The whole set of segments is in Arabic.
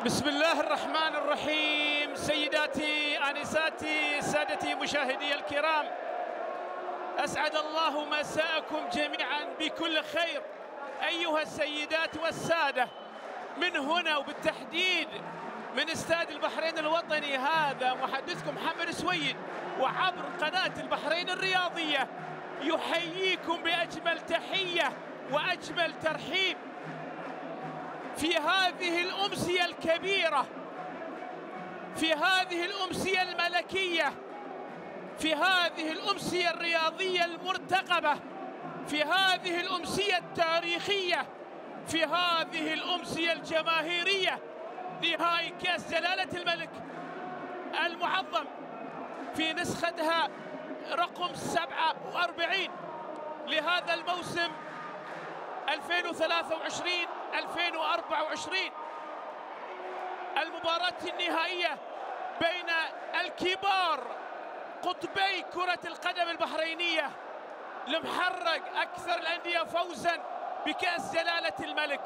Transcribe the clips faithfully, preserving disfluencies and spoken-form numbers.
بسم الله الرحمن الرحيم. سيداتي آنساتي سادتي مشاهدي الكرام، أسعد الله مساءكم جميعا بكل خير أيها السيدات والسادة، من هنا وبالتحديد من استاد البحرين الوطني. هذا محدثكم محمد سويد، وعبر قناة البحرين الرياضية يحييكم بأجمل تحية وأجمل ترحيب في هذه الأمسية الكبيرة، في هذه الأمسية الملكية، في هذه الأمسية الرياضية المرتقبة، في هذه الأمسية التاريخية، في هذه الأمسية الجماهيرية، نهائي كأس جلالة الملك المعظم في نسختها رقم سبعة وأربعين لهذا الموسم ألفين وثلاثة وعشرين ألفين وأربعة وعشرين. المباراة النهائية بين الكبار قطبي كرة القدم البحرينية، المحرق أكثر الأندية فوزاً بكأس جلالة الملك،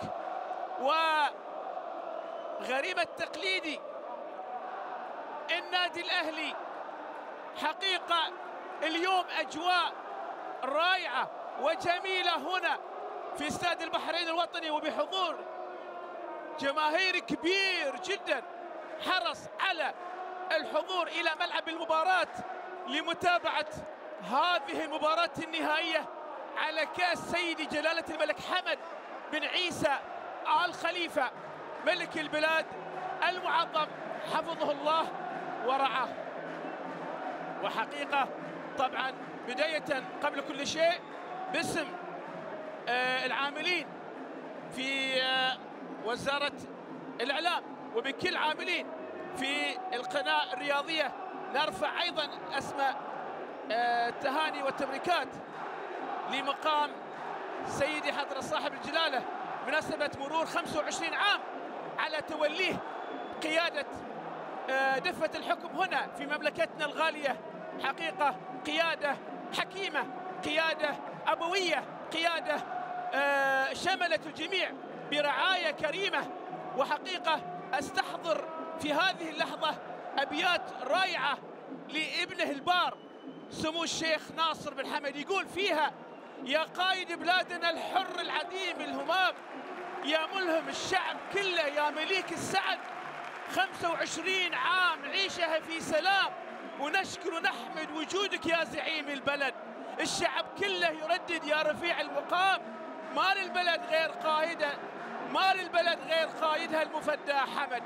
وغريم التقليدي النادي الأهلي. حقيقة اليوم أجواء رائعة وجميلة هنا في استاد البحرين الوطني، وبحضور جماهيري كبير جدا حرص على الحضور إلى ملعب المباراة لمتابعة هذه المباراة النهائية على كأس سيدي جلالة الملك حمد بن عيسى آل خليفة ملك البلاد المعظم حفظه الله ورعاه. وحقيقة طبعا بداية قبل كل شيء باسم آه العاملين في آه وزارة الإعلام وبكل عاملين في القناة الرياضية، نرفع أيضا أسماء آه التهاني والتبريكات لمقام سيدي حضرة صاحب الجلالة بمناسبة مرور خمسة وعشرين عام على توليه قيادة آه دفة الحكم هنا في مملكتنا الغالية. حقيقة قيادة حكيمة، قيادة أبوية، قيادة آه شملت الجميع برعاية كريمة. وحقيقة استحضر في هذه اللحظة أبيات رائعة لابنه البار سمو الشيخ ناصر بن حمد، يقول فيها: يا قائد بلادنا الحر العديم الهمام، يا ملهم الشعب كله، يا مليك السعد، خمسة وعشرين عام عيشها في سلام، ونشكر ونحمد وجودك يا زعيم البلد. الشعب كله يردد يا رفيع المقام، ما للبلد غير قائده، ما للبلد غير قائدها المفدى حمد.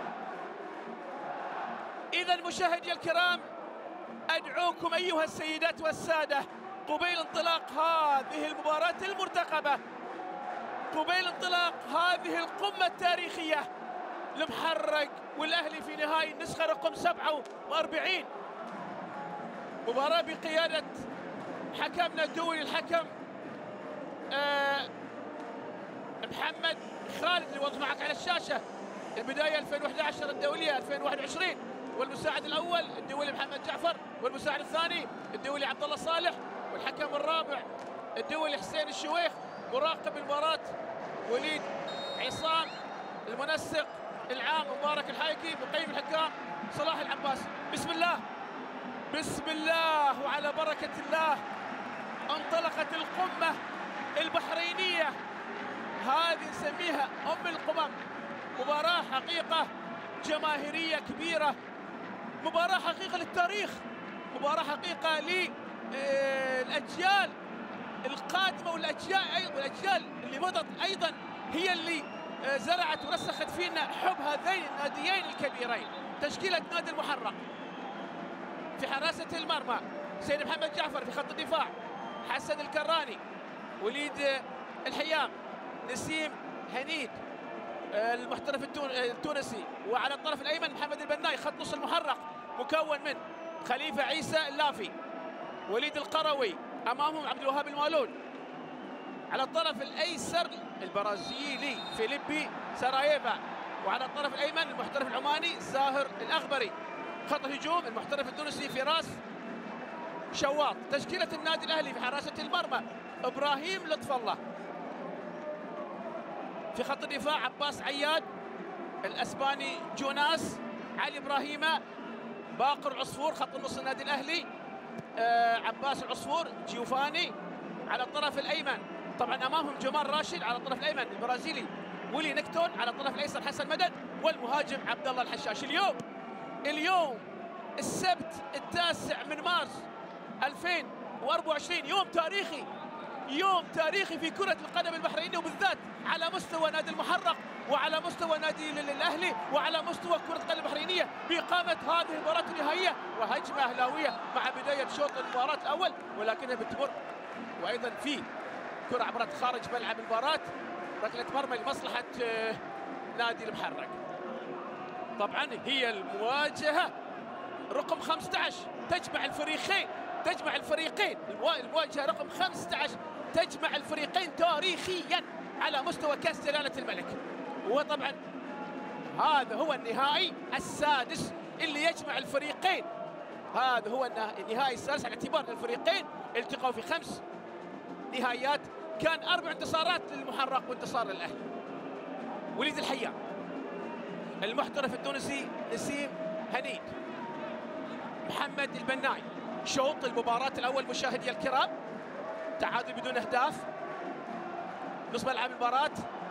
إذا مشاهدي الكرام، أدعوكم أيها السيدات والسادة قبيل انطلاق هذه المباراة المرتقبة، قبيل انطلاق هذه القمة التاريخية، المحرق والأهلي في نهائي النسخة رقم سبعة وأربعين. مباراة بقيادة حكمنا الدولي الحكم آه محمد خالد اللي وضع معك على الشاشة، البداية ألفين وأحد عشر الدولية ألفين وواحد وعشرين، والمساعد الأول الدولي محمد جعفر، والمساعد الثاني الدولي عبد الله صالح، والحكم الرابع الدولي حسين الشويخ، مراقب المباراة وليد عصام، المنسق العام مبارك الحايكي، مقيم الحكام صلاح العباس. بسم الله بسم الله وعلى بركة الله انطلقت القمة البحرينية، هذه نسميها أم القمم. مباراة حقيقة جماهيرية كبيرة، مباراة حقيقة للتاريخ، مباراة حقيقة للأجيال القادمة، والأجيال والأجيال اللي مضت أيضا هي اللي زرعت ورسخت فينا حب هذين الناديين الكبيرين. تشكيلة نادي المحرق في حراسة المرمى سيد محمد جعفر، في خط الدفاع حسن الكراني، وليد الحيام، نسيم هنيد المحترف التونسي، وعلى الطرف الأيمن محمد البناي. خط نص المحرق مكون من خليفة عيسى اللافي، وليد القروي، أمامهم عبد الوهاب المالون. على الطرف الأيسر البرازيلي فيليبي سراييفا، وعلى الطرف الأيمن المحترف العماني زاهر الأخبري. خط الهجوم المحترف التونسي فراس شواط. تشكيلة النادي الأهلي في حراسة المرمى إبراهيم لطف الله، في خط الدفاع عباس عياد، الاسباني جوناس، علي ابراهيمه، باقر العصفور خط النص النادي الاهلي، آه عباس العصفور، جيوفاني على الطرف الايمن، طبعا امامهم جمال راشد على الطرف الايمن البرازيلي، ويلي نكتون على الطرف الايسر حسن مدد، والمهاجم عبد الله الحشاش. اليوم اليوم السبت التاسع من مارس ألفين وأربعة وعشرين، يوم تاريخي، يوم تاريخي في كرة القدم البحرينية، وبالذات على مستوى نادي المحرق وعلى مستوى نادي الاهلي وعلى مستوى كرة القدم البحرينية بإقامة هذه المباراة النهائية، وهجمة أهلاوية مع بداية شوط المباراة الأول، ولكنها بتمر وأيضا في كرة عبرت خارج ملعب المباراة، ركلة مرمى لمصلحة نادي المحرق. طبعا هي المواجهة رقم خمسة عشر تجمع الفريقين، تجمع الفريقين المواجهة رقم خمسة عشر تجمع الفريقين تاريخيا على مستوى كأس جلالة الملك. وطبعا هذا هو النهائي السادس اللي يجمع الفريقين، هذا هو النهائي السادس على اعتبار الفريقين التقوا في خمس نهائيات، كان اربع انتصارات للمحرق وانتصار للاهلي. وليد الحيان، المحترف التونسي نسيم هنيد، محمد البناي. شوط المباراة الأول مشاهدي الكرام، تعادل بدون أهداف، نص ملعب المباراة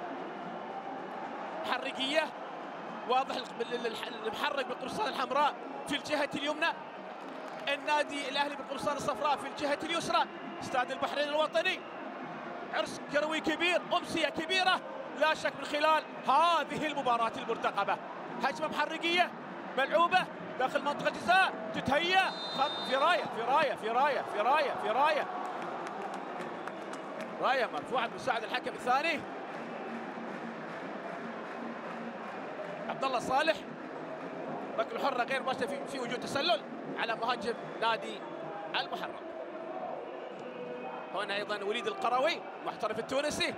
محرقية، واضح المحرق بالقرصان الحمراء في الجهة اليمنى، النادي الأهلي بالقرصان الصفراء في الجهة اليسرى. استاد البحرين الوطني، عرس كروي كبير، أمسية كبيرة لا شك من خلال هذه المباراة المرتقبة. هجمة محرقية ملعوبة داخل منطقة الجزاء، تتهيأ خط في راية في راية في راية في راية في راية راية مرفوعة بمساعد الحكم الثاني عبد الله صالح. ركله حرة غير مباشرة في, في وجود تسلل على مهاجم نادي المحرق. هنا أيضا وليد القروي محترف التونسي،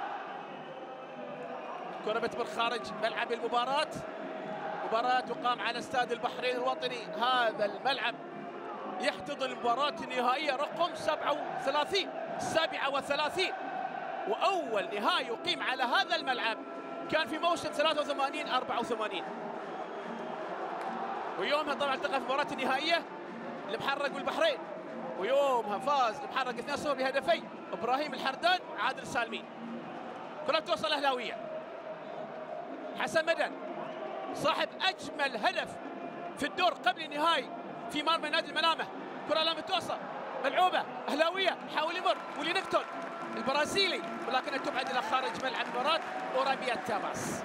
كرة بتمر خارج ملعب المباراة. مباراة تقام على استاد البحرين الوطني، هذا الملعب يحتضن المباراة النهائية رقم سبعة وثلاثين سبعة وثلاثين، وأول نهائي يقيم على هذا الملعب كان في موسم ثلاثة وثمانين أربعة وثمانين، ويومها طبعا التقى في المباراة النهائية المحرق والبحرين، ويومها فاز المحرق اثنين صفر بهدفي إبراهيم الحردان وعادل السالمي. كرة توصل أهلاوية، حسن مدن صاحب أجمل هدف في الدور قبل النهائي في مرمى نادي المنامة، كرة لم توصل ملعوبة أهلاوية، حاول يمر ولي نكتون البرازيلي، ولكنها تبعد إلى خارج ملعب المباراة ورمية تماس.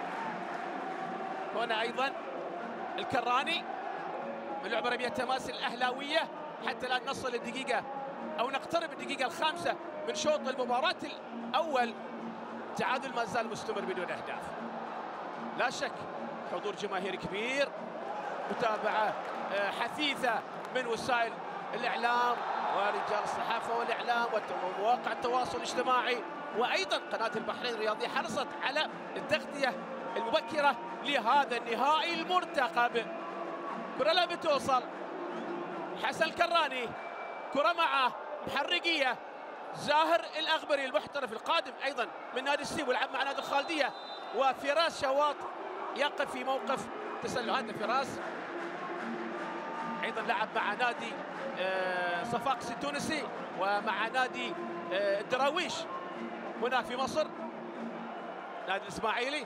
هنا أيضا الكراني ملعوبة رمية تماس الأهلاوية. حتى الآن نصل للدقيقة أو نقترب الدقيقة الخامسة من شوط المباراة الأول، تعادل ما زال مستمر بدون أهداف. لا شك حضور جماهيري كبير، متابعة حثيثة من وسائل الإعلام ورجال الصحافة والإعلام ومواقع التواصل الاجتماعي، وأيضا قناة البحرين الرياضية حرصت على التغطية المبكرة لهذا النهائي المرتقب. كرة لا بتوصل، حسن الكراني كرة معه محرقية، زاهر الأغبري المحترف القادم أيضا من نادي السيب ولعب مع نادي الخالدية، وفراس شواط يقف في موقف تسلل. هذا فراس ايضا لعب مع نادي صفاقس التونسي ومع نادي الدراويش هنا في مصر، نادي الاسماعيلي.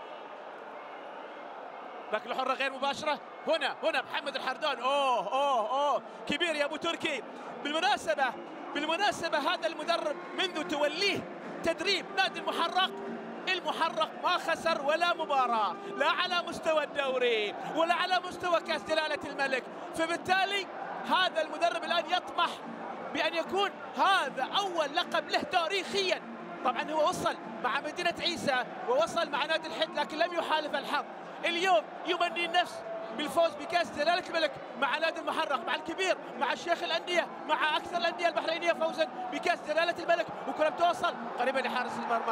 ركله حره غير مباشره، هنا هنا محمد الحردان، اوه اوه اوه كبير يا ابو تركي. بالمناسبه بالمناسبه هذا المدرب منذ توليه تدريب نادي المحرق، المحرق ما خسر ولا مباراة، لا على مستوى الدوري ولا على مستوى كأس جلالة الملك، فبالتالي هذا المدرب الآن يطمح بأن يكون هذا أول لقب له تاريخيا. طبعا هو وصل مع مدينة عيسى ووصل مع نادي الحد، لكن لم يحالف الحظ. اليوم يمني النفس بالفوز بكأس جلالة الملك مع نادي المحرق، مع الكبير، مع الشيخ الأندية، مع أكثر الأندية البحرينية فوزا بكأس جلالة الملك. وكرة توصل قريبة لحارس المرمى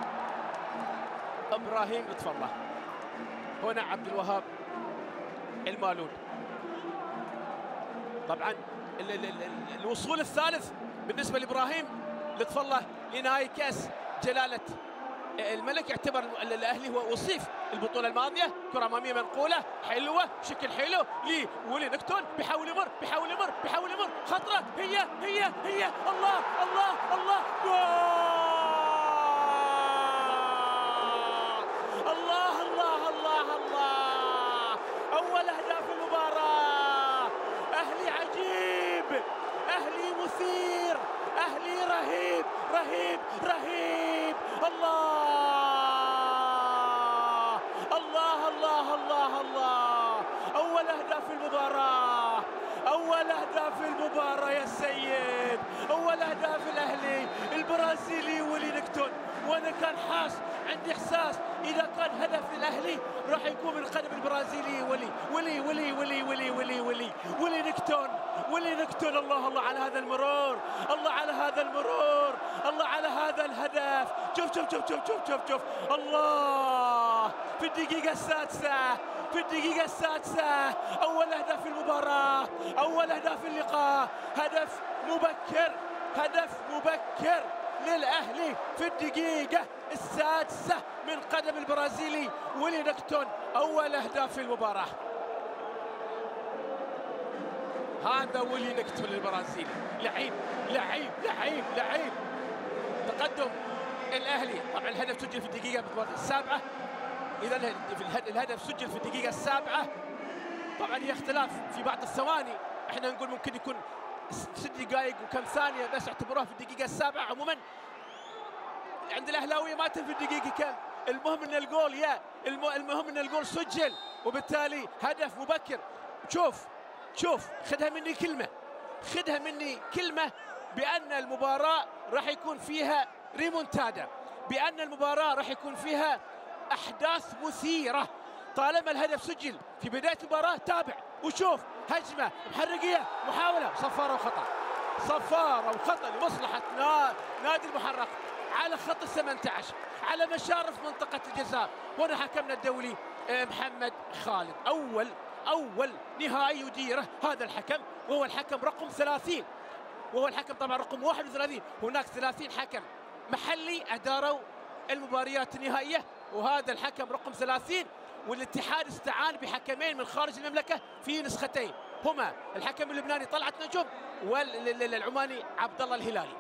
ابراهيم لطف الله. هنا عبد الوهاب المالون. طبعا ال ال ال الوصول الثالث بالنسبه لابراهيم لطف الله لنهائي كاس جلاله الملك يعتبر الاهلي هو وصيف البطوله الماضيه. كره اماميه منقوله حلوه بشكل حلو لي ولينغتون، بيحاول يمر بيحاول يمر بيحاول يمر خطره، هي هي هي الله الله الله جول! الله الله الله الله! اول اهداف المباراه. اهلي عجيب، اهلي مثير، اهلي رهيب رهيب رهيب. الله الله الله الله الله! اول اهداف المباراه، اول اهداف المباراه يا سيد، اول اهداف الاهلي البرازيلي ولينغتون. وانا كان حاس عندي احساس اذا كان هدف الاهلي راح يكون من قدم البرازيلي ولي ولي ولي ولي ولي ولي ولي ولينغتون ولينغتون. الله الله على هذا المرور، الله على هذا المرور، الله على هذا الهدف. شوف شوف شوف شوف شوف شوف شوف الله في الدقيقة السادسة، في الدقيقة السادسة أول أهداف المباراة، أول أهداف اللقاء. هدف مبكر، هدف مبكر للأهلي في الدقيقة السادسة من قدم البرازيلي ولينغتون. أول أهداف المباراة. هذا ولينغتون البرازيلي، لعيب لعيب لعيب لعيب. تقدم الأهلي، طبعا الهدف سجل في الدقيقة السابعة. إذا الهدف سجل في الدقيقة السابعة. طبعا هي اختلاف في بعض الثواني، احنا نقول ممكن يكون ست دقائق وكم ثانية، بس اعتبروها في الدقيقة السابعة. عموما عند الأهلاوية ما تهم في الدقيقة كم، المهم ان الجول يا المهم ان الجول سجل، وبالتالي هدف مبكر. شوف شوف خذها مني كلمة، خذها مني كلمة بأن المباراة راح يكون فيها ريمونتادا، بأن المباراة راح يكون فيها أحداث مثيرة. طالما الهدف سجل في بداية المباراة تابع وشوف هجمة محرقية، محاولة صفارة وخطأ، صفارة وخطأ لمصلحة نادي المحرق على خط الثمانية عشر على مشارف منطقة الجزاء. هنا حكمنا الدولي محمد خالد. أول أول نهائي يديره هذا الحكم، وهو الحكم رقم ثلاثين، وهو الحكم طبعا رقم واحد وثلاثين. هناك ثلاثين حكم محلي أداروا المباريات النهائية، وهذا الحكم رقم ثلاثين. والاتحاد استعان بحكمين من خارج المملكة في نسختين، هما الحكم اللبناني طلعت نجم والعماني عبد الله الهلالي.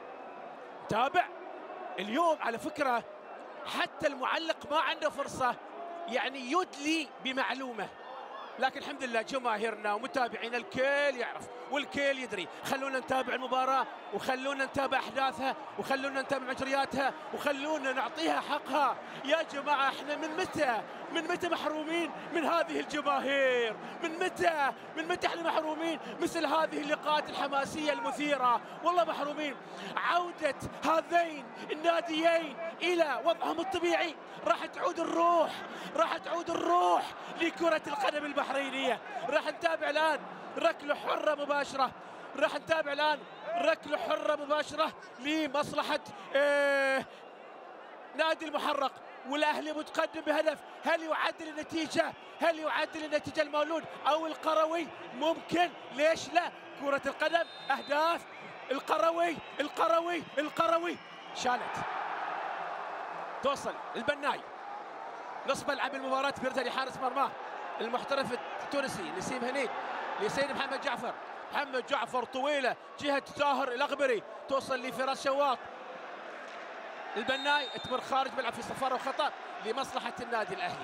تابع اليوم على فكرة حتى المعلق ما عنده فرصة يعني يدلي بمعلومة، لكن الحمد لله جماهيرنا ومتابعينا الكل يعرف والكل يدري. خلونا نتابع المباراة، وخلونا نتابع أحداثها، وخلونا نتابع مجرياتها، وخلونا نعطيها حقها. يا جماعة احنا من متى من متى محرومين من هذه الجماهير؟ من متى من متى احنا محرومين مثل هذه اللقاءات الحماسية المثيرة؟ والله محرومين. عودة هذين الناديين إلى وضعهم الطبيعي راح تعود الروح، راح تعود الروح لكرة القدم البحرينية. راح نتابع الآن ركلة حرة مباشرة، راح نتابع الآن ركلة حرة مباشرة لمصلحة اه نادي المحرق، والأهلي متقدم بهدف. هل يعدل النتيجة؟ هل يعدل النتيجة المولود أو القروي؟ ممكن، ليش لا؟ كرة القدم أهداف. القروي القروي القروي شالت توصل البناي، نصف ملعب المباراة بيرجع لحارس مرماه المحترف التونسي نسيم هنيد لسيد محمد جعفر. محمد جعفر طويلة جهة طاهر الأغبري، توصل لفراس شواط. البناي تمر خارج ملعب في صفارة وخطأ لمصلحة النادي الأهلي.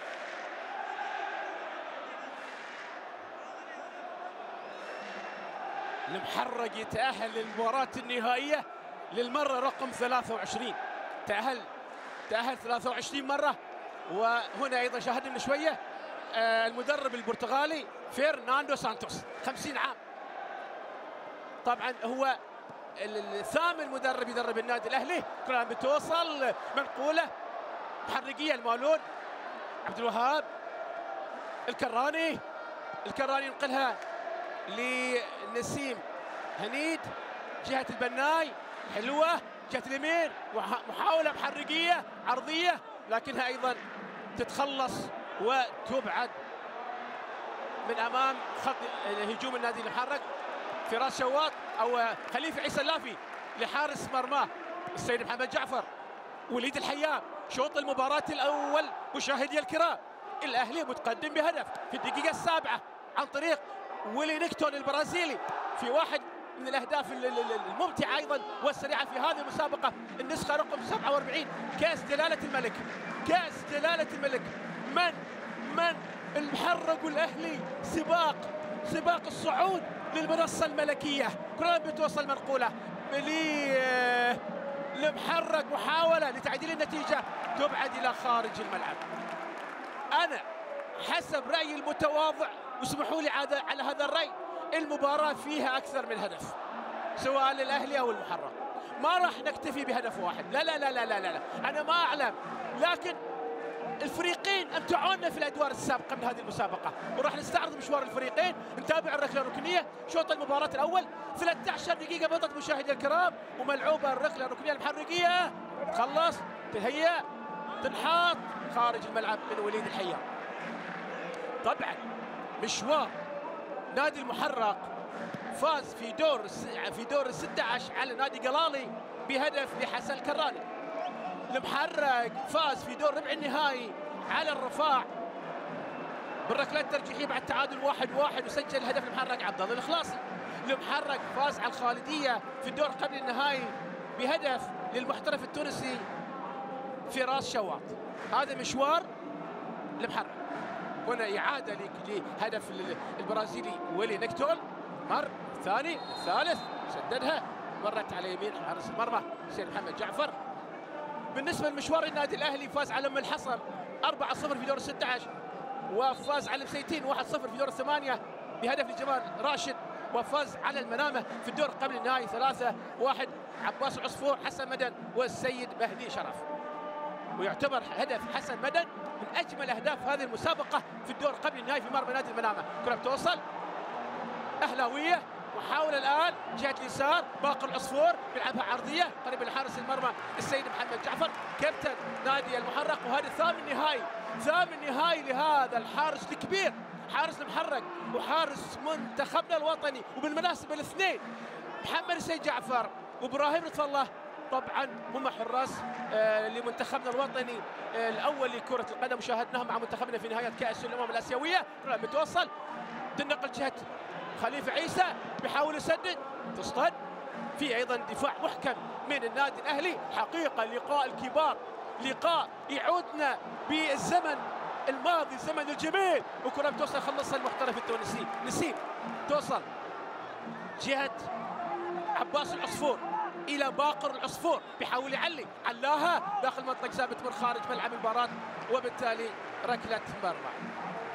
المحرق يتأهل للمباراة النهائية للمرة رقم ثلاثة وعشرين. تأهل تأهل ثلاثة وعشرين مرة. وهنا أيضا شاهدنا من شوية المدرب البرتغالي فرناندو سانتوس، خمسين عام. طبعا هو الثامن مدرب يدرب النادي الأهلي. كرة بتوصل منقولة محرقية المالون عبد الوهاب. الكراني الكراني ينقلها لنسيم هنيد جهة البناي، حلوة جهة اليمين، محاولة محرقية عرضية لكنها أيضا تتخلص وتبعد من أمام خط هجوم النادي المحرق. فراس شواط أو خليفة عيسى اللافي لحارس مرماه السيد محمد جعفر. وليد الحيام. شوط المباراة الأول مشاهدي الكرام، الأهلي متقدم بهدف في الدقيقة السابعة عن طريق ويلينغتون البرازيلي في واحد من الأهداف الممتعة أيضا والسريعة في هذه المسابقة، النسخة رقم سبعة وأربعين، كأس جلالة الملك. كأس جلالة الملك من من المحرق الأهلي، سباق سباق الصعود للمنصة الملكية. كرة بتوصل منقولة لمحرق، محاولة لتعديل النتيجة تبعد إلى خارج الملعب. أنا حسب رأيي المتواضع، واسمحوا لي على هذا الرأي، المباراة فيها أكثر من هدف سواء للأهلي أو المحرق. ما راح نكتفي بهدف واحد، لا لا لا لا لا لا, لا. أنا ما أعلم، لكن الفريقين امتعونا في الادوار السابقه من هذه المسابقه، وراح نستعرض مشوار الفريقين. نتابع الركله الركنيه. شوط المباراه الاول ثلاثة عشر دقيقه بالضبط مشاهدي الكرام، وملعوبه الركله الركنيه المحرقيه، تخلص تهيأ تنحط خارج الملعب من وليد الحيام. طبعا مشوار نادي المحرق فاز في دور في دور الستة عشر على نادي قلالي بهدف لحسن الكراني. المحرق فاز في دور ربع النهائي على الرفاع بالركلات الترجيحيه بعد تعادل واحد واحد، وسجل هدف المحرق عبد الله الخلاصي. المحرق فاز على الخالديه في الدور قبل النهائي بهدف للمحترف التونسي فراس شواط. هذا مشوار المحرق. هنا اعاده لهدف البرازيلي ويلينغتون، مر الثاني الثالث، سددها مرت على يمين حارس المرمى سيد محمد جعفر. بالنسبه لمشوار النادي الاهلي، فاز على ام الحصن أربعة صفر في دور الستة عشر، وفاز على المسيتين واحد صفر في دور الثمانيه بهدف لجمال راشد، وفاز على المنامه في الدور قبل النهائي ثلاثة واحد عباس العصفور، حسن مدن والسيد مهدي شرف. ويعتبر هدف حسن مدن من اجمل اهداف هذه المسابقه في الدور قبل النهائي في مرمى نادي المنامه. كره بتوصل اهلاويه، محاولة الآن جهة اليسار، باقر العصفور بيلعبها عرضية قريبة لحارس المرمى السيد محمد جعفر كابتن نادي المحرق. وهذا ثامن نهائي ثامن نهائي لهذا الحارس الكبير، حارس المحرق وحارس منتخبنا الوطني. وبالمناسبة الاثنين محمد السيد جعفر وابراهيم لطف الله طبعا هم حراس آه لمنتخبنا الوطني آه الاول لكرة القدم، وشاهدناهم مع منتخبنا في نهاية كأس الأمم الآسيوية. بتوصل تنقل جهة خليفة عيسى، بيحاول يسدد، تصطد. في ايضا دفاع محكم من النادي الاهلي. حقيقه لقاء الكبار، لقاء يعودنا بالزمن الماضي، الزمن الجميل. وكره بتوصل خلصها المحترف التونسي نسيم، توصل جهه عباس العصفور الى باقر العصفور، بيحاول يعلي، علاها داخل منطقه ثابت من خارج ملعب المباراه، وبالتالي ركله مرمى.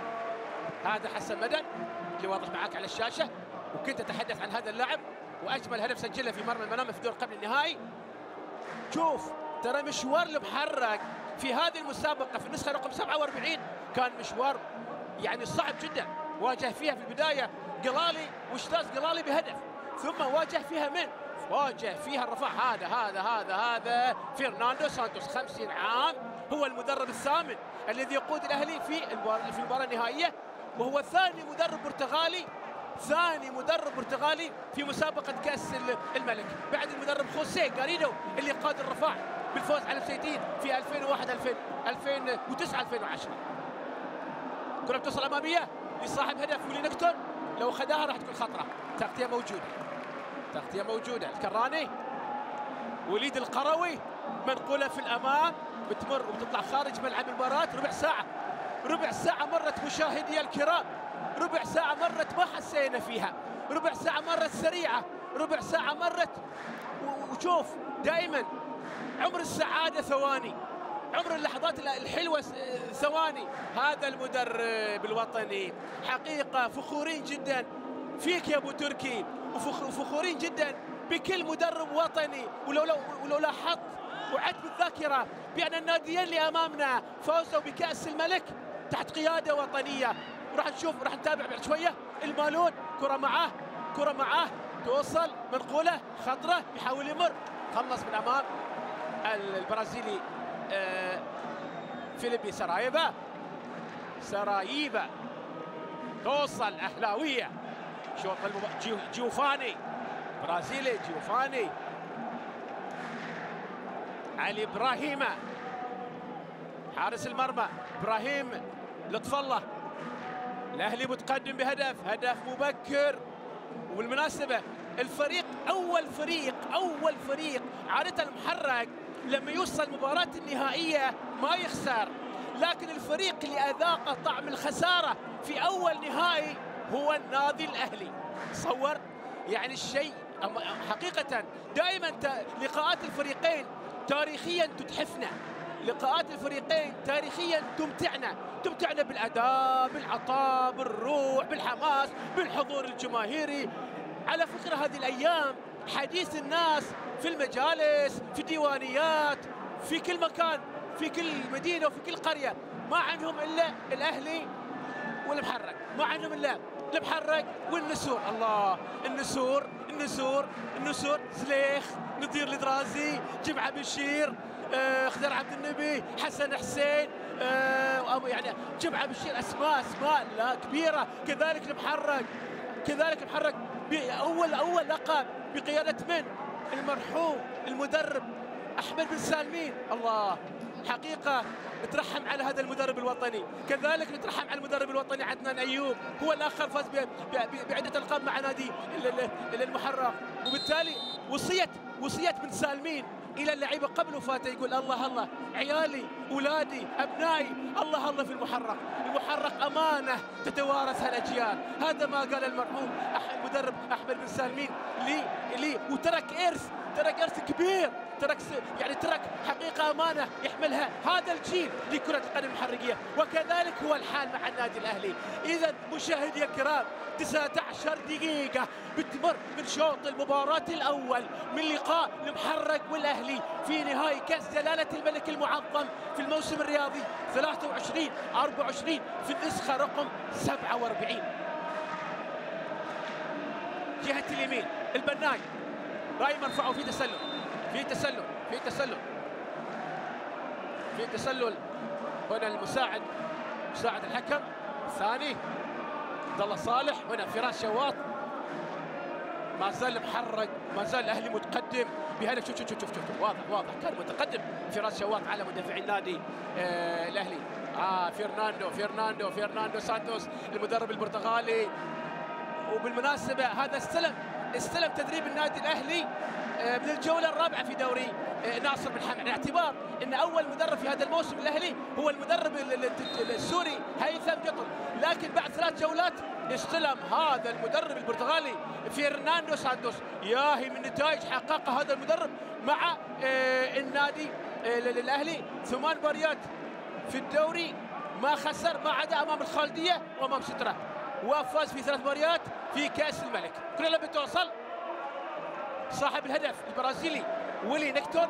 هذا حسن مدن اللي واضح معاك على الشاشه، وكنت اتحدث عن هذا اللاعب واجمل هدف سجله في مرمى المنامه في دور قبل النهائي. شوف ترى مشوار المحرق في هذه المسابقه في النسخه رقم سبعة وأربعين كان مشوار يعني صعب جدا. واجه فيها في البدايه قلالي واجتاز قلالي بهدف، ثم واجه فيها من؟ واجه فيها الرفاع. هذا هذا هذا هذا فرناندو سانتوس، خمسين عام، هو المدرب الثامن الذي يقود الاهلي في في المباراه النهائيه، وهو ثاني مدرب برتغالي ثاني مدرب برتغالي في مسابقة كأس الملك بعد المدرب خوسيه غاريدو اللي قاد الرفاع بالفوز على المسيتين في ألفين وواحد ألفين وتسعة ألفين وعشرة. كرة بتصل أمامية لصاحب هدف ويلينغتون، لو خداها راح تكون خطرة. تغطية موجودة، تغطية موجودة. الكراني، وليد القروي، منقولة في الأمام، بتمر وبتطلع خارج ملعب المباراة. ربع ساعة ربع ساعة مرت مشاهدي الكرام، ربع ساعة مرت ما حسينا فيها، ربع ساعة مرت سريعة، ربع ساعة مرت. وشوف دائما عمر السعادة ثواني، عمر اللحظات الحلوة ثواني. هذا المدرب الوطني حقيقة فخورين جدا فيك يا ابو تركي، وفخورين جدا بكل مدرب وطني. ولو لو ولو لاحظت وعدت بالذاكرة بأن الناديين اللي أمامنا فازوا بكأس الملك تحت قيادة وطنية. راح نشوف، راح نتابع بعد شويه. المالون كره معاه، كره معاه، توصل منقوله خطره، يحاول يمر، خلص من امام البرازيلي آه فيليبي سرايبا سرايبا توصل اهلاويه. شوط جيو جيوفاني برازيلي، جيوفاني علي ابراهيم حارس المرمى، ابراهيم لطف الله. الاهلي متقدم بهدف، هدف مبكر. وبالمناسبه الفريق اول فريق اول فريق عاده المحرق لما يوصل المباراه النهائيه ما يخسر، لكن الفريق اللي اذاق طعم الخساره في اول نهائي هو النادي الاهلي. تصور يعني الشيء حقيقه. دائما لقاءات الفريقين تاريخيا تتحفنا، لقاءات الفريقين تاريخيا تمتعنا، تمتعنا بالاداء، بالعطاء، بالروح، بالحماس، بالحضور الجماهيري. على فكره هذه الايام حديث الناس في المجالس، في الديوانيات، في كل مكان، في كل مدينه وفي كل قريه، ما عندهم الا الاهلي والمحرق، ما عندهم الا المحرق والنسور. الله، النسور النسور النسور سليخ، نذير الدرازي، جمعه بشير، آه، خضر عبد النبي، حسن حسين، آه، يعني جمعه بشير، اسماء اسماء لا كبيره. كذلك المحرق، كذلك المحرق باول اول لقب بقياده من؟ المرحوم المدرب احمد بن سالمين. الله، حقيقه نترحم على هذا المدرب الوطني. كذلك نترحم على المدرب الوطني عدنان ايوب، هو الاخر فاز بعده القاب مع نادي المحرق. وبالتالي وصيه وصيه بن سالمين الى اللعيبه قبل وفاته يقول الله الله عيالي اولادي ابنائي الله الله في المحرق. المحرق امانه تتوارثها الاجيال. هذا ما قال المرحوم المدرب احمد بن سالمين لي لي وترك ارث، ترك ارث كبير، ترك يعني ترك حقيقه امانه يحملها هذا الجيل لكره القدم المحرقيه. وكذلك هو الحال مع النادي الاهلي. اذا مشاهدي الكرام تسعة عشر دقيقه بتمر من شوط المباراه الاول من لقاء المحرق والاهلي في نهائي كاس جلاله الملك المعظم في الموسم الرياضي ثلاثة وعشرين أربعة وعشرين في النسخه رقم سبعة وأربعين. جهه اليمين البناي راي مرفوع، في تسلل في تسلل في تسلل في تسلل هنا المساعد مساعد الحكم الثاني عبد الله صالح. هنا فراس شواط، ما زال محرق، ما زال الاهلي متقدم بهدف. شوف شوف شوف شوف واضح واضح كان متقدم فراس شواط على مدافع النادي آه الاهلي. اه فرناندو فرناندو فرناندو سانتوس المدرب البرتغالي. وبالمناسبه هذا استلم استلم تدريب النادي الاهلي من الجوله الرابعه في دوري ناصر بن حمد، على اعتبار ان اول مدرب في هذا الموسم الاهلي هو المدرب السوري هيثم قطر، لكن بعد ثلاث جولات استلم هذا المدرب البرتغالي فرناندو سانتوس. ياهي من نتائج حققها هذا المدرب مع النادي الاهلي. ثمان مباريات في الدوري ما خسر ما عدا امام الخالديه وامام ستره، وفاز في ثلاث مباريات في كاس الملك. كلها بتوصل صاحب الهدف البرازيلي ويلي نيكتون،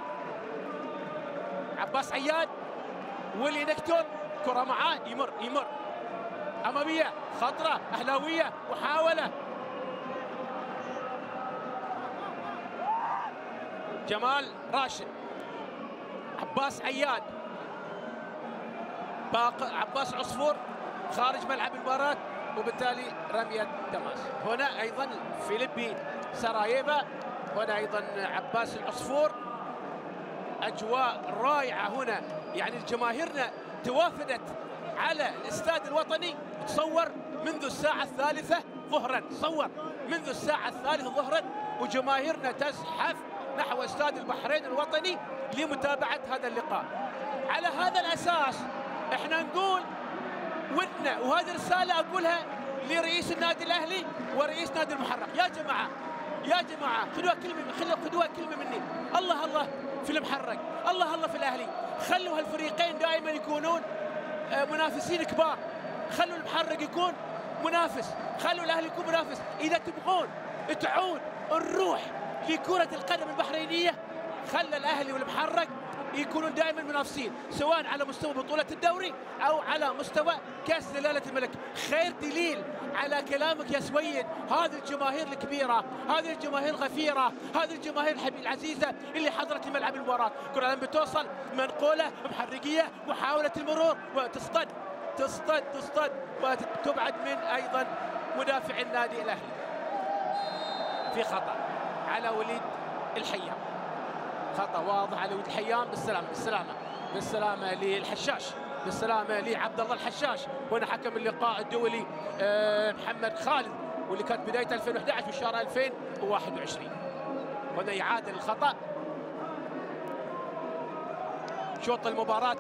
عباس عياد، ويلي نيكتون، كرة معاه يمر يمر أمامية خطرة أهلاوية محاولة. جمال راشد، عباس عياد، باقر عباس عصفور خارج ملعب المباراة، وبالتالي رمية تماس. هنا أيضا فيليبي سراييفا، هنا أيضا عباس العصفور. أجواء رائعة هنا، يعني جماهيرنا توافدت على الاستاد الوطني. تصور منذ الساعة الثالثة ظهرا، تصور منذ الساعة الثالثة ظهرا وجماهيرنا تزحف نحو استاد البحرين الوطني لمتابعة هذا اللقاء. على هذا الأساس احنا نقول ودنا، وهذه رسالة أقولها لرئيس النادي الأهلي ورئيس نادي المحرق، يا جماعة يا جماعة خذوها كلمة خذوها كلمة مني، الله الله في المحرق، الله الله في الأهلي. خلوا هالفريقين دائما يكونون منافسين كبار، خلوا المحرق يكون منافس، خلوا الأهلي يكون منافس. إذا تبغون تعود الروح لكرة القدم البحرينية خلى الأهلي والمحرق يكونون دائما منافسين، سواء على مستوى بطولة الدوري أو على مستوى كأس جلالة الملك. خير دليل على كلامك يا سويد هذه الجماهير الكبيرة، هذه الجماهير الغفيرة، هذه الجماهير العزيزة اللي حضرت ملعب المباراة. كرة لما بتوصل منقولة محرقية، محاولة المرور وتصطد تصطد تصطد وتبعد من أيضا مدافع النادي الأهلي في خطأ على وليد الحيام. خطا واضح على وليد الحيام. بالسلامه بالسلامه بالسلامه للحشاش، بالسلامه لعبد الله الحشاش. هنا حكم اللقاء الدولي محمد خالد، واللي كانت بدايه ألفين وأحد عشر في شهر ألفين وواحد وعشرين. هنا يعادل الخطا. شوط المباراه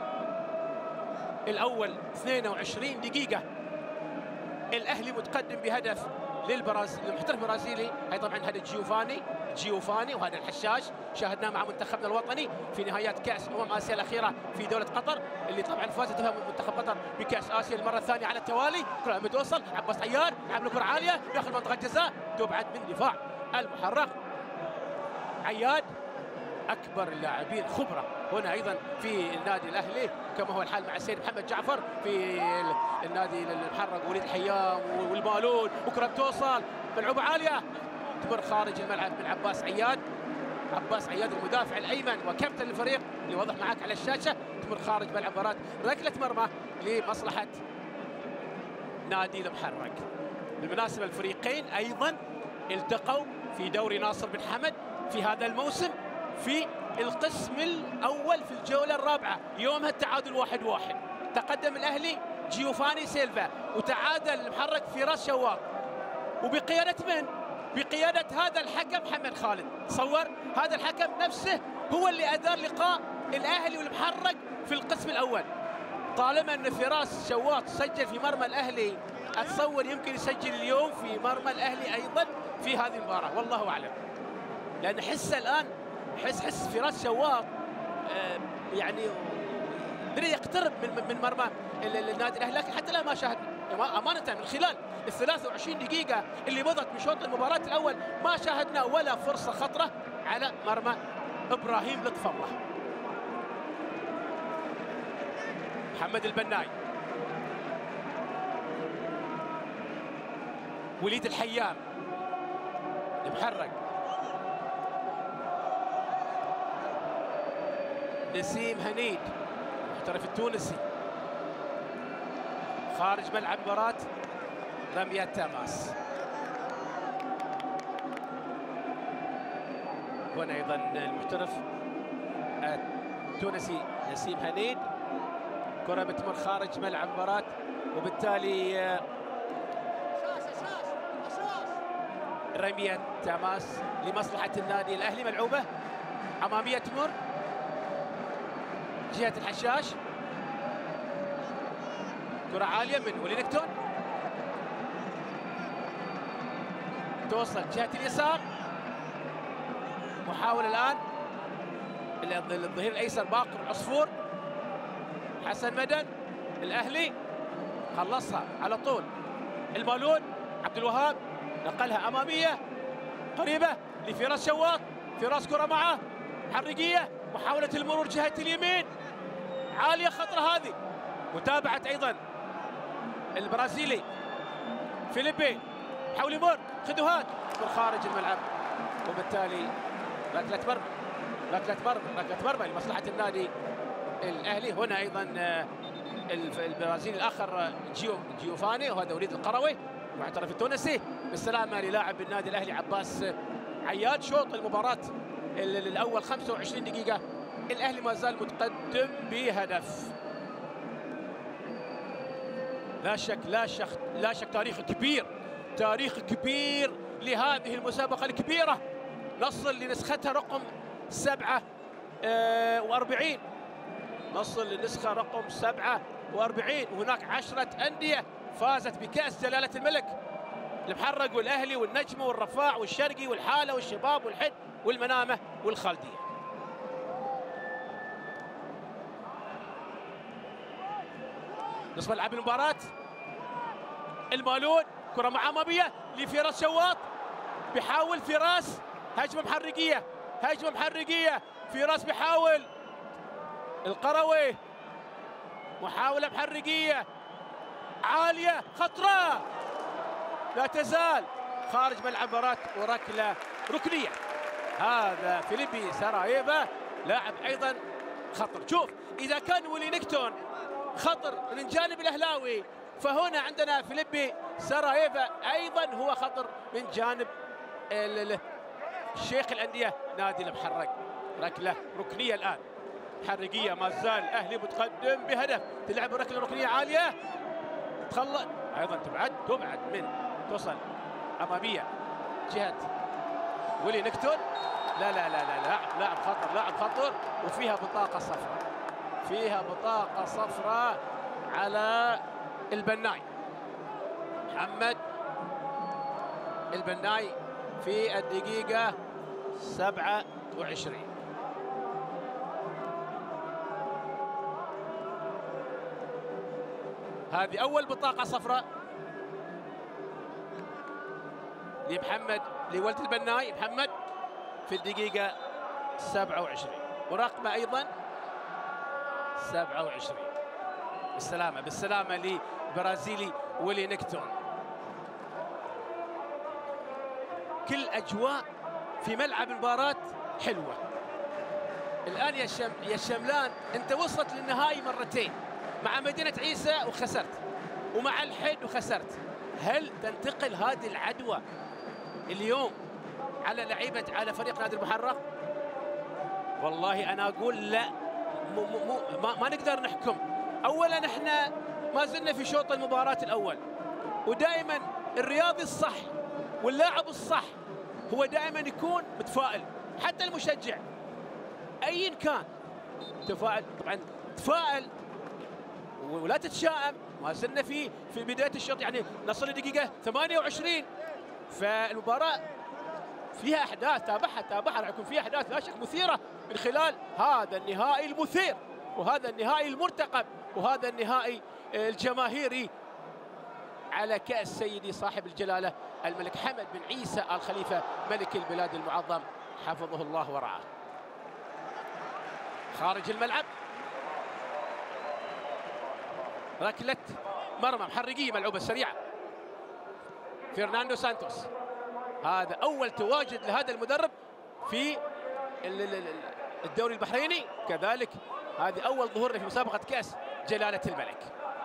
الاول اثنين وعشرين دقيقه، الاهلي متقدم بهدف للبرازيل المحترف البرازيلي. هي طبعا هذا جيوفاني جيوفاني وهذا الحشاش شاهدناه مع منتخبنا الوطني في نهايات كاس امم اسيا الاخيره في دوله قطر، اللي طبعا فازت فيها منتخب قطر بكاس اسيا المره الثانيه على التوالي. كره متوصل، عباس عيار يلعب له كره عاليه داخل منطقه الجزاء، تبعد من دفاع المحرق. عياد اكبر اللاعبين خبره هنا ايضا في النادي الاهلي، كما هو الحال مع السيد محمد جعفر في النادي المحرق. وليد الحيام والمالون، وكره بتوصل ملعوبه عاليه تمر خارج الملعب من عباس عياد. عباس عياد المدافع الايمن وكابتن الفريق اللي وضح معك على الشاشه، تمر خارج ملعب المباراه. ركله مرمى لمصلحه نادي المحرق. بالمناسبه الفريقين ايضا التقوا في دوري ناصر بن حمد في هذا الموسم في القسم الاول في الجوله الرابعه، يومها التعادل واحد واحد. تقدم الاهلي جيوفاني سيلفا، وتعادل المحرق في راس شواط، وبقياده من؟ بقياده هذا الحكم محمد خالد. تصور هذا الحكم نفسه هو اللي ادار لقاء الاهلي والمحرق في القسم الاول. طالما ان فراس شواط سجل في مرمى الاهلي، اتصور يمكن يسجل اليوم في مرمى الاهلي ايضا في هذه المباراه، والله اعلم. لان حس الان حس حس فراس شواط آه يعني بدأ يقترب من من مرمى النادي الاهلي، لكن حتى الان ما شاهدنا امانه من خلال ال ثلاث وعشرين دقيقه اللي مضت من شوط المباراه الاول ما شاهدنا ولا فرصه خطره على مرمى ابراهيم لطف الله. محمد البناي، وليد الحيام المحرق، نسيم هنيد المحترف التونسي خارج ملعب مباراة. رمية تماس. هنا ايضا المحترف التونسي نسيم هنيد، كرة بتمر خارج ملعب مباراة، وبالتالي رمية تماس لمصلحة النادي الاهلي. ملعوبة امامية تمر جهة الحشاش، كرة عالية من ولينغتون توصل جهة اليسار. محاولة الآن الظهير الأيسر باقر العصفور. حسن مدن الأهلي خلصها على طول. المالون عبد الوهاب نقلها أمامية قريبة لفراس شواط. فراس كرة معه حرقية، محاولة المرور جهة اليمين عالية خطرة هذه. متابعة أيضا البرازيلي فيليبي، حاول يمر خدوهات من خارج الملعب، وبالتالي ركلة مرمى ركلة مرمى ركلة مرمى لمصلحة النادي الأهلي. هنا أيضا البرازيلي الآخر جيو جيوفاني، وهذا وليد القروي المعترف التونسي. بالسلامة للاعب النادي الأهلي عباس عياد. شوط المباراة الأول خمسة وعشرين دقيقة، الأهلي ما زال متقدم بهدف. لا شك لا شك لا شك تاريخ كبير، تاريخ كبير لهذه المسابقة الكبيرة. نصل لنسختها رقم سبعة وأربعين، نصل لنسخة رقم سبعة وأربعين، وهناك عشرة أندية فازت بكأس جلالة الملك. المحرق والأهلي والنجمة والرفاع والشرقي والحالة والشباب والحد والمنامة والخالدية. نصف ملعب المباراة، المالون كرة مع أمامية لفراس شواط، بيحاول فراس هجمة محرقية هجمة محرقية فراس بيحاول. القروي محاولة محرقية عالية خطرة لا تزال خارج ملعب المباراة، وركلة ركنية. هذا فيليبي سراييفا لاعب أيضا خطر. شوف إذا كان ولينغتون خطر من الجانب الأهلاوي، فهنا عندنا فيليبي سراييفا أيضا هو خطر من جانب الشيخ الأندية نادي المحرق. ركله ركنيه الان حرقيه، ما زال الاهلي متقدم بهدف، تلعب ركله ركنيه عاليه تخلص ايضا تبعد تبعد من توصل اماميه جهه ولي نكتون. لا لا لا لا لاعب لاعب خطر لاعب خطر، وفيها بطاقه صفراء فيها بطاقه صفراء على البناي محمد البناي في الدقيقه سبعة وعشرين. هذه أول بطاقة صفراء لمحمد لولد البناي محمد في الدقيقة سبعة وعشرين، ورقمه أيضا سبعة وعشرين. بالسلامة بالسلامة لبرازيلي ولي نكتون. كل أجواء في ملعب المباراة حلوة. الآن يا شم يا الشملان أنت وصلت للنهائي مرتين، مع مدينة عيسى وخسرت، ومع الحد وخسرت. هل تنتقل هذه العدوى اليوم على لعيبة على فريق نادي المحرق؟ والله أنا أقول لا، مو مو ما, ما نقدر نحكم. أولا احنا ما زلنا في شوط المباراة الأول، ودائما الرياضي الصح واللاعب الصح هو دائما يكون متفائل. حتى المشجع أيا كان تفائل، طبعا تفائل ولا تتشائم. ما زلنا في في بدايه الشوط، يعني نصل لدقيقه ثمانية وعشرين، فالمباراه فيها احداث تابعها تابعها راح يكون فيها احداث لا شك مثيره من خلال هذا النهائي المثير، وهذا النهائي المرتقب، وهذا النهائي الجماهيري على كأس سيدي صاحب الجلاله الملك حمد بن عيسى آل خليفه ملك البلاد المعظم حفظه الله ورعاه. خارج الملعب ركلة مرمى محرقية ملعوبة سريعة فرناندو سانتوس. هذا أول تواجد لهذا المدرب في الدوري البحريني، كذلك هذه أول ظهور في مسابقة كأس جلالة الملك.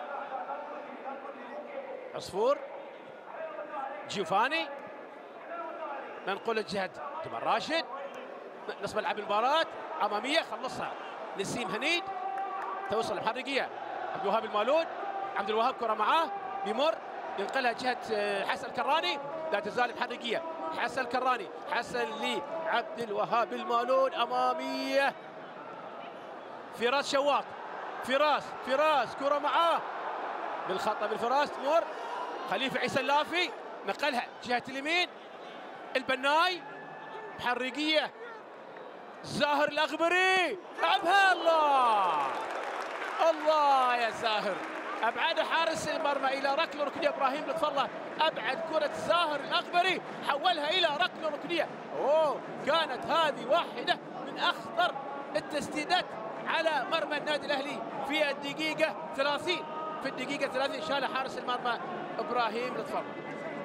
عصفور جيوفاني منقولة جهة جمال راشد، نصب ملعب المباراة أمامية خلصها نسيم هنيد، توصل المحرقية عبد الوهاب المالون. عبد الوهاب كرة معاه بيمر ينقلها جهة حسن الكراني، لا تزال المحرقية حسن الكراني، حسن لعبد الوهاب المالون أمامية فراس شواط، فراس فراس كرة معاه بالخطأ بالفراس تمر خليفة عيسى اللافي، نقلها جهة اليمين البناي محرقية زاهر الأغبري لعبها الله الله يا زاهر، ابعد حارس المرمى الى ركله ركنيه. ابراهيم لطف الله ابعد كره زاهر الاغبري حولها الى ركله ركنيه. اوه كانت هذه واحده من اخطر التسديدات على مرمى النادي الاهلي في الدقيقه ثلاثين، في الدقيقه ثلاثين شال حارس المرمى ابراهيم لطف الله.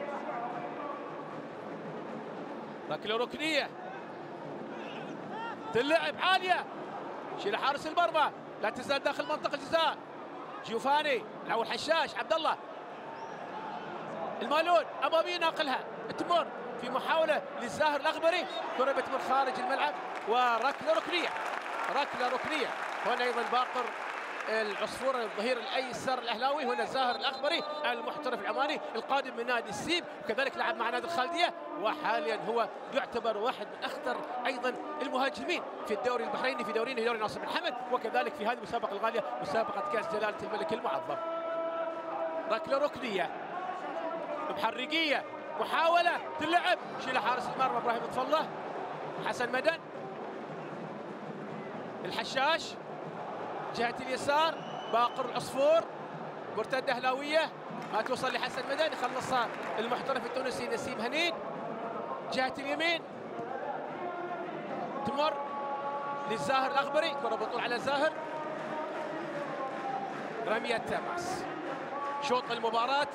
ركله ركنيه تلعب عاليه شيل حارس المرمى، لا تزال داخل منطقه الجزاء. جيوفاني الاول حشاش عبد الله المالون اماميه ناقلها تمر في محاوله للزاهر الاغبري، كره بتمر خارج الملعب وركله ركنيه ركله ركنيه. هنا ايضا باقر العصفور الظهير الايسر الاهلاوي، هنا زاهر الاغبري المحترف العماني القادم من نادي السيب، وكذلك لعب مع نادي الخالديه، وحاليا هو يعتبر واحد من اخطر ايضا المهاجمين في الدوري البحريني في دورينا دوري ناصر بن حمد، وكذلك في هذه المسابقه الغاليه مسابقه كاس جلاله الملك المعظم. ركله ركنيه محرقيه محاوله تلعب شيل حارس المرمى ابراهيم لطف الله، حسن مدن الحشاش جهة اليسار باقر العصفور مرتدة أهلاوية ما توصل لحسن مدن، يخلصها المحترف التونسي نسيم هنيد. جهة اليمين تمر للزاهر الأغبري، كرة بطول على زاهر، رمية تماس. شوط المباراة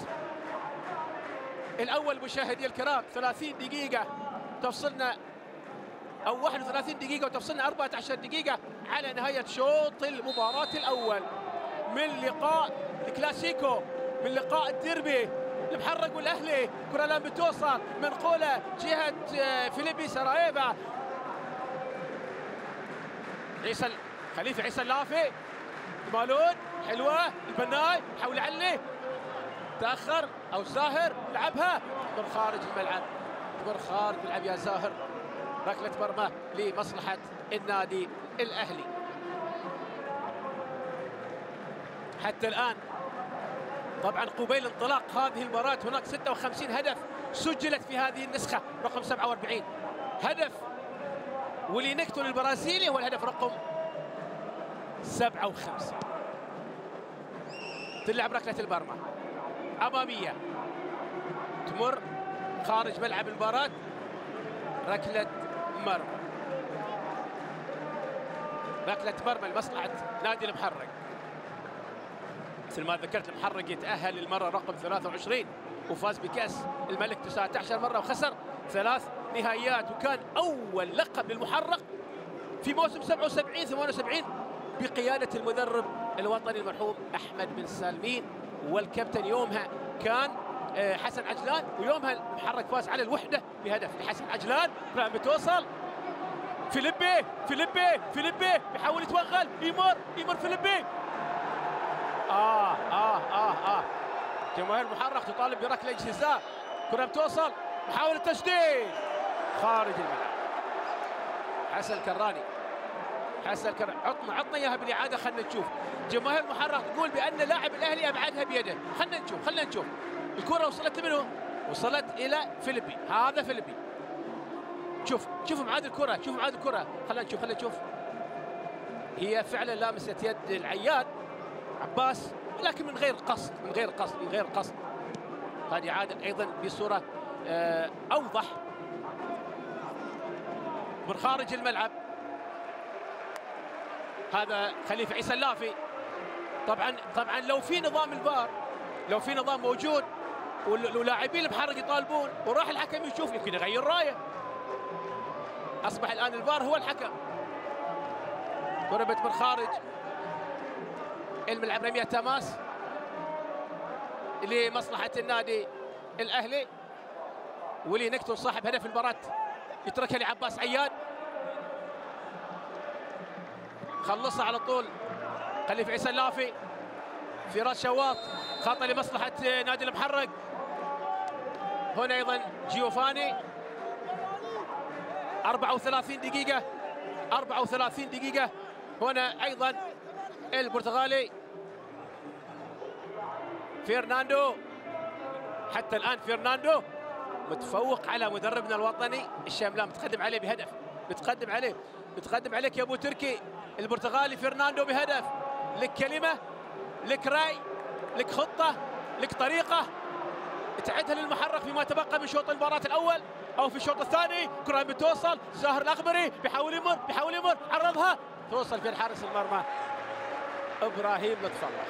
الأول مشاهدي الكرام ثلاثين دقيقة تفصلنا أو واحد وثلاثين دقيقة وتفصلنا أربعة عشر دقيقة على نهاية شوط المباراة الأول من لقاء الكلاسيكو، من لقاء الديربي المحرق والأهلي. كرة الآن بتوصل منقولة جهة فيليبي سراييفا، عيسى خليفه عيسى اللافي، مالون حلوه، البناي حاول يعلي، تاخر او زاهر لعبها من خارج الملعب، من خارج الملعب يا زاهر. ركله مرمى لمصلحه النادي الاهلي. حتى الان طبعا قبيل انطلاق هذه المباراه هناك ستة وخمسين هدف سجلت في هذه النسخه رقم سبعة وأربعين هدف. ولينكتون البرازيلي هو الهدف رقم سبعة وخمسين. تلعب ركله المرمى اماميه تمر خارج ملعب المباراه، ركله مرمى ركله مرمى لمصلحه نادي المحرق. مثل ما ذكرت المحرق يتأهل للمرة رقم ثلاثة وعشرين وفاز بكأس الملك تسعة عشر مرة وخسر ثلاث نهائيات، وكان أول لقب للمحرق في موسم سبعة وسبعين ثمانية وسبعين بقيادة المدرب الوطني المرحوم أحمد بن سالمين، والكابتن يومها كان حسن عجلان، ويومها المحرق فاز على الوحدة بهدف لحسن عجلان. كان بتوصل فيليبي فيليبي فيليبي بيحاول يتوغل، يمر يمر فيليبي آه آه آه آه جماهير المحرق تطالب بركلة جزاء. كرة بتوصل، محاولة تسديد خارج الملعب. حسن الكراني حسن الكراني عطنا عطنا اياها بالاعاده، خلينا نشوف. جماهير المحرق تقول بان لاعب الاهلي ابعدها بيده، خلينا نشوف خلينا نشوف. الكرة وصلت لمنه؟ وصلت الى فيليبي، هذا فيليبي. شوف شوف معاد الكرة، شوف معاد الكرة، خلينا نشوف خلينا نشوف. هي فعلا لامست يد العياد عباس، ولكن من غير قصد من غير قصد من غير قصد. هذه عادة ايضا بصوره اوضح من خارج الملعب. هذا خليفه عيسى اللافي. طبعا طبعا لو في نظام الفار، لو في نظام موجود ولاعبين المحرق يطالبون وراح الحكم يشوف يمكن يغير رايه. اصبح الان الفار هو الحكم. ضربت من خارج الملعب، رميه تماس لمصلحه النادي الاهلي. ولينكتون صاحب هدف المباراه يتركها لعباس عياد، خلصها على طول خليفه عيسى اللافي. فراس شواط خاطئ لمصلحه نادي المحرق. هنا ايضا جيوفاني. أربعة وثلاثين دقيقه أربعة وثلاثين دقيقه. هنا ايضا البرتغالي فرناندو. حتى الان فرناندو متفوق على مدربنا الوطني الشاملان، متقدم عليه بهدف، متقدم عليه متقدم عليك يا ابو تركي. البرتغالي فرناندو بهدف. لك كلمه، لك راي، لك خطه، لك طريقه تعدها للمحرق فيما تبقى من شوط المباراه الاول او في الشوط الثاني. كره بتوصل، زاهر الاغبري بيحاول يمر بيحاول يمر عرضها، توصل في الحارس المرمى ابراهيم لطف الله.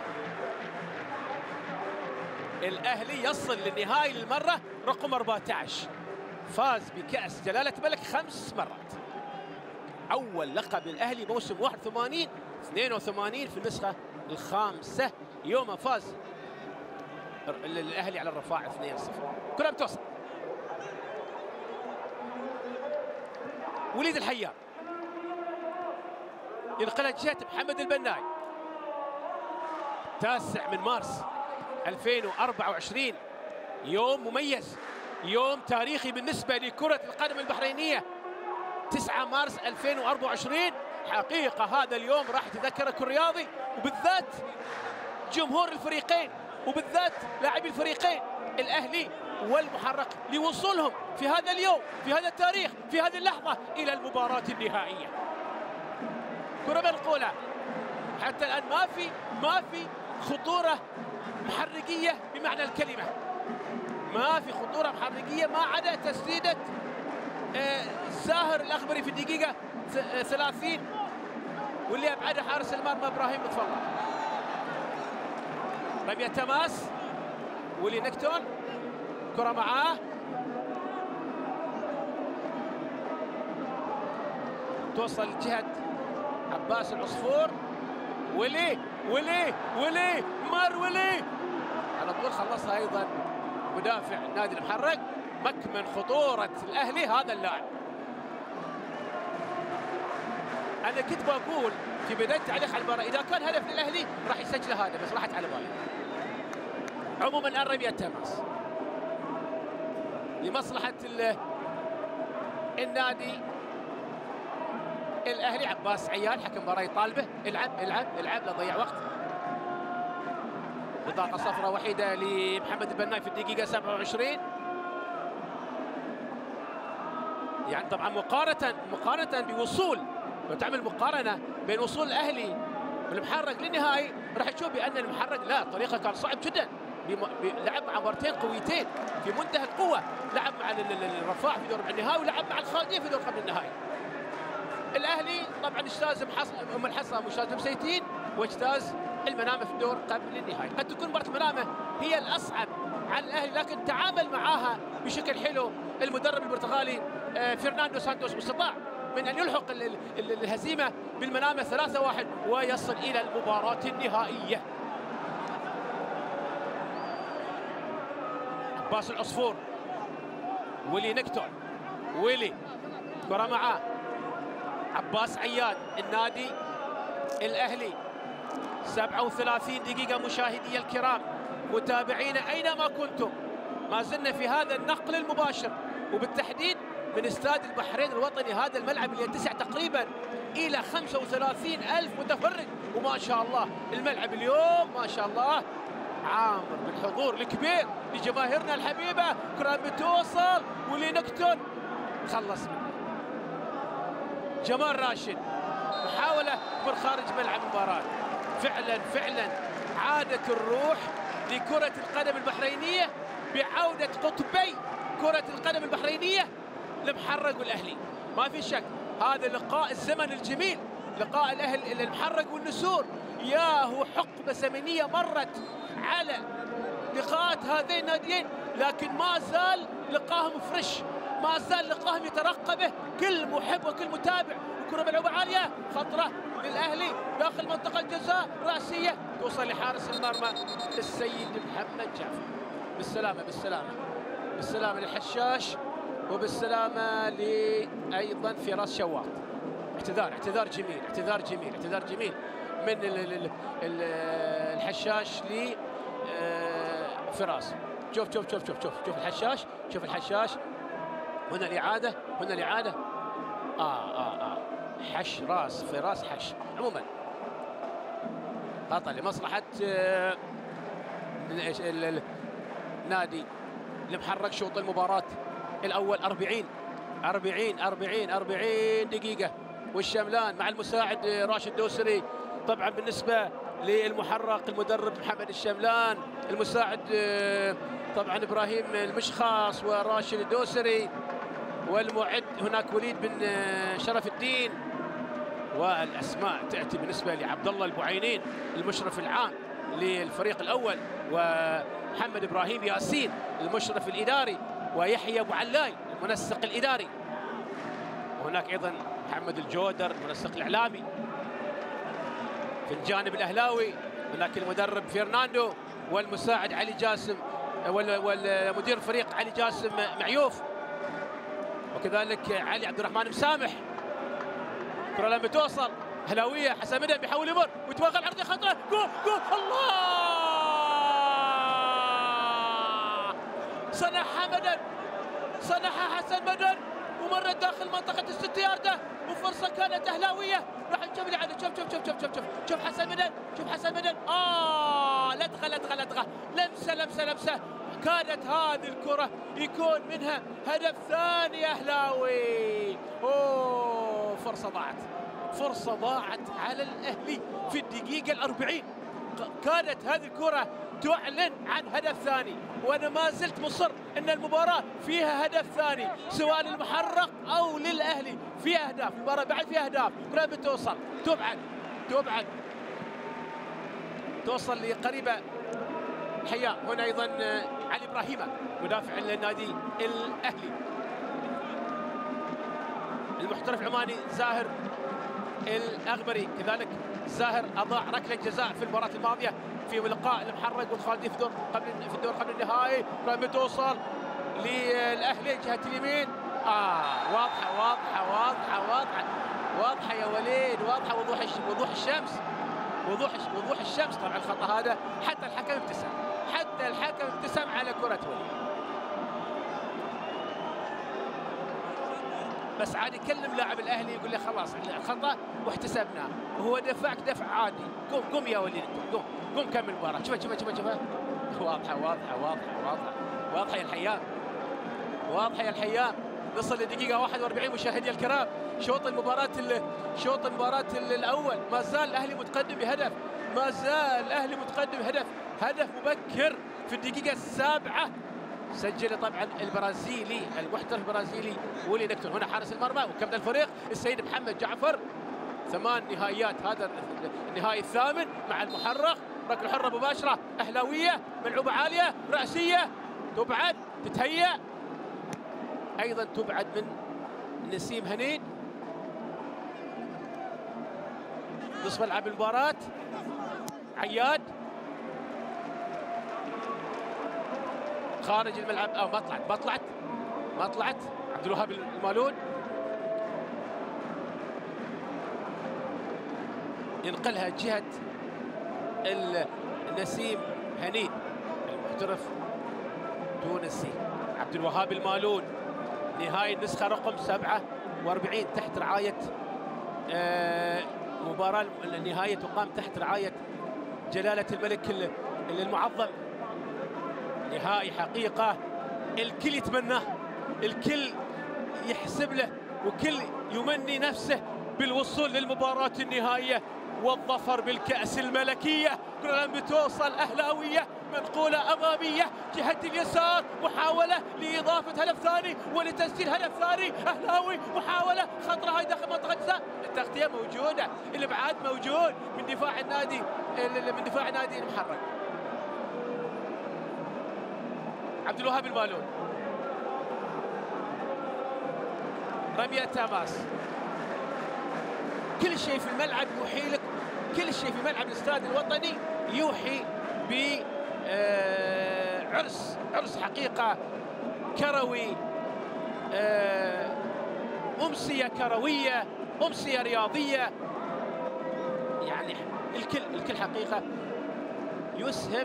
الاهلي يصل للنهائي للمره رقم أربعة عشر، فاز بكاس جلاله الملك خمس مرات. اول لقب للاهلي موسم واحد وثمانين اثنين وثمانين في النسخه الخامسه، يوم فاز الاهلي على الرفاع اثنين صفر. كره بتوصل، وليد الحيار ينقلها جهه محمد البناي. التاسع من مارس ألفين وأربعة وعشرين، يوم مميز، يوم تاريخي بالنسبه لكره القدم البحرينيه. تسعة مارس ألفين وأربعة وعشرين حقيقه هذا اليوم راح يتذكره كل رياضي، وبالذات جمهور الفريقين، وبالذات لاعبي الفريقين الاهلي والمحرق لوصولهم في هذا اليوم في هذا التاريخ في هذه اللحظه الى المباراه النهائيه. كره منقوله، حتى الان ما في ما في خطوره محرقيه بمعنى الكلمه، ما في خطوره محرقيه ما عدا تسديده آه زاهر الاغبري في الدقيقه ثلاثين واللي ابعدها حارس المرمى ابراهيم لطف الله. رميه تماس ولينكتون، كره معاه، توصل جهه عباس العصفور. ولي ولي ولي مر ولي على طول، خلصها ايضا مدافع نادي المحرق. مكمن خطوره الاهلي هذا اللاعب. انا كنت بقول في بدايه التعليق على المباراه اذا كان هدف للاهلي راح يسجل هذا، بس راحت على بالي. عموما الرميه التماس لمصلحه النادي الاهلي. عباس عيال حكم المباراه يطالبه العب العب العب لا تضيع وقت. بطاقه صفراء وحيده لمحمد البناي في الدقيقه سبعة وعشرين. يعني طبعا مقارنه مقارنه بوصول، لو تعمل مقارنه بين وصول الاهلي والمحرق للنهائي راح تشوف بان المحرق لا طريقه كان صعب جدا. لعب مع مبارتين قويتين في منتهى القوه، لعب مع الرفاع في دور النهائي ولعب مع الخالديه في دور قبل النهائي. الاهلي طبعا اجتاز ام الحصى مجتاز مسيتين واجتاز المنامه في الدور قبل النهائي. قد تكون مباراه المنامه هي الاصعب على الاهلي، لكن تعامل معها بشكل حلو المدرب البرتغالي فرناندو سانتوس، واستطاع من ان يلحق الهزيمه بالمنامه ثلاثة واحد ويصل الى المباراه النهائيه. عباس العصفور، ويلي نكتون، ويلي كره معاه عباس عياد. النادي الاهلي سبعة وثلاثين دقيقه مشاهدي الكرام متابعينا اينما كنتم، ما زلنا في هذا النقل المباشر وبالتحديد من استاد البحرين الوطني، هذا الملعب اللي يتسع تقريبا الى خمسة وثلاثين ألف متفرج. وما شاء الله الملعب اليوم ما شاء الله عامر بالحضور الكبير لجماهيرنا الحبيبه. كره بتوصل ولينكتون خلص منه. جمال راشد محاوله من خارج ملعب المباراه. فعلا فعلا عادت الروح لكره القدم البحرينيه بعوده قطبي كره القدم البحرينيه المحرق والاهلي. ما في شك هذا لقاء الزمن الجميل، لقاء الاهل المحرق والنسور. ياهو حقبه زمنيه مرت على لقاءات هذين الناديين، لكن ما زال لقاهم فريش، ما زال لقاهم يترقبه كل محب وكل متابع. وكره ملعوبه عاليه خطره للاهلي داخل منطقه الجزاء راسيه توصل لحارس المرمى السيد محمد جعفر. بالسلامه بالسلامه بالسلامه للحشاش وبالسلامه لايضا فراس شواط. اعتذار اعتذار جميل اعتذار جميل اعتذار جميل من ال ال ال الحشاش ل فراس. شوف شوف شوف شوف شوف شوف الحشاش شوف الحشاش. هنا الاعاده هنا الاعاده. اه اه اه حش راس فراس حش. عموما خطا لمصلحه آه النادي المحرق. شوط المباراه الاول أربعين أربعين أربعين أربعين دقيقه والشملان مع المساعد راشد دوسري. طبعا بالنسبه للمحرق المدرب محمد الشملان، المساعد طبعا ابراهيم المشخاص وراشد الدوسري، والمعد هناك وليد بن شرف الدين. والاسماء تاتي بالنسبه لعبد الله البعينين المشرف العام للفريق الاول، ومحمد ابراهيم ياسين المشرف الاداري، ويحيى ابو علاي المنسق الاداري، وهناك ايضا محمد الجودر المنسق الاعلامي. في الجانب الاهلاوي هناك المدرب فرناندو والمساعد علي جاسم والمدير الفريق علي جاسم معيوف، وكذلك علي عبد الرحمن مسامح. كره لما توصل اهلاويه حسن مدن بيحاول يمر ويتوغل عرضيه خطره. جول جول الله صنعها مدن صنعها حسن مدن ومرت داخل منطقه الست يارده وفرصه كانت اهلاويه. راح نشوف العدد. شوف شوف شوف شوف شوف شوف شوف حسن مدن شوف حسن مدن. اه لدغه لدغه لدغه لمسه لمسه لمسه. كانت هذه الكره يكون منها هدف ثاني اهلاوي. اوه فرصه ضاعت فرصه ضاعت على الاهلي في الدقيقه الأربعين. كانت هذه الكره تعلن عن هدف ثاني، وانا ما زلت مصر ان المباراه فيها هدف ثاني سواء للمحرق او للاهلي. فيها اهداف المباراه بعد فيها اهداف. كره بتوصل تبعد تبعد توصل لقريبه حياء. هنا ايضا علي ابراهيم مدافع النادي الاهلي. المحترف العماني زاهر الاغبري كذلك. زاهر اضاع ركله جزاء في المباراه الماضيه في لقاء المحرق والخالدي في الدور قبل في الدور قبل النهائي. رمي توصل للاهلي جهه اليمين. اه واضحه واضحه واضحه واضحه واضحه يا وليد، واضحه وضوح وضوح الشمس، وضوح وضوح الشمس. طبعا الخطا هذا حتى الحكم ابتسم، حتى الحكم ابتسم على كره وليد. بس عاد يكلم لاعب الاهلي يقول له خلاص الخطا واحتسبناه، وهو دفعك دفع عادي. قوم قوم يا وليد، قوم قوم كمل المباراه. شوف شوف شوف شوف واضحه واضحه واضحه واضحه واضحه يا الحيان، واضحه يا الحيان. نصل لدقيقه واحد وأربعين مشاهدي الكرام، شوط المباراه شوط المباراه الاول، ما زال الاهلي متقدم بهدف، ما زال الاهلي متقدم بهدف، هدف مبكر في الدقيقه السابعه سجل طبعا البرازيلي المحترف البرازيلي ويلي نكتون. هنا حارس المرمى وكابتن الفريق السيد محمد جعفر. ثمان نهائيات، هذا النهائي الثامن مع المحرق. ركله حره مباشره اهلاويه، ملعوبه عاليه راسيه، تبعد تتهيأ، ايضا تبعد من نسيم هنيد. نصف ملعب المباراه عياد خارج الملعب، او ما طلعت ما طلعت ما طلعت عبد الوهاب المالون ينقلها جهه النسيم هنيد المحترف تونسي. عبد الوهاب المالون نهائي النسخه رقم سبعة وأربعين تحت رعايه آه مباراه النهائيه تقام تحت رعايه جلاله الملك المعظم. نهائي حقيقه الكل يتمناه، الكل يحسب له، وكل يمني نفسه بالوصول للمباراه النهائيه والظفر بالكأس الملكية. كرة بتوصل أهلاوية منقولة أمامية جهة اليسار، محاولة لإضافة هدف ثاني ولتسجيل هدف ثاني أهلاوي، محاولة خطرة هاي داخل منطقة الجزاء، التغطية موجودة، الإبعاد موجود من دفاع النادي من دفاع النادي المحرق. عبد الوهاب المالون، رمية تاماس، كل شيء في الملعب يوحي لك، كل شيء في ملعب الاستاد الوطني يوحي بعرس عرس حقيقة كروي، أمسية كروية، أمسية رياضية. يعني الكل الكل حقيقة يسهم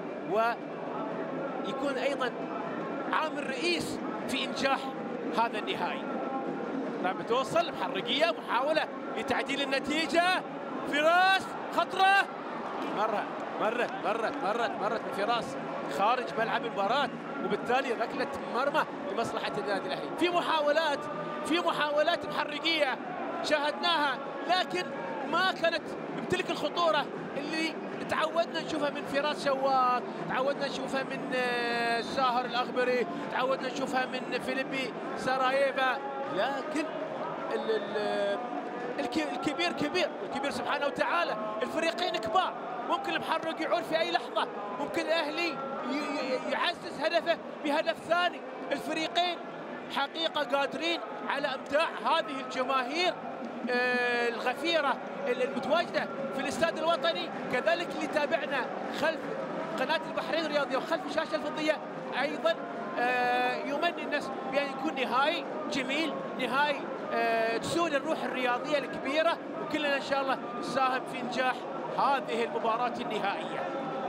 ويكون أيضا عامل رئيس في إنجاح هذا النهائي. رامي توصل محرقية، محاولة لتعديل النتيجة، فراس خطرة، مرة مرت مرت مرت مرت من فراس خارج ملعب المباراة، وبالتالي ركلة مرمى لمصلحة النادي الأهلي. في محاولات في محاولات محرقية شاهدناها، لكن ما كانت بتلك الخطورة اللي تعودنا نشوفها من فراس شواط، تعودنا نشوفها من ساهر الأغبري، تعودنا نشوفها من فيليبي سراييفا. لكن ال ال الكبير كبير، الكبير سبحانه وتعالى. الفريقين كبار، ممكن المحرق يعود في اي لحظه، ممكن الاهلي يعزز هدفه بهدف ثاني. الفريقين حقيقه قادرين على امتاع هذه الجماهير الغفيره المتواجده في الاستاد الوطني، كذلك اللي تابعنا خلف قناه البحرين الرياضيه وخلف الشاشه الفضيه. ايضا يمني الناس بان يكون نهائي جميل، نهائي تسود الروح الرياضيه الكبيره، وكلنا ان شاء الله نساهم في انجاح هذه المباراه النهائيه.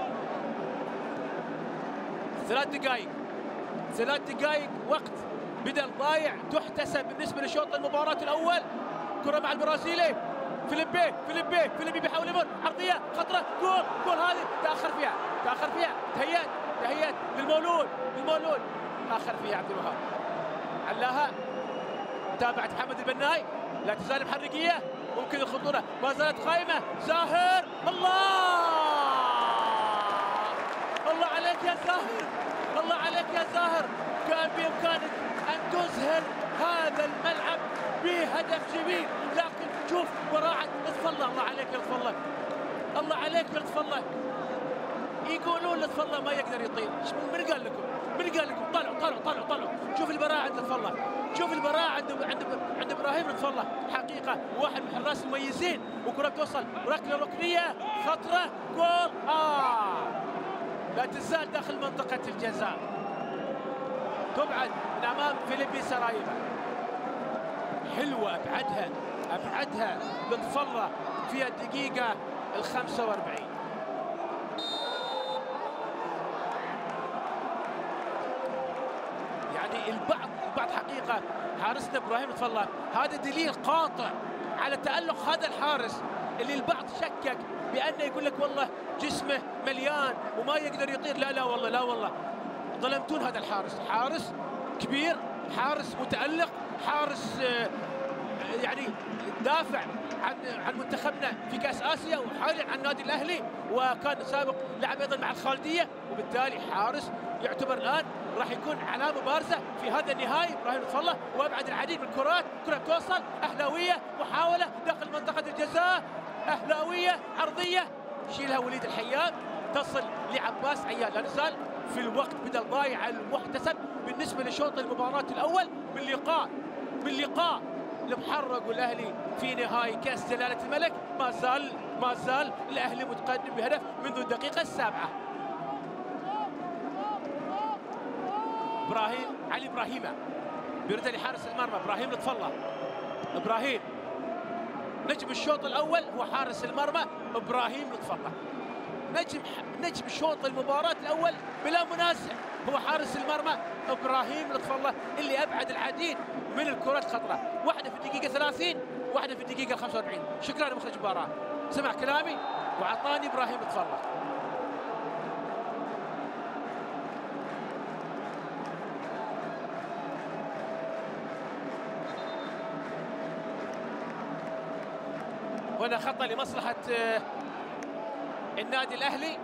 ثلاث دقائق ثلاث دقائق وقت بدل ضايع تحتسب بالنسبه لشوط المباراه الاول. كره مع البرازيلي فيليبي فيليبي فيليبي بيحاول يمر عرضيه خطره، جول جول هذه تاخر فيها تاخر فيها تهيأت تهيأت للمولود للمولود تاخر فيها عبد الوهاب. علاها تابعت محمد البناي، لا تزال محرقيه، ممكن الخطوره ما زالت قائمه. زاهر، الله الله عليك يا زاهر، الله عليك يا زاهر، كان بامكانك ان تزهر هذا الملعب بهدف جميل، لكن شوف براعه لطف الله. الله عليك يا لطف الله، الله عليك يا لطف الله. يقولون لطف الله ما يقدر يطير، من قال لكم؟ من قال لكم؟ طلعوا طلعوا طلعوا طلعوا، شوف البراعه عند لطف الله، شوف البراعه عند عند عند ابراهيم لطف الله، حقيقه واحد من الحراس المميزين. وكره توصل ركله ركنيه خطره، جول، اه لا تزال داخل منطقه الجزاء، تبعد من امام فيليبي سراييفا. حلوه ابعدها أبعدها لطف الله في الدقيقة الخمسة وأربعين. يعني البعض البعض حقيقة حارسنا إبراهيم لطف الله هذا دليل قاطع على تألق هذا الحارس اللي البعض شكك بأنه يقول لك والله جسمه مليان وما يقدر يطير. لا لا والله لا والله ظلمتون هذا الحارس. حارس كبير، حارس متألق، حارس يعني دافع عن عن منتخبنا في كأس آسيا وحاليا عن النادي الأهلي، وكان سابق لعب أيضا مع الخالدية، وبالتالي حارس يعتبر الآن راح يكون علامة بارزة في هذا النهائي. إبراهيم لطف الله وأبعد العديد من الكرات، كرة توصل أهلاوية، محاولة داخل منطقة الجزاء، أهلاوية عرضية يشيلها وليد الحيان، تصل لعباس عيال. لا نزال في الوقت بدل ضايع المحتسب بالنسبة لشوط المباراة الأول من لقاء من لقاء المحرق والأهلي في نهائي كأس جلالة الملك. ما زال ما زال الأهلي متقدم بهدف منذ الدقيقة السابعة. إبراهيم علي إبراهيمة بيرد لحارس المرمى إبراهيم لطف الله. إبراهيم نجم الشوط الأول هو حارس المرمى إبراهيم لطف الله. نجم نجم شوط المباراة الأول بلا منازع هو حارس المرمى إبراهيم لطف الله اللي أبعد العديد من الكرات الخطرة. واحدة في الدقيقة ثلاثين، واحدة في الدقيقة خمسة وأربعين. شكرا لمخرج المباراة، سمع كلامي وعطاني إبراهيم لطف الله. هنا خطأ لمصلحة النادي الأهلي.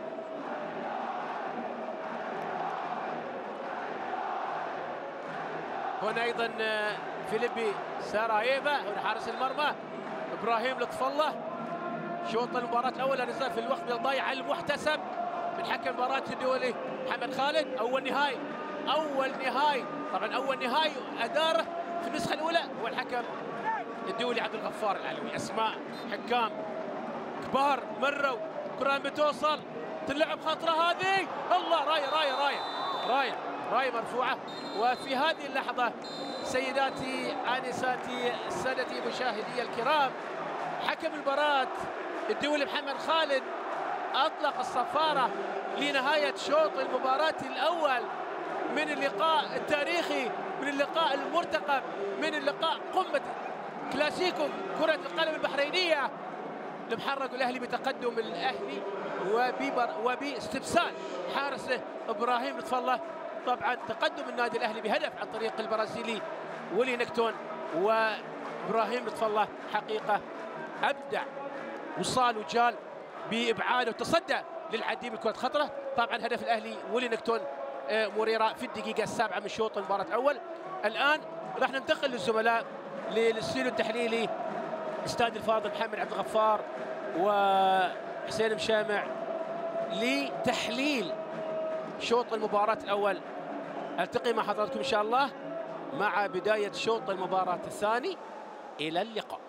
هنا أيضا فيليبي ساراييفا، هنا حارس المرمى إبراهيم لطف الله. شوط المباراة الأول نزال في الوقت الضايع المحتسب من حكم المباراة الدولي محمد خالد. أول نهائي أول نهائي طبعا أول نهائي أداره في النسخة الأولى هو الحكم الدولي عبد الغفار العلوي. أسماء حكام كبار مروا، كرة بتوصل تلعب خطرة هذه، الله راية راية راية راية راية مرفوعة. وفي هذه اللحظة سيداتي آنساتي سادتي مشاهدي الكرام، حكم المباراة الدولي محمد خالد أطلق الصفارة لنهاية شوط المباراة الأول من اللقاء التاريخي، من اللقاء المرتقب، من اللقاء قمة كلاسيكو كرة القدم البحرينية. المحرق الأهلي بتقدم الأهلي وباستبسال حارسه إبراهيم لطف الله. طبعا تقدم النادي الأهلي بهدف عن طريق البرازيلي ولينغتون، وإبراهيم لطف الله حقيقة أبدع وصال وجال بإبعاده وتصدى للعديد من كرة خطرة. طبعا هدف الأهلي ولينغتون موريرا في الدقيقة السابعة من شوط المباراة الأول. الآن راح ننتقل للزملاء للاستوديو التحليلي استاذ الفاضل محمد عبد الغفار وحسين مشامع لتحليل شوط المباراة الأول. ألتقي مع حضراتكم إن شاء الله مع بداية شوط المباراة الثاني. إلى اللقاء.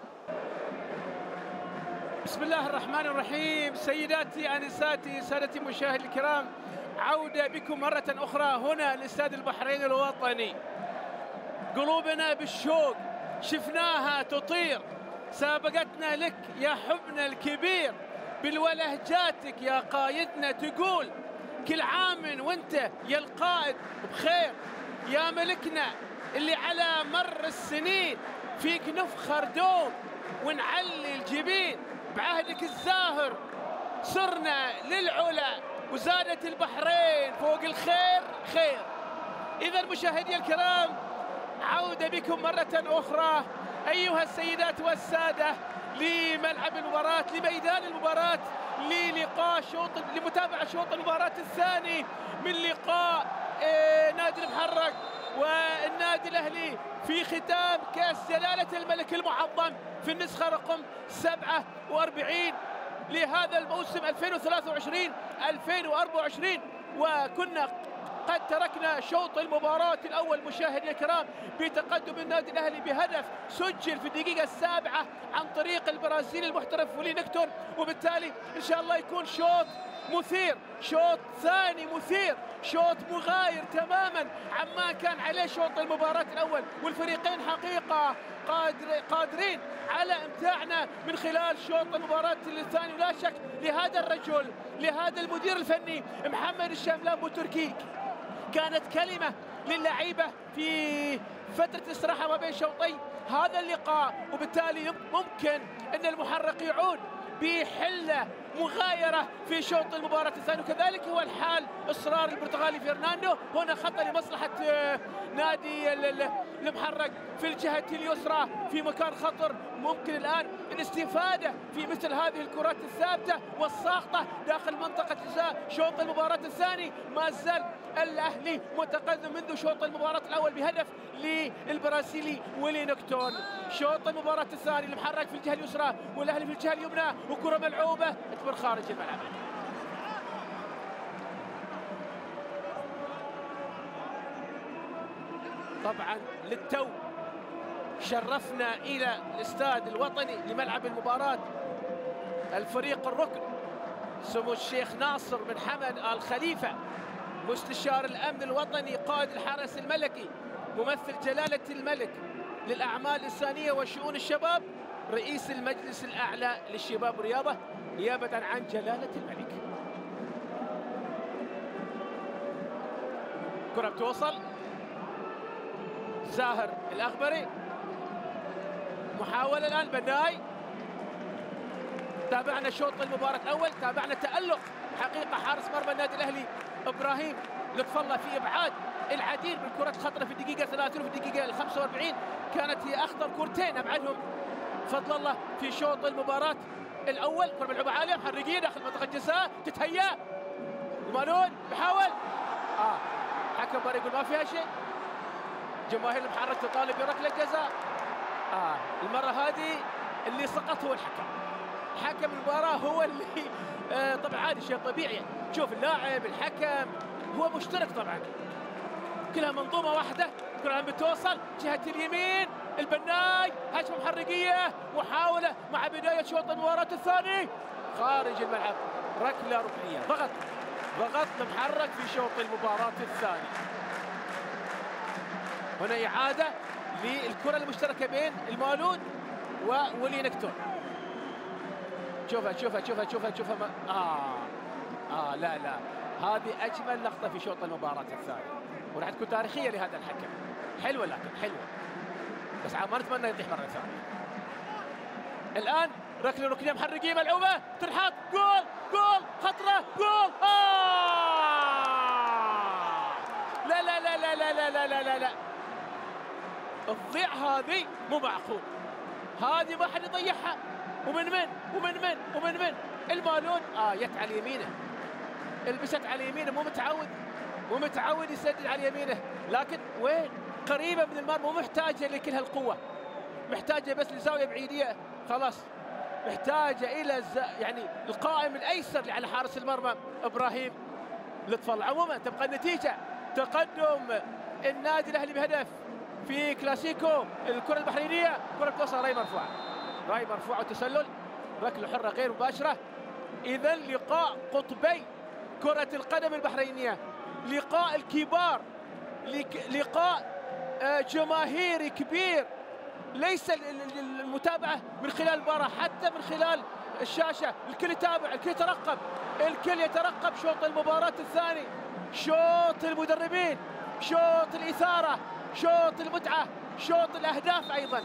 بسم الله الرحمن الرحيم. سيداتي آنساتي سادتي مشاهدي الكرام، عودة بكم مرة أخرى هنا لاستاد البحرين الوطني. قلوبنا بالشوق شفناها تطير، سابقتنا لك يا حبنا الكبير، بالولهجاتك يا قايدنا تقول كل عام وانت يا القائد بخير، يا ملكنا اللي على مر السنين فيك نفخر دوم ونعلي الجبين، بعهدك الزاهر صرنا للعلا وزادت البحرين فوق الخير خير. إذا مشاهدي الكرام، عودة بكم مرة أخرى أيها السيدات والسادة لملعب المباراة، لميدان المباراة، للقاء شوط لمتابعة شوط المباراة الثاني من لقاء آه نادي المحرق والنادي الأهلي في ختام كأس جلالة الملك المعظم في النسخة رقم سبعة وأربعين لهذا الموسم ألفين وثلاثة وعشرين ألفين وأربعة وعشرين. وكنا لقد تركنا شوط المباراة الأول مشاهدينا الكرام بتقدم النادي الأهلي بهدف سجل في الدقيقة السابعة عن طريق البرازيلي المحترف ولينغتون، وبالتالي إن شاء الله يكون شوط مثير، شوط ثاني مثير، شوط مغاير تماما عما كان عليه شوط المباراة الأول، والفريقين حقيقة قادر قادرين على امتاعنا من خلال شوط المباراة الثاني. لا شك لهذا الرجل، لهذا المدير الفني محمد الشاملان بوتركي، كانت كلمة للعيبة في فترة الاستراحة ما بين شوطي هذا اللقاء، وبالتالي ممكن أن المحرق يعود بحلة مغايرة في شوط المباراة الثاني، وكذلك هو الحال إصرار البرتغالي فرناندو. هنا خطأ لمصلحة نادي المحرق في الجهة اليسرى في مكان خطر. ممكن الآن الاستفادة في مثل هذه الكرات الثابتة والساقطة داخل منطقة جزاء. شوط المباراة الثاني ما زال الأهلي متقدم منذ شوط المباراة الأول بهدف للبرازيلي ولينغتون. شوط المباراة الثاني المحرك في الجهة اليسرى والأهلي في الجهة اليمنى، وكرة ملعوبة تمر خارج الملعب. طبعا للتو شرفنا إلى الاستاد الوطني لملعب المباراة الفريق الركن سمو الشيخ ناصر بن حمد آل خليفة، مستشار الأمن الوطني، قائد الحرس الملكي، ممثل جلالة الملك للأعمال الإنسانية وشؤون الشباب، رئيس المجلس الأعلى للشباب والرياضة نيابة عن جلالة الملك. كرة بتوصل زاهر الأخبري، محاولة الآن بناي. تابعنا شوط المباراة الأول، تابعنا تألق حقيقة حارس مرمى النادي الأهلي إبراهيم لطف الله في إبعاد العديد من كرات خطرة في الدقيقة ثلاثين وفي الدقيقة الخمسة وأربعين، كانت هي أخطر كرتين أبعدهم فضل الله في شوط المباراة الأول. كرة ملعوبة عالية محرقية داخل منطقة الجزاء، تتهيأ ومالون بحاول آه حكم برا يقول ما فيها شيء. جماهير المحرك تطالب بركلة جزاء. آه المرة هذه اللي سقط هو الحكم، حكم المباراة هو اللي آه طبعا عادي شيء طبيعي. شوف اللاعب الحكم هو مشترك طبعا، كلها منظومة واحدة. كرة عم بتوصل جهة اليمين، البناي هجمة محرقية، محاولة مع بداية شوط المباراة الثاني خارج الملعب، ركلة ركنية. ضغط ضغط المحرك في شوط المباراة الثاني. هنا إعادة للكرة المشتركة بين المالون وولينغتون. شوفها شوفها شوفها شوفها شوفها ما... آه آه لا لا هذه أجمل لقطة في شوط المباراة الثاني، وراح تكون تاريخية لهذا الحكم. حلوة لكن حلوة، بس ما نتمنى يطيح مرة ثانية. الآن ركلة ركنية محرقية ملعوبة تنحط، جول جول خطرة جول. آه لا لا لا لا لا لا لا لا لا الضيع هذه مو معقول، هذه ما حد يضيعها. ومن من ومن من ومن من المالون اه يت على يمينه، البست على يمينه، مو متعود مو متعود يسدد على يمينه، لكن وين قريبه من المرمى، مو محتاجه لكل هالقوه، محتاجه بس لزاويه بعيديه خلاص، محتاجه الى ز... يعني القائم الايسر اللي على حارس المرمى ابراهيم لطف الله. عموما تبقى النتيجه تقدم النادي الاهلي بهدف في كلاسيكو. الكره البحرينيه كره توصل راي مرفوعه، راي مرفوعه وتسلل، ركله حره غير مباشره. اذا لقاء قطبي كره القدم البحرينيه، لقاء الكبار، لقاء جماهيري كبير، ليس المتابعه من خلال المباراه، حتى من خلال الشاشه الكل يتابع، الكل يترقب، الكل يترقب شوط المباراه الثاني، شوط المدربين، شوط الاثاره، شوط المتعه، شوط الاهداف ايضا.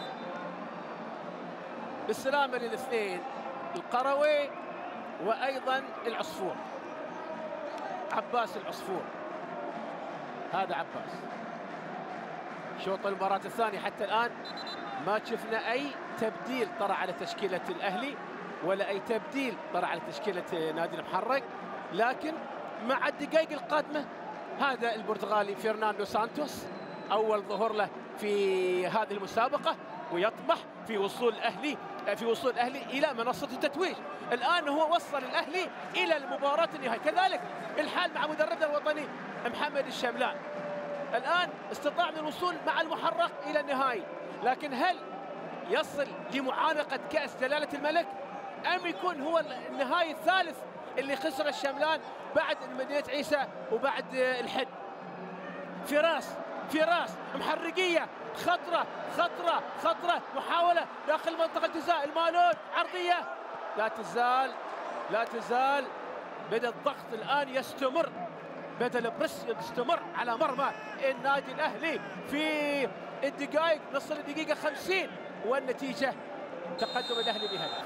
بالسلامه للاثنين، القروي وايضا العصفور، عباس العصفور، هذا عباس. شوط المباراة الثانية حتى الآن ما شفنا أي تبديل طرأ على تشكيلة الأهلي ولا أي تبديل طرأ على تشكيلة نادي المحرق، لكن مع الدقائق القادمة هذا البرتغالي فرناندو سانتوس أول ظهور له في هذه المسابقة، ويطمح في وصول الأهلي في وصول الاهلي الى منصه التتويج. الان هو وصل الاهلي الى المباراه النهائيه، كذلك الحال مع مدربنا الوطني محمد الشملان. الان استطاع من الوصول مع المحرق الى النهائي، لكن هل يصل لمعانقه كاس جلاله الملك ام يكون هو النهائي الثالث اللي خسر الشملان بعد مدينه عيسى وبعد الحد؟ فراس فراس محرقيه، خطره خطره خطره، محاوله داخل منطقه الجزاء، المالون عرضيه، لا تزال لا تزال بدا الضغط الان يستمر، بدا البريس يستمر على مرمى النادي الاهلي في الدقائق، نصل الدقيقه خمسين والنتيجه تقدم الاهلي بهدف.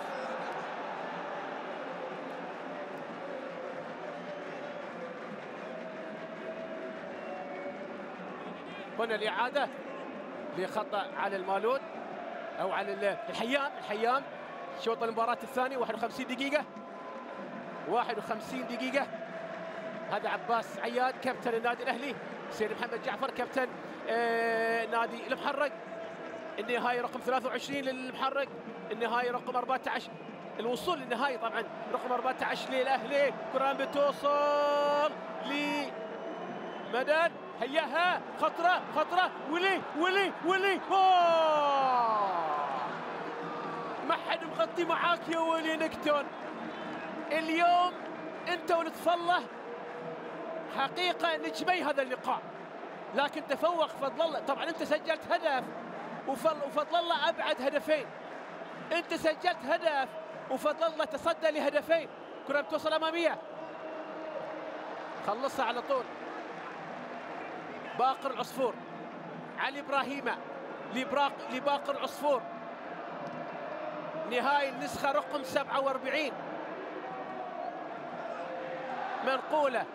هنا الاعاده لخطا على المالون او على الحيام الحيام شوط المباراه الثاني، واحد وخمسين دقيقه واحد وخمسين دقيقه. هذا عباس عياد كابتن النادي الاهلي، سيد محمد جعفر كابتن آه نادي المحرق. النهائي رقم ثلاثة وعشرين للمحرق، النهائي رقم أربعة عشر، الوصول للنهائي طبعا رقم أربعة عشر للاهلي. كرة بتوصل لمدن، هياها خطره خطره، ولي ولي ولي أوه! ما حد مغطي معاك يا ولي نكتون. اليوم انت ولطف الله حقيقه نجمي هذا اللقاء، لكن تفوق فضل الله. طبعا انت سجلت هدف وفضل الله ابعد هدفين، انت سجلت هدف وفضل الله تصدى لهدفين. كره بتوصل اماميه، خلصها على طول باقر العصفور، علي ابراهيمه لباقر العصفور. نهائي النسخه رقم سبعة وأربعين، منقوله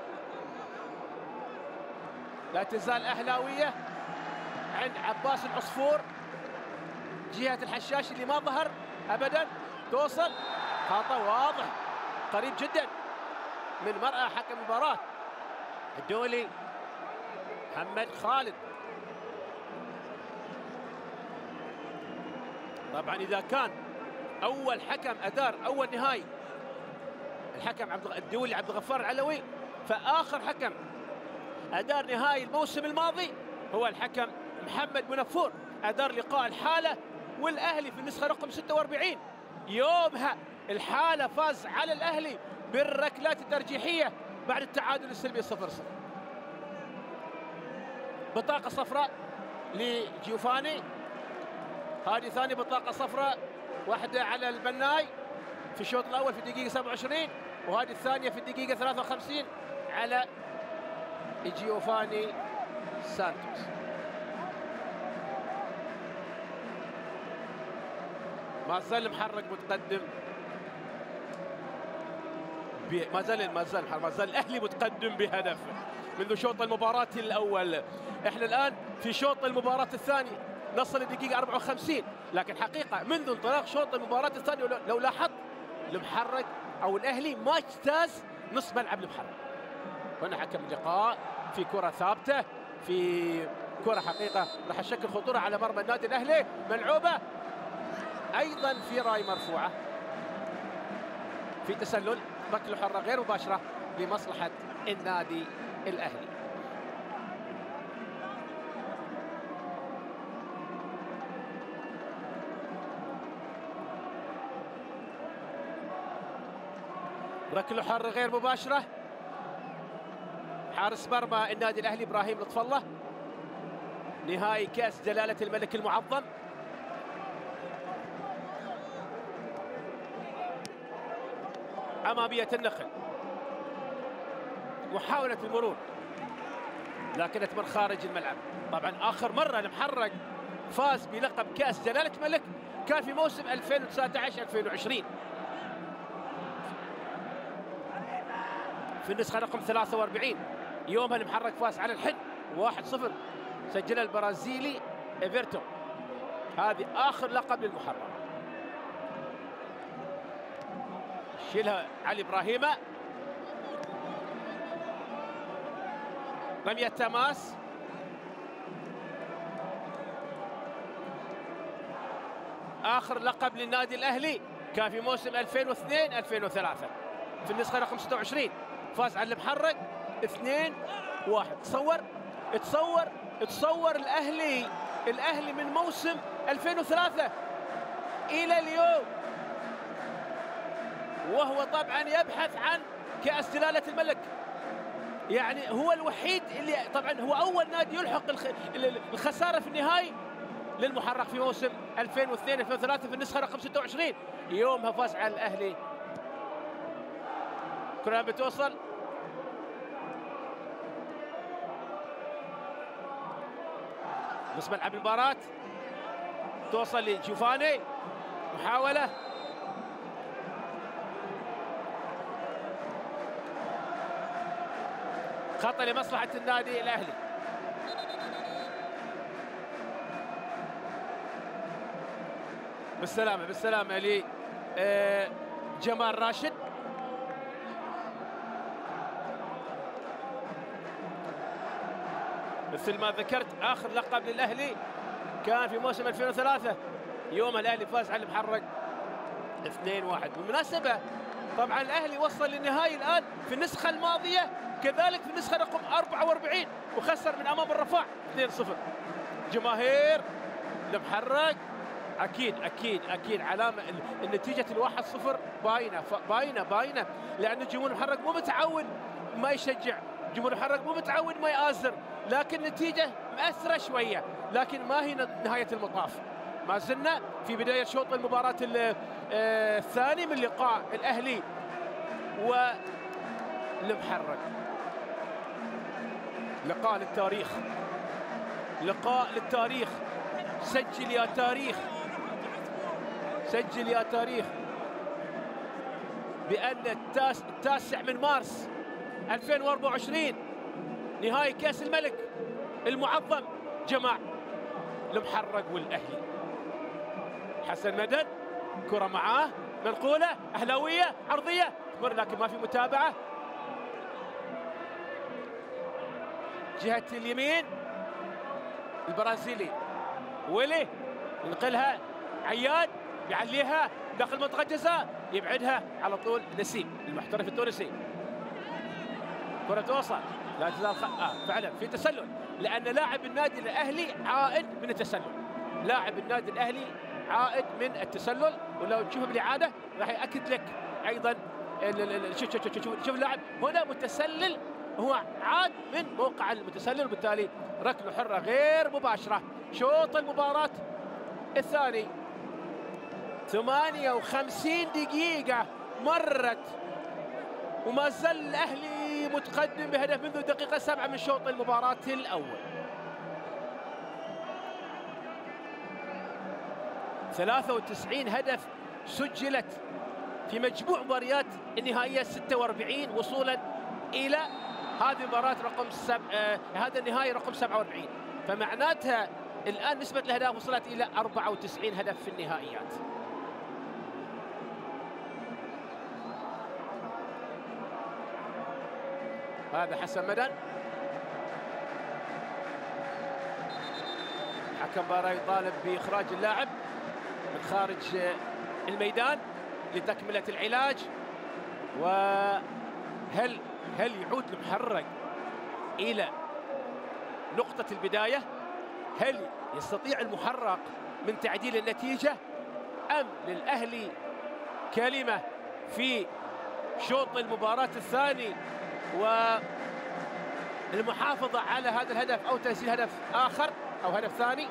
لا تزال اهلاويه عند عباس العصفور جهه الحشاش اللي ما ظهر ابدا. توصل خطا واضح قريب جدا من مرأى حكم المباراه الدولي محمد خالد. طبعا اذا كان اول حكم ادار اول نهائي الحكم عبد الدولي عبد الغفار العلوي، فاخر حكم ادار نهائي الموسم الماضي هو الحكم محمد منفور، ادار لقاء الحاله والاهلي في النسخه رقم ستة وأربعين. يومها الحاله فاز على الاهلي بالركلات الترجيحيه بعد التعادل السلبي صفر صفر. بطاقه صفراء لجيوفاني، هذه ثاني بطاقه صفراء، واحده على البناي في الشوط الاول في الدقيقه سبعة وعشرين، وهذه الثانيه في الدقيقه ثلاثة وخمسين على جيوفاني سانتوس. ما زال المحرق متقدم، ما زال ما زال ما زال الاهلي متقدم بهدف منذ شوط المباراه الاول. احنا الان في شوط المباراه الثاني، نصل الدقيقه أربعة وخمسين، لكن حقيقه منذ انطلاق شوط المباراه الثاني لو لاحظت المحرق او الاهلي ما اجتاز نصف ملعب المحرق. هنا حكم اللقاء في كره ثابته، في كره حقيقه راح تشكل خطوره على مرمى النادي الاهلي، ملعوبه ايضا في راي مرفوعه، في تسلل، ركله حره غير مباشره لمصلحه النادي الاهلي. ركله حره غير مباشره، حارس مرمى النادي الاهلي ابراهيم لطف الله. نهائي كاس جلاله الملك المعظم. اماميه النخل، محاوله المرور لكنها من خارج الملعب. طبعا اخر مره المحرق فاز بلقب كاس جلاله الملك كان في موسم ألفين وتسعة عشر ألفين وعشرين في النسخه رقم ثلاثة وأربعين. يومها المحرق فاز على الحد واحد صفر، سجلها البرازيلي ايفرتون. هذه اخر لقب للمحرق. شيلها علي ابراهيمه، رميه تماس آخر لقب للنادي الأهلي كان في موسم ألفين واثنين ألفين وثلاثة في النسخة رقم ستة وعشرين، فاز على المحرق اثنين واحد. تصور تصور تصور الأهلي الأهلي من موسم ألفين وثلاثة إلى اليوم وهو طبعا يبحث عن كأس جلالة الملك. يعني هو الوحيد اللي طبعا هو أول نادي يلحق الخسارة في النهائي للمحرق في موسم ألفين واثنين ألفين وثلاثة في النسخة رقم ستة وعشرين. يومها فاز على الأهلي. كرة بتوصل نص ملعب المباراة، توصل لجوفاني، محاولة خطأ لمصلحة النادي الأهلي. بالسلامة بالسلامة لي آه جمال راشد. مثل ما ذكرت آخر لقب للأهلي كان في موسم ألفين وثلاثة، يوم الأهلي فاز على المحرق اثنين واحد. بالمناسبة طبعا الأهلي وصل للنهائي الآن في النسخة الماضية كذلك في النسخة رقم أربعة وأربعين وخسر من أمام الرفاع اثنين صفر. جماهير المحرق أكيد أكيد أكيد علامة النتيجة الواحد صفر باينة باينة باينة، لأن الجمهور المحرق مو متعود ما يشجع، جمهور المحرق مو متعود ما يآزر، لكن النتيجة مأثرة شوية، لكن ما هي نهاية المطاف. ما زلنا في بداية شوط المباراة الثاني من لقاء الأهلي والمحرق. لقاء للتاريخ، لقاء للتاريخ. سجل يا تاريخ، سجل يا تاريخ بأن التاس التاسع من مارس ألفين وأربعة وعشرين نهائي كأس الملك المعظم جمع المحرق والأهلي. حسن مدن كرة معاه منقولة أهلاوية عرضية تمر لكن ما في متابعة. جهة اليمين البرازيلي ويلي ينقلها عياد يعليها داخل منطقة الجزاء يبعدها على طول نسيم المحترف التونسي. كرة توصل لا تزال خ... آه فعلا في تسلل، لأن لاعب النادي الأهلي عائد من التسلل، لاعب النادي الأهلي عائد من التسلل، ولو تشوف بالإعادة راح يأكد لك أيضا. شوف شوف شوف شوف اللاعب هنا متسلل، هو عاد من موقع المتسلل وبالتالي ركله حرة غير مباشرة. شوط المباراة الثاني ثمانية وخمسين دقيقة مرت وما زال الأهلي متقدم بهدف منذ الدقيقة سبعة من شوط المباراة الأول. ثلاثة وتسعين هدف سجلت في مجموع مباريات النهائية ستة وأربعين وصولا إلى هذه المباراة رقم سب... آه هذا النهائي رقم سبعة وأربعين، فمعناتها الآن نسبة الأهداف وصلت إلى أربعة وتسعين هدف في النهائيات. هذا حسن مدن حكم مباراة يطالب بإخراج اللاعب من خارج الميدان لتكملة العلاج. وهل هل يعود المحرق إلى نقطة البداية؟ هل يستطيع المحرق من تعديل النتيجة أم للأهلي كلمة في شوط المباراة الثاني والمحافظة على هذا الهدف أو تسجيل هدف آخر أو هدف ثاني؟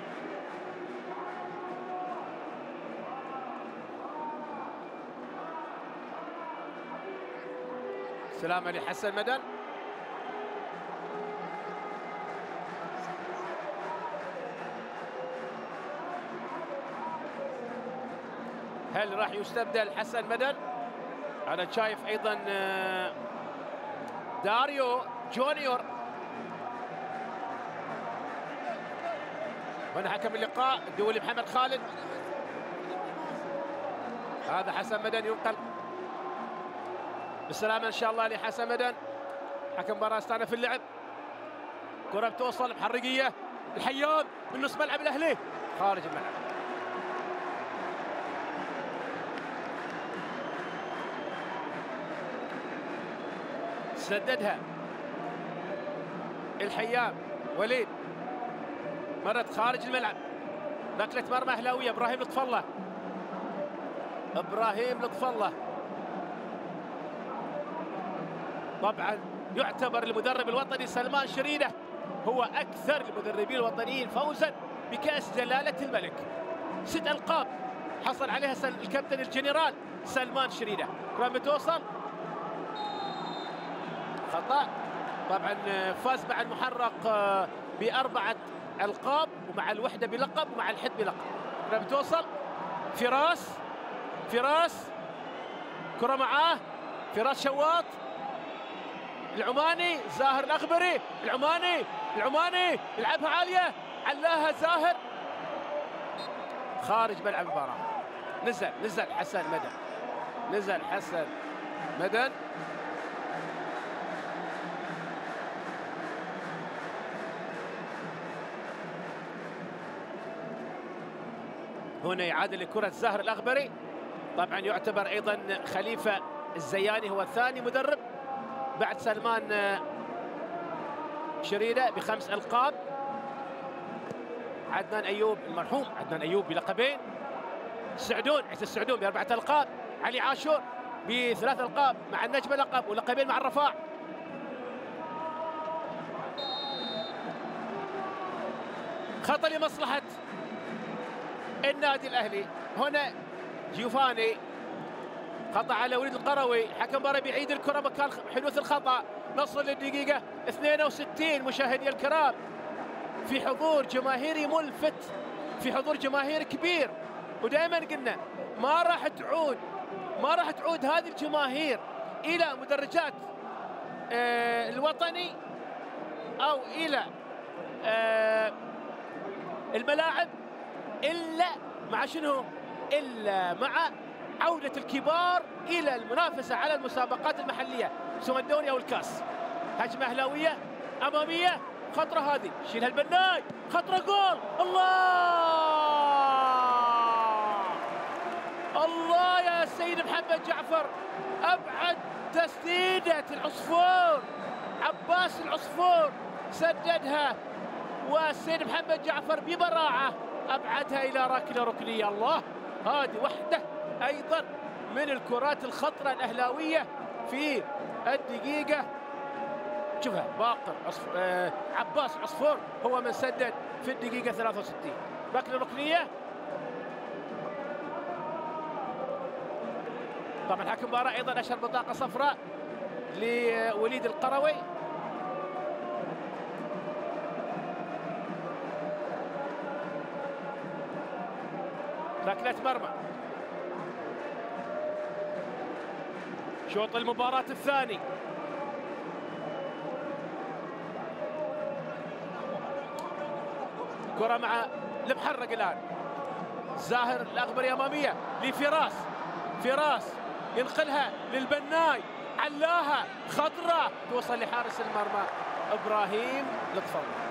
سلامة لحسن مدن. هل راح يستبدل حسن مدن؟ أنا شايف أيضا داريو جونيور. هنا حكم اللقاء الدولي محمد خالد. هذا حسن مدن ينقل بالسلامة إن شاء الله لحسن مدن. حكم مباراة استانف في اللعب. كرة بتوصل محرقية الحيان من نص ملعب الأهلي خارج الملعب. سددها الحيام، وليد مرت خارج الملعب، ركلة مرمى أهلاوية. إبراهيم لطف الله، إبراهيم لطف الله طبعا يعتبر المدرب الوطني سلمان شريدة هو أكثر المدربين الوطنيين فوزا بكأس جلالة الملك. ست ألقاب حصل عليها الكابتن الجنرال سلمان شريدة. كرة بتوصل خطأ. طبعا فاز مع المحرق بأربعة ألقاب، ومع الوحدة بلقب، ومع الحد بلقب. كرة بتوصل فراس، فراس كرة معاه فراس شواط، العماني زاهر الأغبري، العماني العماني يلعبها عالية، علاها زاهر خارج ملعب المباراة. نزل نزل حسن مدن، نزل حسن مدن. هنا يعادل لكرة زاهر الأغبري. طبعا يعتبر أيضا خليفة الزياني هو ثاني مدرب بعد سلمان شريدة بخمس ألقاب. عدنان أيوب المرحوم عدنان أيوب بلقبين، السعدون عيسى السعدون بأربعة ألقاب، علي عاشور بثلاث ألقاب مع النجمة لقب ولقبين مع الرفاع. خطأ لمصلحة النادي الأهلي. هنا جيوفاني خطأ على وليد القروي، حكم مباراة بيعيد الكرة مكان حدوث الخطأ. نصل للدقيقة اثنين وستين مشاهدي الكرام، في حضور جماهيري ملفت، في حضور جماهيري كبير. ودائما قلنا ما راح تعود ما راح تعود هذه الجماهير إلى مدرجات آه الوطني أو إلى آه الملاعب إلا مع شنو؟ إلا مع عودة الكبار إلى المنافسة على المسابقات المحلية سواء الدوري أو الكاس. هجمة أهلاوية أمامية، خطرة هذه شيلها البناي، خطرة جول. الله الله يا سيد محمد جعفر، أبعد تسديدة العصفور عباس العصفور سددها، والسيد محمد جعفر ببراعة أبعدها إلى ركلة ركنية. الله، هذه وحدة أيضا من الكرات الخطرة الأهلاوية في الدقيقة. شوفها باقر عصف... آه... عباس عصفور هو من سدد في الدقيقة ثلاثة وستين. ركلة ركنية. طبعا حكم مباراة أيضا أشهر بطاقة صفراء لوليد القروي. ركلة مرمى. شوط المباراة الثاني. كرة مع المحرق الآن، زاهر الأغبري أمامية لفراس، فراس ينقلها للبناي، علاها خضراء توصل لحارس المرمى إبراهيم لطف الله.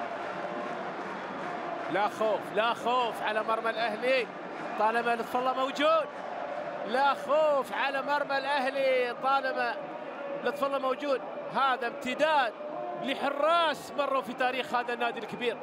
لا خوف لا خوف على مرمى الأهلي طالما لطف الله موجود، لا خوف على مرمى الأهلي طالما لطف الله موجود. هذا امتداد لحراس مروا في تاريخ هذا النادي الكبير.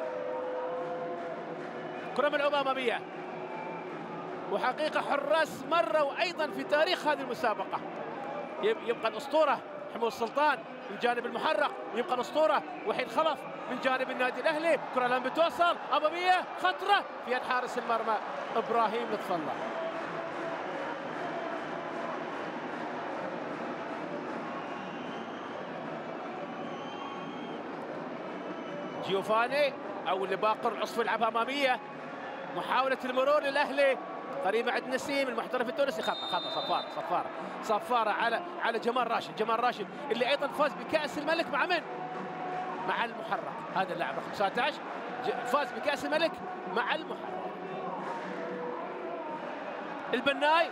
كرة ملعوبة أمامية، وحقيقة حراس مروا أيضا في تاريخ هذه المسابقة. يبقى الأسطورة حمود السلطان من جانب المحرق، يبقى الأسطورة وحيد خلف من جانب النادي الأهلي. كرة الآن بتوصل أمامية، خطرة في يد حارس المرمى إبراهيم لطف الله. جيوفاني او اللي باقر العصفور يلعبها اماميه، محاوله المرور للاهلي قريبه عند نسيم المحترف التونسي. خطا خطا صفاره صفاره صفاره على على جمال راشد، جمال راشد اللي ايضا فاز بكاس الملك مع من؟ مع المحرق. هذا اللاعب رقم تسعة عشر فاز بكاس الملك مع المحرق. البناي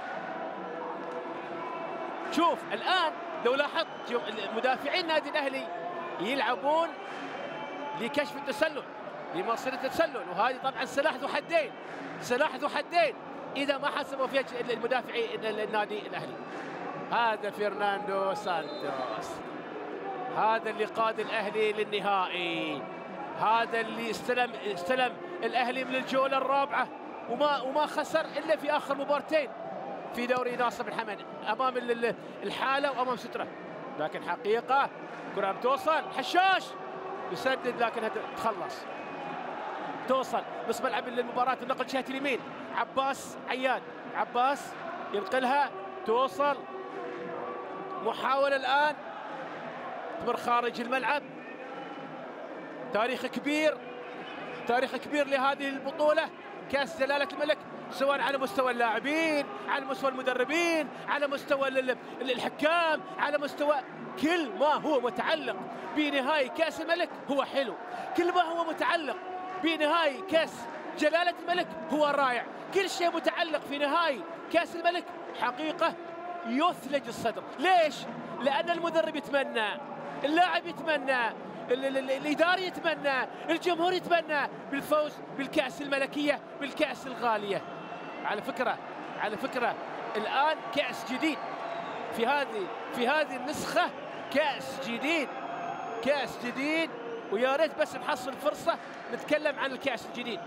شوف الان لو لاحظت مدافعين النادي الاهلي يلعبون لكشف التسلل، لمصير التسلل، وهذه طبعا سلاح ذو حدين، سلاح ذو حدين اذا ما حسبوا فيها المدافعي النادي الاهلي. هذا فرناندو سانتوس هذا اللي قاد الأهلي للنهائي، هذا اللي استلم استلم الأهلي من الجولة الرابعة وما وما خسر إلا في آخر مبارتين في دوري ناصر بن حمد أمام الحالة وأمام سترة. لكن حقيقة كرة بتوصل، حشاش يسدد لكن تخلص. توصل نص ملعب للمباراة، النقل جهة اليمين، عباس عياد، عباس ينقلها، توصل، محاولة الآن تمر خارج الملعب. تاريخ كبير، تاريخ كبير لهذه البطولة، كأس جلالة الملك، سواء على مستوى اللاعبين، على مستوى المدربين، على مستوى الحكام، على مستوى كل ما هو متعلق بنهائي كأس الملك هو حلو، كل ما هو متعلق بنهائي كأس جلالة الملك هو رائع، كل شيء متعلق في نهائي كأس الملك حقيقة يثلج الصدر. ليش؟ لأن المدرب يتمنى، اللاعب يتمنى، الإداري يتمنى، الجمهور يتمنى بالفوز بالكأس الملكية، بالكأس الغالية. على فكرة على فكرة الآن كأس جديد في هذه في هذه النسخة، كأس جديد، كأس جديد، ويا ريت بس نحصل فرصة نتكلم عن الكأس الجديد.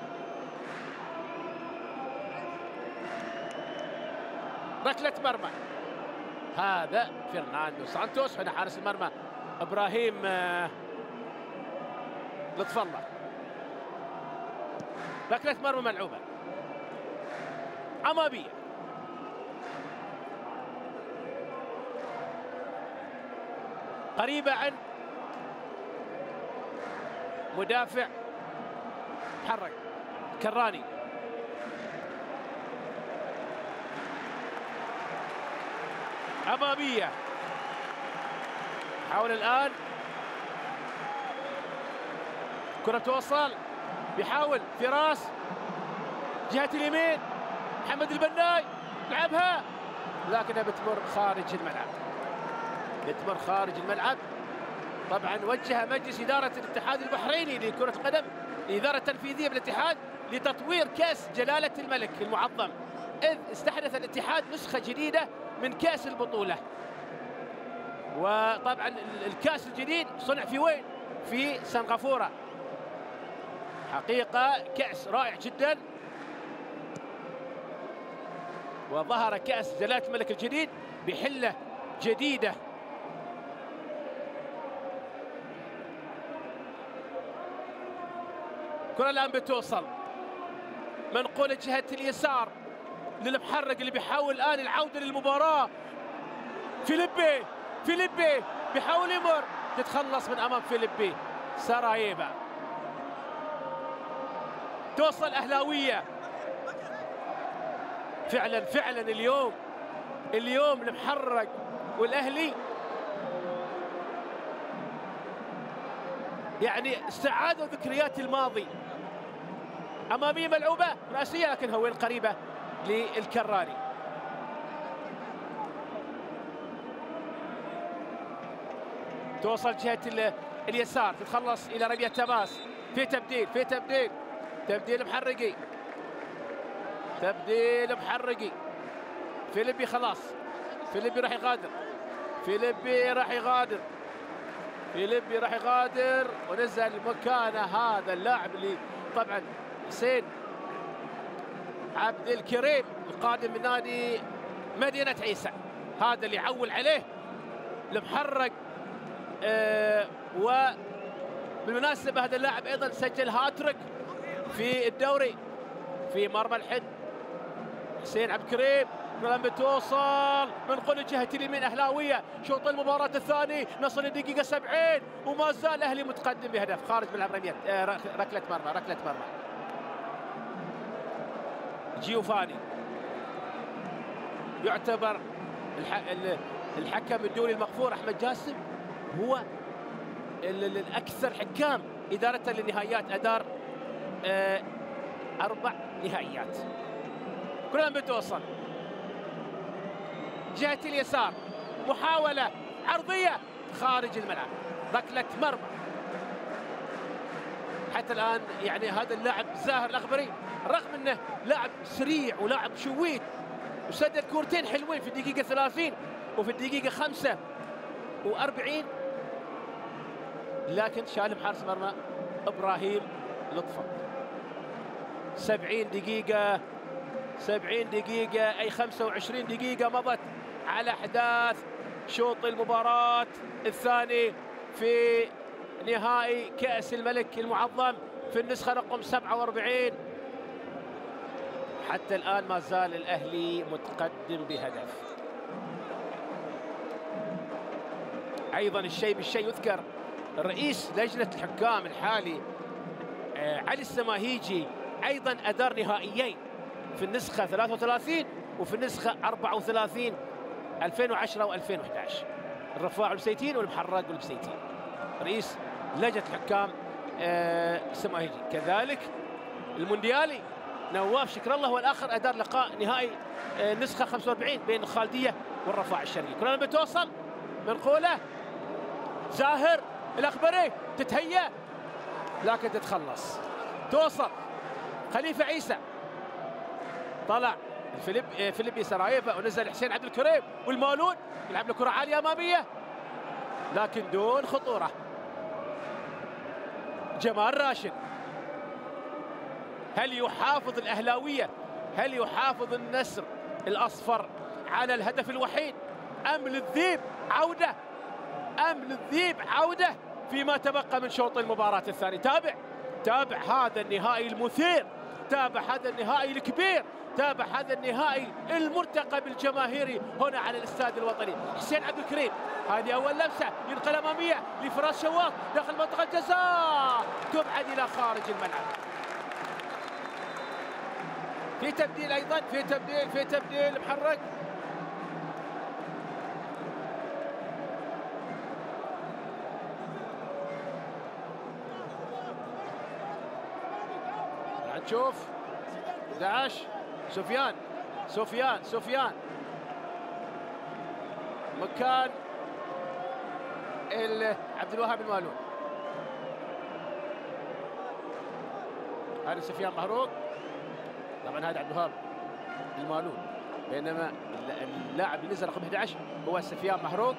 ركلة مرمى، هذا فرناندو سانتوس، هنا حارس المرمى ابراهيم لطف الله. ركلة مرمى ملعوبة عمابية، قريبة عن مدافع تحرك كراني، أمامية، حاول الآن كرة توصل، بيحاول فراس جهة اليمين، محمد البناي لعبها لكنها بتمر خارج الملعب، بتمر خارج الملعب. طبعا وجه مجلس إدارة الاتحاد البحريني لكرة القدم، الإدارة التنفيذية بالاتحاد، لتطوير كأس جلالة الملك المعظم، إذ استحدث الاتحاد نسخة جديدة من كأس البطولة. وطبعا الكأس الجديد صنع في وين؟ في سنغافورة. حقيقة كأس رائع جدا، وظهر كأس جلالة الملك الجديد بحلة جديدة. كرة الآن بتوصل، منقولة جهة اليسار للمحرك اللي بيحاول الآن العودة للمباراة، فيليبي فيليبي بيحاول يمر، تتخلص من أمام فيليبي سراييبا. توصل أهلاوية، فعلا فعلا اليوم اليوم المحرك والأهلي يعني استعادوا ذكريات الماضي. أمامية ملعوبة رأسية لكن هو قريبة للكراني. توصل جهة اليسار، تتخلص إلى رمية تماس، في تبديل في تبديل تبديل محرقي، تبديل محرقي. فيليبي خلاص، فيليبي راح يغادر، فيليبي راح يغادر، فيليبي راح يغادر ونزل مكانه هذا اللاعب اللي طبعا حسين عبد الكريم القادم من نادي مدينة عيسى، هذا اللي عول عليه المحرق. آه وبالمناسبة هذا اللاعب أيضا سجل هاتريك في الدوري في مرمى الحد. حسين عبد الكريم الآن بتوصل من قل جهة اليمين أهلاوية، شوط المباراة الثاني، نصل الدقيقة سبعين وما زال الأهلي متقدم بهدف خارج ملعب رمية. آه ركلة مرمى، ركلة مرمى. جيوفاني يعتبر الحكم الدولي المغفور أحمد جاسم هو الأكثر حكام إدارة للنهائيات، أدار آه أربع نهائيات. كلها بتوصل جهة اليسار، محاولة عرضية خارج الملعب، ركلة مرمى. حتى الآن يعني هذا اللاعب زاهر الأخبري رغم أنه لاعب سريع ولاعب شويت وسدد كورتين حلوين في الدقيقة ثلاثين وفي الدقيقة خمسة وأربعين، لكن شالهم حارس مرمى ابراهيم لطفة. سبعين دقيقة سبعين دقيقة أي خمسة وعشرين دقيقة مضت على أحداث شوط المباراة الثاني في نهائي كأس الملك المعظم في النسخة رقم سبعة وأربعين. حتى الآن ما زال الأهلي متقدم بهدف. أيضا الشيء بالشيء يذكر رئيس لجنة الحكام الحالي علي السماهيجي أيضا أدار نهائيين في النسخة ثلاثة وثلاثين وفي النسخة أربعة وثلاثين ألفين وعشرة وألفين وأحد عشر. الرفاع والبسيتين والمحرق والبسيتين رئيس لجنة الحكام السماهيجي. كذلك المونديالي نواف شكر الله والآخر أدار لقاء نهائي النسخة خمسة وأربعين بين الخالدية والرفاع الشرقي. كلنا بتوصل منقولة زاهر الأخبري تتهيأ لكن تتخلص. توصل خليفة عيسى طلع فيليب فيليبي سراييفا ونزل حسين عبد الكريم والمالون يلعب له كرة عالية أمامية لكن دون خطورة. جمال راشد هل يحافظ الأهلاوية هل يحافظ النسر الأصفر على الهدف الوحيد أم للذيب عودة أم للذيب عودة فيما تبقى من شوط المباراة الثاني؟ تابع تابع هذا النهائي المثير، تابع هذا النهائي الكبير، تابع هذا النهائي المرتقب الجماهيري هنا على الاستاد الوطني. حسين عبد الكريم هذه أول لمسة ينقل أمامية لفراس شواط داخل منطقة الجزاء تبعد إلى خارج الملعب. في تبديل أيضا في تبديل في تبديل محرك نشوف أحد عشر سفيان سفيان سفيان مكان عبد الوهاب المالون. هذا سفيان مهروق طبعا هذا عبد الوهاب المالون بينما اللاعب اللي نزل رقم أحد عشر هو سفيان مهروق.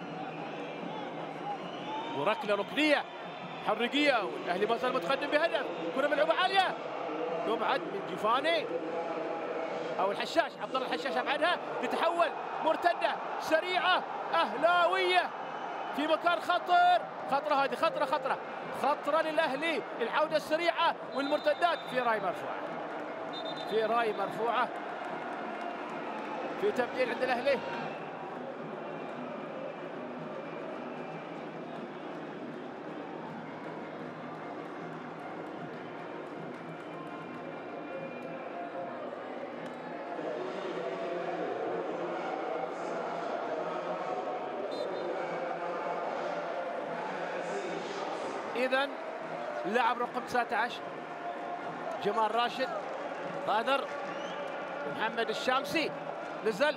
وركله ركنيه حرقيه والاهلي ما زال متقدم بهدف. كره ملعوبه عاليه تبعد من جيفاني او الحشاش عبد الله الحشاش ابعدها تتحول مرتده سريعه اهلاويه في مكان خطر. خطره هذه خطره خطره خطره للاهلي. العوده السريعه والمرتدات في راي مرفوعه في راي مرفوعه في تبديل عند الاهلي. إذن اللاعب رقم تسعة عشر جمال راشد غادر محمد الشامسي نزل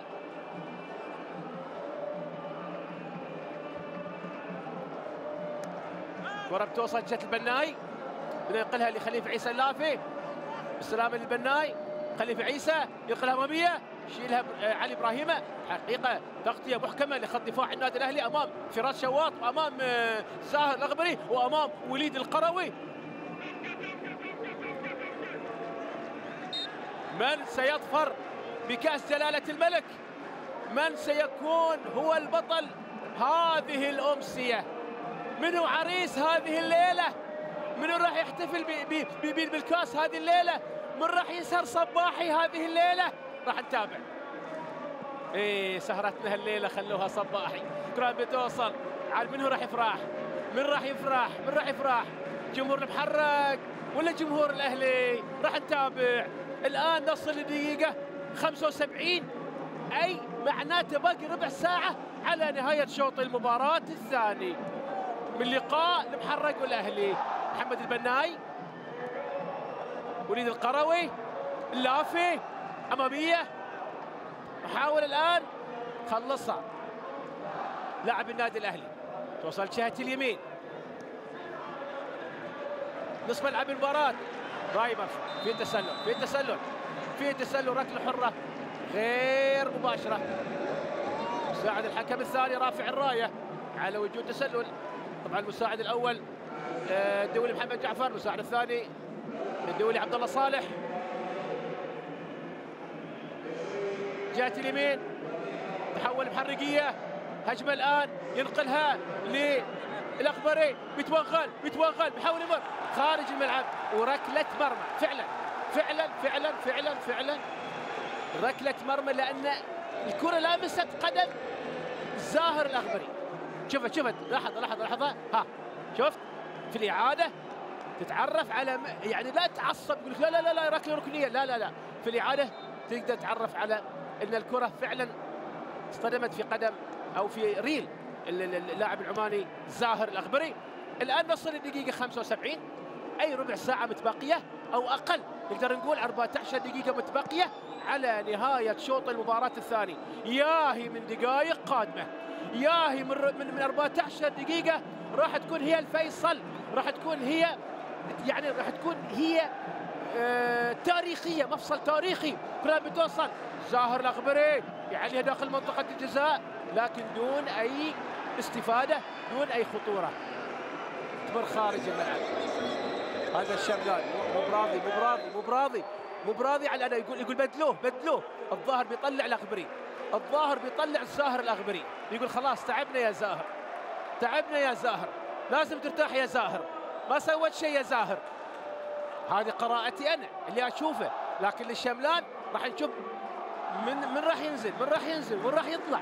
كرة بتوصل جت البناي بده ينقلها لخليفة عيسى اللافي بالسلامة للبناي. خليفة عيسى ينقلها أمامية يشيلها علي إبراهيم. حقيقة تغطية محكمة لخط دفاع النادي الأهلي أمام فراس شواط وأمام زاهر الأغبري وأمام وليد القروي. من سيظفر بكأس جلالة الملك؟ من سيكون هو البطل هذه الأمسية؟ من هو عريس هذه الليلة؟ من راح يحتفل بالكاس هذه الليلة؟ من راح يسهر صباحي هذه الليلة؟ راح نتابع. ايه سهرتنا هالليلة خلوها صباحي. كرة بتوصل عاد من هو راح يفرح؟ من راح يفرح؟ من راح يفرح؟ جمهور المحرق ولا جمهور الأهلي؟ راح نتابع. الآن نصل لدقيقة خمسة وسبعين أي معناته باقي ربع ساعة على نهاية شوط المباراة الثاني من لقاء المحرق والأهلي. محمد البناي وليد القروي اللافي أمامية محاول الآن خلصها لاعب النادي الأهلي. توصل جهة اليمين نصف ملعب المباراة رايمر في تسلل في تسلل في تسلل ركلة حرة غير مباشرة. مساعد الحكم الثاني رافع الراية على وجود تسلل. طبعا المساعد الأول الدولي محمد جعفر، المساعد الثاني الدولي عبد الله صالح. جهة اليمين تحول محرقية، هجمة الآن ينقلها للأخضري، بيتوغل بيتوغل بيحاول يمر خارج الملعب، وركلة مرمى. فعلا فعلا فعلا فعلا فعلا ركلة مرمى، لأن الكرة لامست قدم زاهر الأخضري. شوفت شوفت لحظة لحظة لحظة، ها شفت في الإعادة تتعرف على، يعني لا تعصب تقول لا لا لا لا ركلة ركنية، لا لا لا، في الإعادة تقدر تعرف على أن الكرة فعلا اصطدمت في قدم أو في ريل اللاعب العماني زاهر الأخضري. الآن نصل الدقيقة خمسة وسبعين، أي ربع ساعة متبقية أو أقل، نقدر نقول أربعة عشر دقيقة متبقية على نهاية شوط المباراة الثاني. ياهي من دقائق قادمة، ياهي من من, من أربعة عشر دقيقة راح تكون هي الفيصل، راح تكون هي يعني راح تكون هي آه تاريخية، مفصل تاريخي. كلها بتوصل زاهر الأخضري يعني داخل منطقة الجزاء، لكن دون أي استفادة، دون أي خطورة، تمر خارج الملعب. هذا الشملان مو براضي مو براضي مو براضي مو براضي على أنا، يقول يقول بدلوه بدلوه. الظاهر بيطلع الأخضري، الظاهر بيطلع الزاهر الأخضري، يقول خلاص تعبنا يا زاهر، تعبنا يا زاهر، لازم ترتاح يا زاهر، ما سويت شيء يا زاهر. هذه قراءتي أنا اللي أشوفه، لكن الشملان راح نشوف من من راح ينزل، من راح ينزل، من راح يطلع.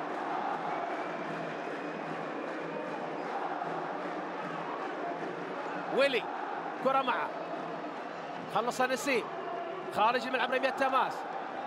ويلي كرة معه، خلص نسيم خارج الملعب، رمية تماس.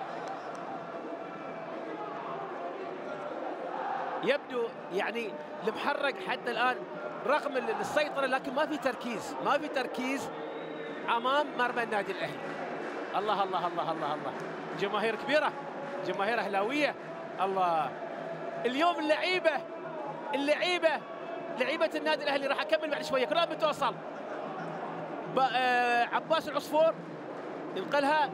يبدو يعني المحرق حتى الآن رغم السيطرة، لكن ما في تركيز، ما في تركيز أمام مرمى النادي الأهلي. الله الله الله الله الله، جماهير كبيرة، جماهير أهلاوية. الله اليوم اللعيبة اللعيبة لعيبة النادي الأهلي، راح أكمل بعد شوية. كلها بتوصل آه عباس العصفور ينقلها،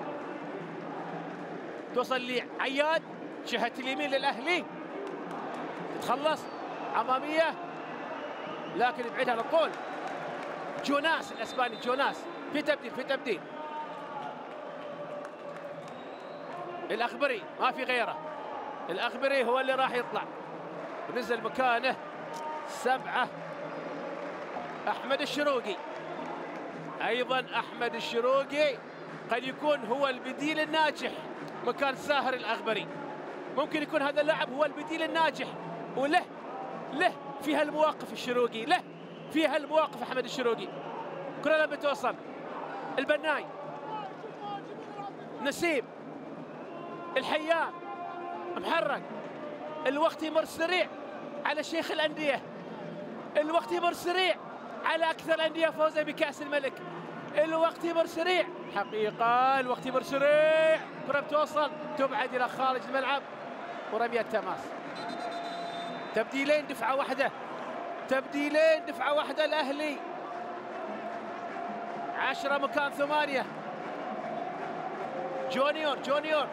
توصل لعياد جهة اليمين للأهلي، تتخلص أمامية لكن يبعدها على طول. جوناس الأسباني، جوناس في تبديل في تبديل الأخضري، ما في غيره، الأخضري هو اللي راح يطلع، ونزل مكانه سبعة أحمد الشروقي. أيضا أحمد الشروقي قد يكون هو البديل الناجح مكان زاهر الأخضري، ممكن يكون هذا اللاعب هو البديل الناجح، وله له في هالمواقف الشروقي، له في هالمواقف أحمد الشروقي. كرة لما توصل البناي، نسيم، الحيام، محرك. الوقت يمر سريع على شيخ الأندية، الوقت يمر سريع على أكثر الأندية فوزا بكأس الملك، الوقت يمر سريع حقيقة، الوقت يمر سريع. كرة بتوصل تبعد إلى خارج الملعب، ورمية تماس. تبديلين دفعة واحدة، تبديلين دفعة واحدة الأهلي، عشرة مكان ثمانية. جونيور جونيور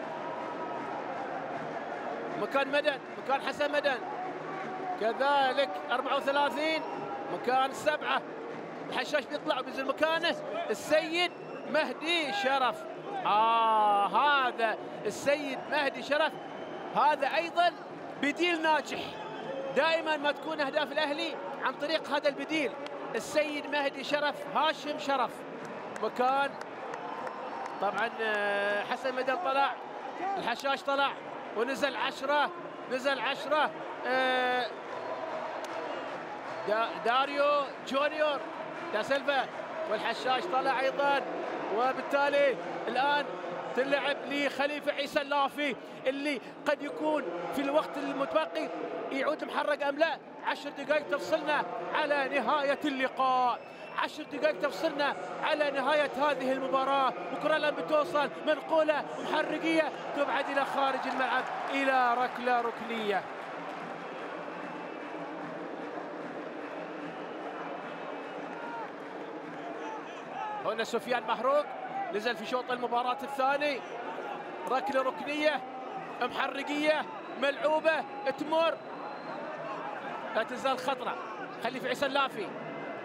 مكان مدن، مكان حسن مدن، كذلك أربعة وثلاثين مكان سبعة. الحشاش بيطلع وبينزل مكانه السيد مهدي شرف. آه هذا السيد مهدي شرف، هذا أيضا بديل ناجح. دائما ما تكون أهداف الأهلي عن طريق هذا البديل، السيد مهدي شرف، هاشم شرف. مكان طبعا حسن مدن طلع، الحشاش طلع ونزل عشرة، نزل عشرة داريو جونيور دا سيلفا، والحشاش طلع أيضا. وبالتالي الآن تلعب لخليفة عيسى اللافي اللي قد يكون في الوقت المتبقي يعود محرق أم لا. عشر دقائق تفصلنا على نهاية اللقاء، عشر دقائق تفصلنا على نهاية هذه المباراة. وكرة لم بتوصل منقولة محرقية تبعد إلى خارج الملعب إلى ركلة ركنية. هنا سفيان محروق نزل في شوط المباراة الثاني، ركلة ركنية محرقية ملعوبة تمر، لا تزال خطرة. خليفة عيسى اللافي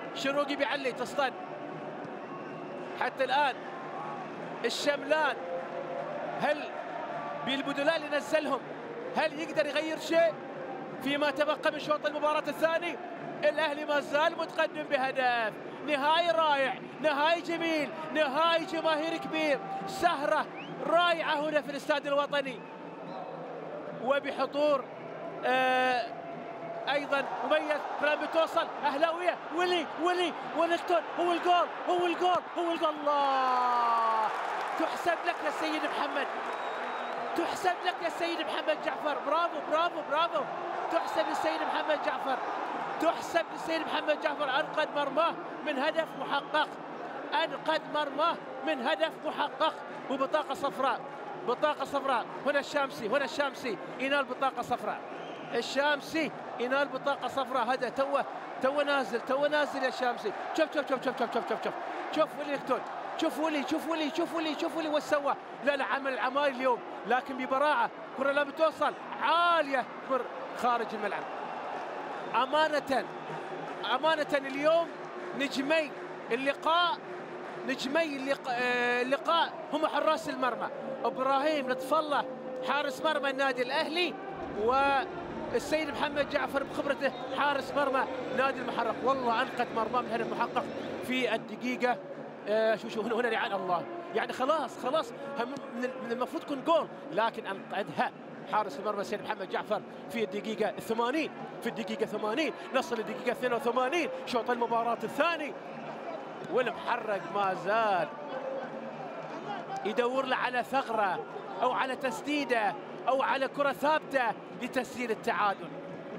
شروقي بيعلي تصطن حتى الآن. الشملان هل بالبدلاء اللي نزلهم هل يقدر يغير شيء فيما تبقى من شوط المباراة الثاني؟ الأهلي ما زال متقدم بهدف. نهائي رائع، نهائي جميل، نهائي جماهيري كبير، سهرة رائعة هنا في الاستاد الوطني، وبحضور آه ايضا مميز. برام بتوصل اهلاويه، ولي ولي ولينغتون، هو الجول هو الجول هو الجول. الله، تحسب لك يا سيد محمد، تحسب لك يا سيد محمد جعفر. برافو برافو برافو، تحسب للسيد محمد جعفر، تحسب للسيد محمد جعفر. انقذ مرماه من هدف محقق، انقذ مرماه من هدف محقق، وبطاقه صفراء، بطاقه صفراء. هنا الشامسي، هنا الشامسي ينال بطاقه صفراء، الشامسي ينال بطاقه صفراء. هذا توه توه نازل، توه نازل يا شامسي. شوف شوف شوف شوف شوف شوف شوف شوف شوف ولينغتون، شوف ولي شوف ولي شوف ولي شوف ولي وش سوى. لا لا، عمل العمايل اليوم، لكن ببراعه. كره لا بتوصل عاليه، كره خارج الملعب. امانه امانه اليوم نجمي اللقاء، نجمي اللقاء هم حراس المرمى. ابراهيم لطف الله حارس مرمى النادي الاهلي، والسيد محمد جعفر بخبرته حارس مرمى نادي المحرق. والله انقذ مرمى من هدف محقق في الدقيقه آه شو شو هنا هنا رعاية الله، يعني خلاص خلاص من المفروض تكون جول، لكن انقذها حارس المرمى السيد محمد جعفر في الدقيقه الثمانين. في الدقيقه الثمانين نصل الدقيقه اثنين وثمانين شوط المباراه الثاني، والمحرق ما زال يدور له على ثغره او على تسديده او على كره ثابته لتسجيل التعادل.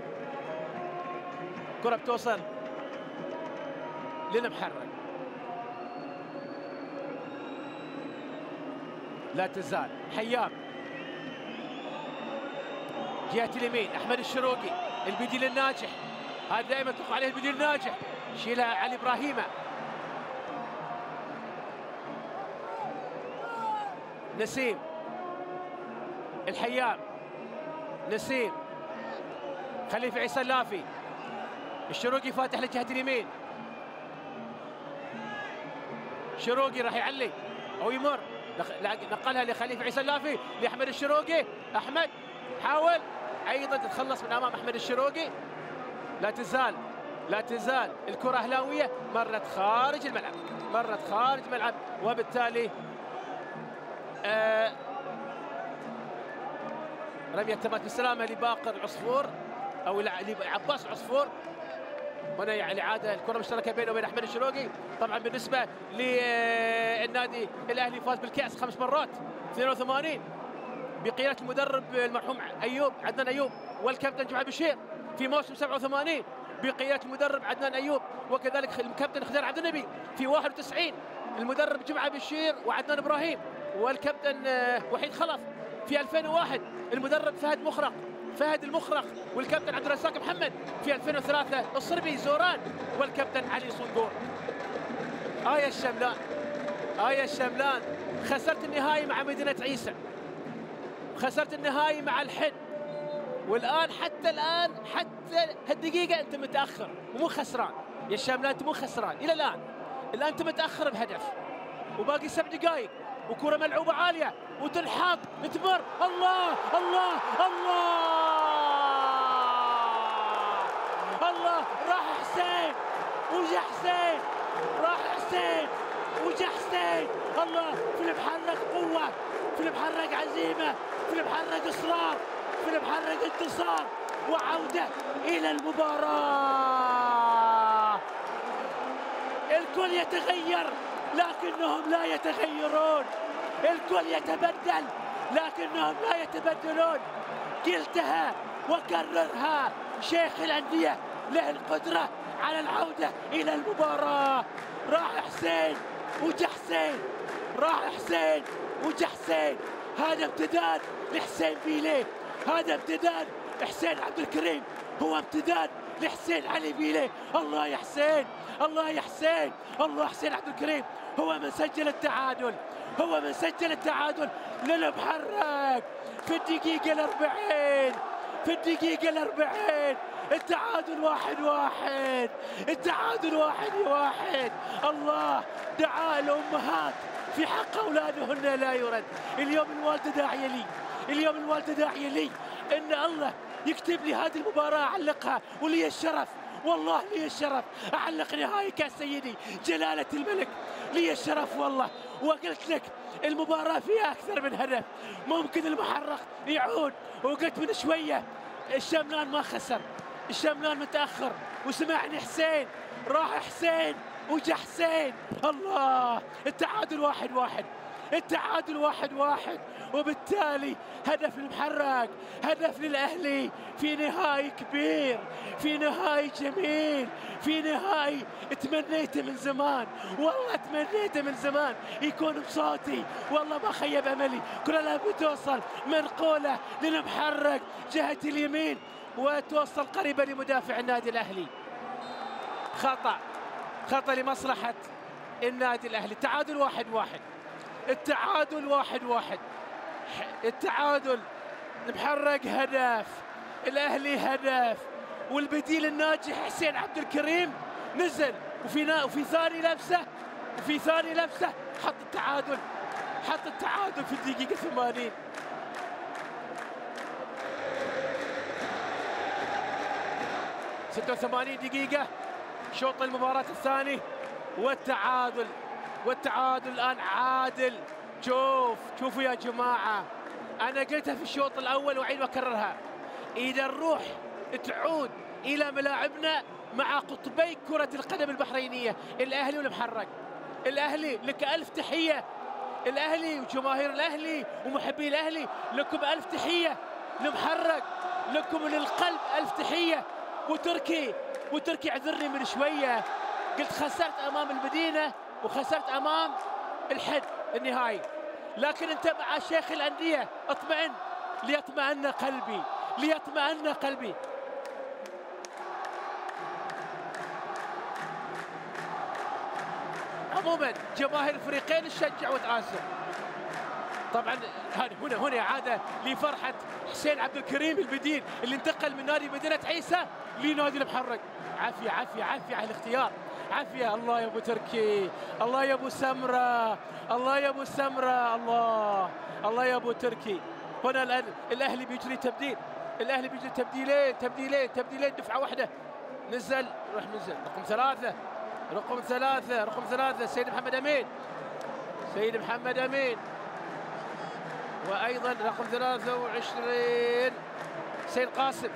كره بتوصل للمحرق، لا تزال حيام جهه اليمين. احمد الشروقي البديل الناجح، هذا دائما تطلق عليه البديل الناجح، شيلها علي ابراهيمه. نسيم الحيام، نسيم خليفه عيسى اللافي. الشروقي فاتح لجهه اليمين، شروقي راح يعلي او يمر، نقلها لخليفه عيسى اللافي لاحمد الشروقي. احمد حاول ايضا تتخلص من امام احمد الشروقي. لا تزال لا تزال الكره اهلاويه، مرت خارج الملعب، مرت خارج الملعب، وبالتالي آه رميه تمت بالسلامه لباقر عصفور او لعباس عصفور. هنا يعني عاده الكره مشتركه بينه وبين احمد الشروقي. طبعا بالنسبه للنادي الاهلي فاز بالكاس خمس مرات، اثنين وثمانين بقياده المدرب المرحوم ايوب عدنان ايوب، والكابتن جمعه بشير في موسم سبعة وثمانين بقياده المدرب عدنان ايوب، وكذلك الكابتن خضير عبد النبي في واحد وتسعين، المدرب جمعه بشير وعدنان ابراهيم، والكابتن وحيد خلف في ألفين وواحد، المدرب فهد مخرق فهد المخرق، والكابتن عبد الرزاق محمد في ألفين وثلاثة، الصربي زوران، والكابتن علي صندور. آه يا الشملان، آه يا الشملان، خسرت النهائي مع مدينة عيسى، خسرت النهائي مع الحد، والآن حتى الآن حتى هالدقيقة أنت متأخر ومو خسران يا الشملان، أنت مو خسران إلى الآن، الآن أنت متأخر بهدف وباقي سبع دقائق، وكرة ملعوبة عالية وتنحط تمر. الله الله الله الله، راح حسين وجا حسين، راح حسين وجا حسين. الله، في المحرك قوة، في المحرك عزيمة، في المحرك إصرار، في المحرك انتصار وعودة إلى المباراة. الكل يتغير لكنهم لا يتغيرون، الكل يتبدل لكنهم لا يتبدلون. قلتها وكررها، شيخ الأندية له القدرة على العودة إلى المباراة. راح حسين وجا حسين، راح حسين وجا حسين. هذا امتداد لحسين بيليه، هذا امتداد حسين عبد الكريم، هو امتداد لحسين علي بيليه. الله يا حسين، الله يا حسين، الله. حسين عبد الكريم هو من سجل التعادل، هو من سجل التعادل للمحرك في الدقيقة الأربعين. في الدقيقة الأربعين. التعادل واحد واحد، التعادل واحد واحد. الله، دعاء الأمهات في حق أولادهن لا يرد. اليوم الوالدة داعية لي، اليوم الوالدة داعية لي إن الله يكتب لي هذه المباراة أعلقها، ولي الشرف، والله لي الشرف أعلق نهائي كأس سيدي جلالة الملك، لي الشرف والله. وقلت لك المباراة فيها أكثر من هدف، ممكن المحرق يعود. وقلت من شوية الشملان ما خسر، الشملان متأخر، وسمعني حسين، راح حسين وجا حسين. الله، التعادل واحد واحد، التعادل واحد واحد. وبالتالي هدف المحرق، هدف للأهلي في نهائي كبير، في نهائي جميل، في نهائي تمنيته من زمان، والله تمنيته من زمان يكون بصوتي، والله ما خيب أملي. كرة لابد توصل منقولة للمحرق جهة اليمين وتوصل قريبة لمدافع النادي الأهلي. خطأ، خطأ لمصلحة النادي الأهلي. التعادل واحد واحد، التعادل واحد واحد، التعادل. المحرق هدف، الأهلي هدف، والبديل الناجح حسين عبد الكريم نزل وفي وفي ثاني لمسة، وفي ثاني لمسة حط التعادل، حط التعادل في الدقيقة ثمانين. ستة وثمانين دقيقة شوط المباراة الثاني، والتعادل، والتعادل الآن عادل. شوف شوفوا يا جماعة، أنا قلتها في الشوط الأول وأعيد وأكررها، إذا الروح تعود إلى ملاعبنا مع قطبي كرة القدم البحرينية، الأهلي والمحرق. الأهلي لك ألف تحية، الأهلي وجماهير الأهلي ومحبي الأهلي لكم ألف تحية، المحرق لكم من القلب ألف تحية. وتركي، وتركي اعذرني من شوية، قلت خسرت أمام المدينة وخسرت أمام الحد النهائي، لكن أنت مع شيخ الأندية اطمئن، ليطمئن قلبي، ليطمئن قلبي. عموما جماهير الفريقين تشجع وتآثر. طبعا هذه هنا هنا عاده لفرحه حسين عبد الكريم البديل اللي انتقل من نادي مدينه عيسى لنادي المحرق. عافيه عافيه عافيه على الاختيار، عافيه. الله يا ابو تركي، الله يا ابو سمره، الله يا ابو سمره، الله الله يا ابو تركي. هنا الان الاهلي بيجري تبديل، الاهلي بيجري تبديلين تبديلين تبديلين دفعه واحده. نزل، روح نزل رقم ثلاثه، رقم ثلاثه، رقم ثلاثه سيد محمد امين، سيد محمد امين. وايضا رقم ثلاثة وعشرين سيد قاسم.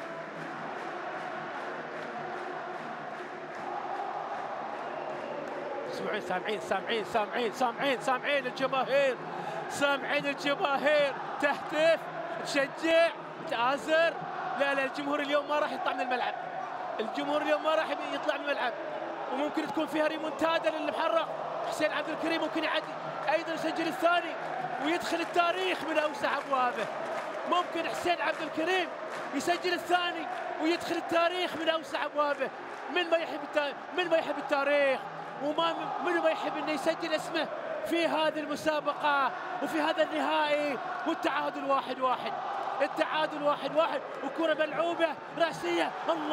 اسمعين، سامعين سامعين سامعين سامعين سامعين الجماهير، سامعين الجماهير تهتف، تشجع، تآزر. لا لا، الجمهور اليوم ما راح يطلع من الملعب، الجمهور اليوم ما راح يطلع من الملعب، وممكن تكون فيها ريمونتادا للمحرق. حسين عبد الكريم ممكن يعدي ايضا يسجل الثاني ويدخل التاريخ من اوسع ابوابه. ممكن حسين عبد الكريم يسجل الثاني ويدخل التاريخ من اوسع ابوابه. من ما يحب التاريخ، من ما يحب التاريخ، وما من ما يحب انه يسجل اسمه في هذه المسابقه وفي هذا النهائي. والتعادل واحد واحد، التعادل واحد واحد، وكره ملعوبه راسيه.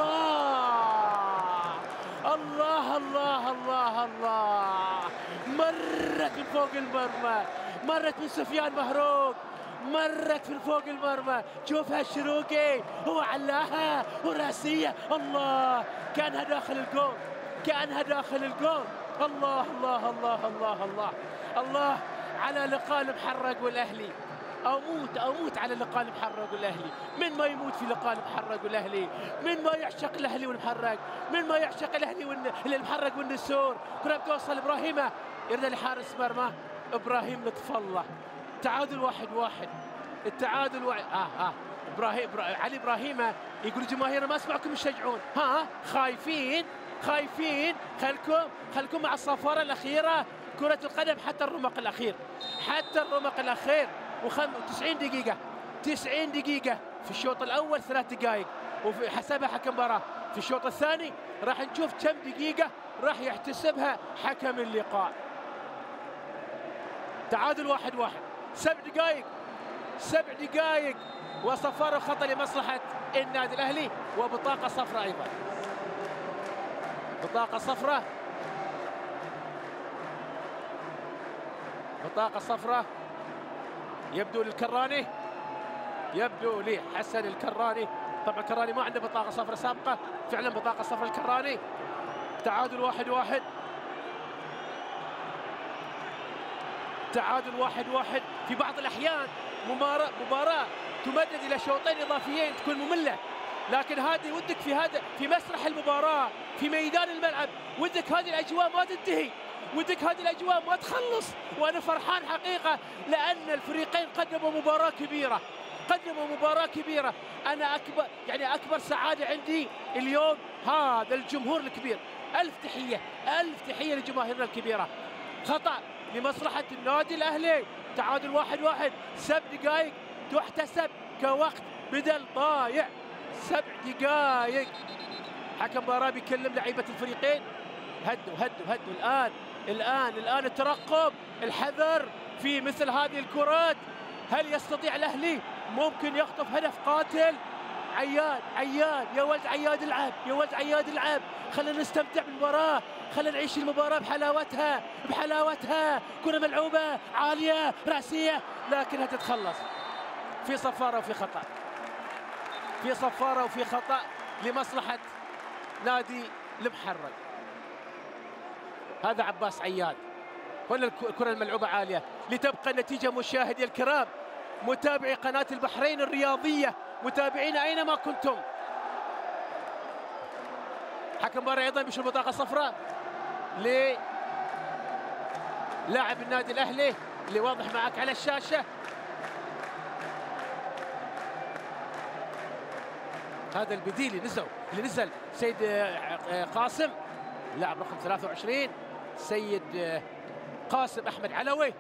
الله الله الله الله الله، مرت من فوق المرمى، مرت من سفيان مهروق، مرت من فوق المرمى. شوفها الشروقي، هو علاها وراسيه. الله، كانها داخل الجول، كانها داخل الجول. الله الله الله الله الله الله على لقاء المحرق والاهلي. اموت اموت على لقاء المحرق والاهلي. من ما يموت في لقاء المحرق والاهلي، من ما يعشق الاهلي والمحرق، من ما يعشق الاهلي والمحرق والنسور. كره بتوصل ابراهيمه، يرد لحارس مرمى ابراهيم لطف الله. تعادل واحد واحد، التعادل واحد. اه اه ابراهيم علي ابراهيمه يقول جماهير ما اسمعكم تشجعون، ها خايفين خايفين، خلكم خلكم مع الصفاره الاخيره. كره القدم حتى الرمق الاخير، حتى الرمق الاخير. وتسعين دقيقة، تسعين دقيقة في الشوط الأول، ثلاث دقائق وفي حسبها حكم مباراة. في الشوط الثاني راح نشوف كم دقيقة راح يحتسبها حكم اللقاء. تعادل واحد واحد، سبع دقائق، سبع دقائق وصفارة خطأ لمصلحة النادي الأهلي، وبطاقة صفراء أيضا. بطاقة صفراء، بطاقة صفراء يبدو للكراني، يبدو لحسن الكراني. طبعا الكراني ما عنده بطاقة صفراء سابقة، فعلا بطاقة صفراء الكراني. تعادل واحد واحد، تعادل واحد واحد. في بعض الأحيان مباراة مباراة تمدد إلى شوطين إضافيين تكون مملة، لكن هذه ودك في هذا في مسرح المباراة في ميدان الملعب، ودك هذه الأجواء ما تنتهي، ودك هذه الأجواء ما تخلص. وأنا فرحان حقيقة لأن الفريقين قدموا مباراة كبيرة، قدموا مباراة كبيرة. أنا أكبر يعني أكبر سعادة عندي اليوم هذا الجمهور الكبير. ألف تحية، ألف تحية لجماهيرنا الكبيرة. خطأ لمصلحة النادي الأهلي. تعادل واحد واحد، سبع دقائق تحتسب كوقت بدل ضايع، سبع دقائق. حكم مباراة بيكلم لعيبة الفريقين، هدوا هدوا هدوا الآن الآن الآن الترقب، الحذر في مثل هذه الكرات. هل يستطيع الأهلي؟ ممكن يخطف هدف قاتل. عياد عياد يا ولد عياد العب، يا ولد عياد العب، خلينا نستمتع بالمباراة، خلينا نعيش المباراة بحلاوتها بحلاوتها. كرة ملعوبة عالية رأسية لكنها تتخلص. في صفارة وفي خطأ، في صفارة وفي خطأ لمصلحة نادي المحرق. هذا عباس عياد. هنا الكرة الملعوبة عالية لتبقى النتيجة. مشاهدي الكرام، متابعي قناة البحرين الرياضية، متابعين أينما كنتم، حكم مباراة أيضا بيشوف بطاقة صفراء للاعب النادي الأهلي اللي واضح معك على الشاشة. هذا البديل اللي نزل اللي نزل سيد قاسم، لاعب رقم ثلاثة وعشرين، سيد قاسم أحمد علوي.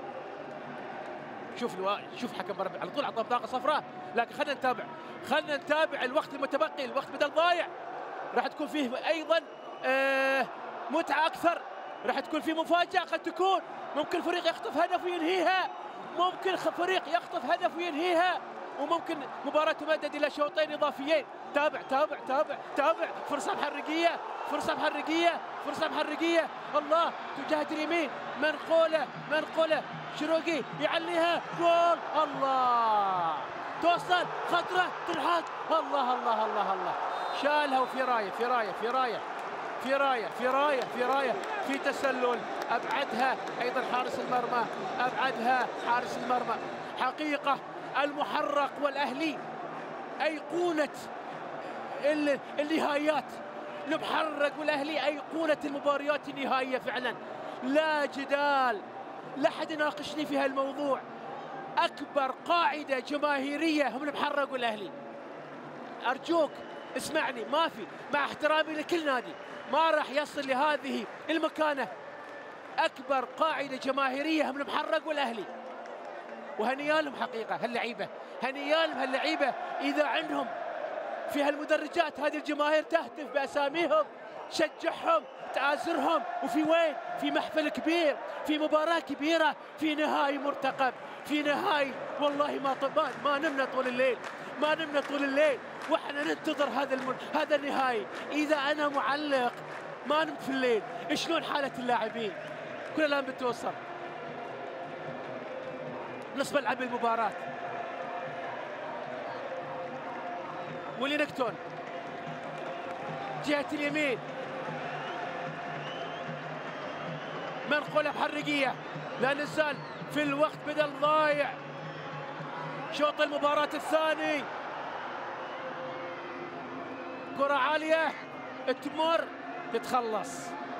شوف الو... شوف حكم مباراة على طول عطى بطاقة صفراء. لكن خلينا نتابع، خلينا نتابع الوقت المتبقي، الوقت بدل ضايع. راح تكون فيه ايضا آه متعة اكثر، راح تكون فيه مفاجأة. قد تكون ممكن فريق يخطف هدف وينهيها، ممكن فريق يخطف هدف وينهيها، وممكن مباراة تمدد الى شوطين اضافيين. تابع تابع تابع تابع. فرصة محرقية، فرصة محرقية، فرصة محرقية. الله، جهة اليمين، منقولة منقولة، شروقي يعليها، جول. الله، توصل، خطرة، تنحط. الله الله الله الله، شالها. وفي راية في راية في راية في راية في راية في راية في تسلل، أبعدها أيضا حارس المرمى، أبعدها حارس المرمى. حقيقة المحرق والأهلي أيقونة النهايات. المحرق والأهلي أيقونة المباريات النهائية فعلا، لا جدال، لا حد يناقشني في هالموضوع. أكبر قاعدة جماهيرية هم المحرق والأهلي. أرجوك اسمعني، ما في، مع احترامي لكل نادي، ما راح يصل لهذه المكانة. أكبر قاعدة جماهيرية هم المحرق والأهلي، وهنيا لهم حقيقة هاللعيبة، هنيا لهم هاللعيبة. إذا عندهم في هالمدرجات هذه الجماهير تهتف بأساميهم، شجعهم، تآزرهم. وفي وين؟ في محفل كبير، في مباراة كبيرة، في نهائي مرتقب، في نهائي. والله ما طبان، ما نمنا طول الليل، ما نمنا طول الليل واحنا ننتظر هذا المن... هذا النهائي. اذا انا معلق ما نمت في الليل، شلون حالة اللاعبين؟ كل الان بتوصل نصف ملعب المباراة. ولينغتون جهة اليمين، منقولة محرقية، لا نزال في الوقت بدل ضايع. شوط المباراة الثاني، كرة عالية تمر تتخلص،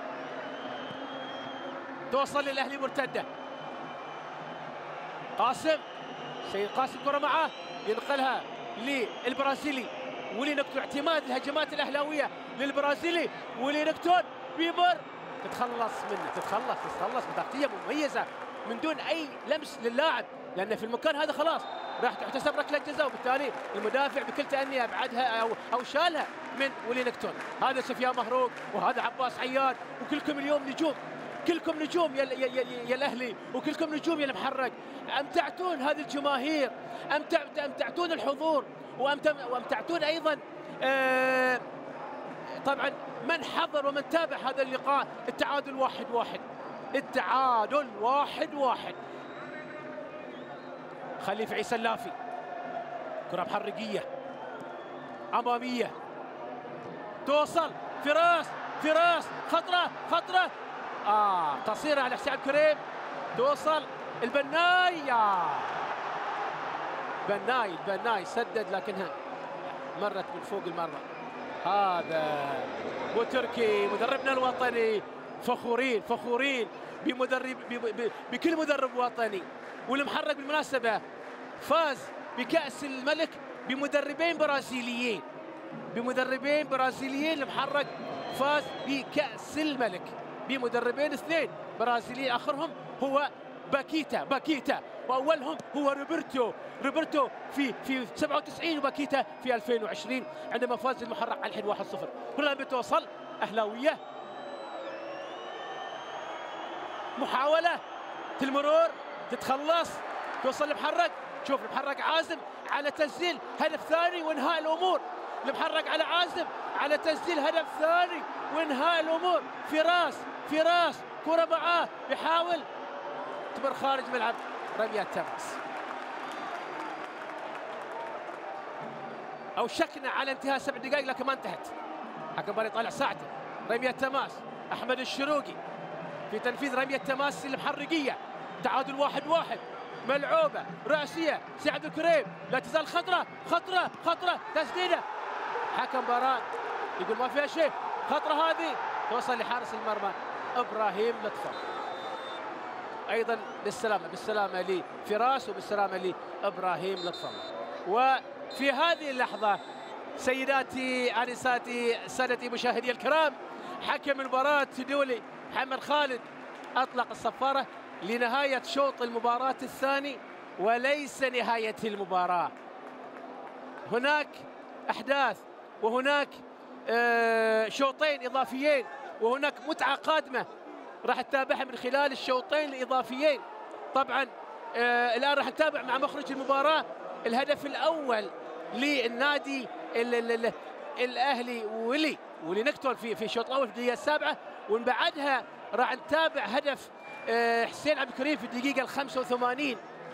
توصل للأهلي مرتدة. قاسم، سيد قاسم كرة معه، ينقلها للبرازيلي ولينغتون. اعتماد الهجمات الأهلاوية للبرازيلي ولينغتون، بيمر تتخلص منه، تتخلص تتخلص بتغطية مميزة من دون أي لمس للاعب، لأن في المكان هذا خلاص راح تحتسب ركلة جزاء، وبالتالي المدافع بكل تأنية أبعدها أو أو شالها من ولينغتون. هذا سفيان مهروق وهذا عباس عياد، وكلكم اليوم نجوم، وكلكم نجوم يا, يا, يا, يا الاهلي، وكلكم نجوم يا المحرق. امتعتون هذه الجماهير، أمتع امتعتون الحضور، وامتعتون ايضا آه طبعا من حضر ومن تابع هذا اللقاء. التعادل واحد واحد، التعادل واحد واحد. خليفة عيسى اللافي، كرة محرقية أمامية توصل، فراس فراس خطرة خطرة آه قصيرة على حسين كريم، توصل البناي. يا بناي البناي سدد لكنها مرت من فوق المرمى. هذا بو تركي مدربنا الوطني، فخورين فخورين بمدرب بكل مدرب وطني. والمحرق بالمناسبة فاز بكأس الملك بمدربين برازيليين، بمدربين برازيليين. المحرق فاز بكأس الملك بمدربين اثنين برازيليين، آخرهم هو باكيتا باكيتا واولهم هو روبرتو روبرتو في في سبعة وتسعين وباكيتا في ألفين وعشرين عندما فاز المحرق على الحين واحد صفر. كلها بتوصل اهلاويه، محاوله المرور تتخلص، توصل المحرق. شوف المحرق عازم على تسجيل هدف ثاني وانهاء الامور. المحرق على عازم على تسجيل هدف ثاني وانهاء الامور. فراس فراس كره معاه بيحاول تمر خارج ملعب رميات تماس. او شكنا على انتهاء سبع دقائق لكن ما انتهت. حكم بالي طالع ساعته. رمية تماس احمد الشروقي في تنفيذ رمية تماس المحرقية. تعادل واحد واحد، ملعوبة رأسية سعد الكريم، لا تزال خطرة خطرة خطرة، تسديدة. حكم مباراة يقول ما فيها شيء، خطرة هذه توصل لحارس المرمى ابراهيم لطفي. ايضا بالسلامة بالسلامة لفراس وبالسلامة لابراهيم لطفي. وفي هذه اللحظة سيداتي انساتي سادتي مشاهدي الكرام، حكم المباراة دولي محمد خالد اطلق الصفارة لنهاية شوط المباراة الثاني وليس نهاية المباراة. هناك أحداث وهناك آه شوطين إضافيين وهناك متعة قادمة راح نتابعها من خلال الشوطين الإضافيين. طبعا آه الآن راح نتابع مع مخرج المباراة الهدف الأول للنادي ال ال ال الأهلي واللي واللي نقتل في في الشوط الأول في الدقيقة السابعة، ومن بعدها راح نتابع هدف حسين عبد الكريم في الدقيقة الخامسة وثمانين.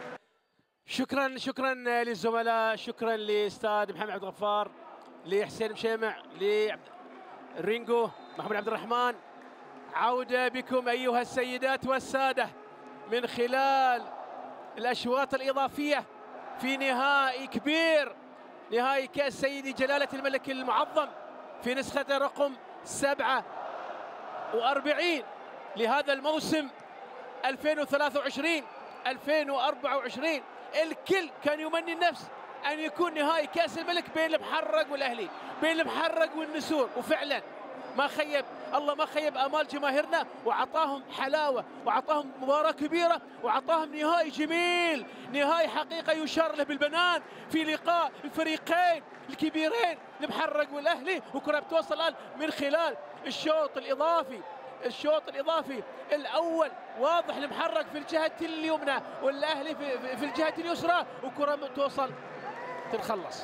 شكرا شكرا للزملاء، شكرا لأستاذ محمد عبد الغفار، لحسين مشيمع، لرينجو محمد عبد الرحمن. عودة بكم أيها السيدات والسادة من خلال الأشواط الإضافية في نهائي كبير، نهائي كأس سيدي جلالة الملك المعظم في نسخة رقم سبعة وأربعين لهذا الموسم ألفين وثلاثة وعشرين ألفين وأربعة وعشرين. الكل كان يمني النفس أن يكون نهائي كأس الملك بين المحرق والأهلي، بين المحرق والنسور، وفعلا ما خيب الله ما خيب آمال جماهيرنا، وعطاهم حلاوة وعطاهم مباراة كبيرة وعطاهم نهائي جميل، نهائي حقيقة يشار له بالبنان في لقاء الفريقين الكبيرين المحرق والأهلي. وكرة بتوصل الآن من خلال الشوط الإضافي، الشوط الإضافي الأول واضح المحرق في الجهة اليمنى والأهلي في, في الجهة اليسرى، وكرة توصل تتخلص.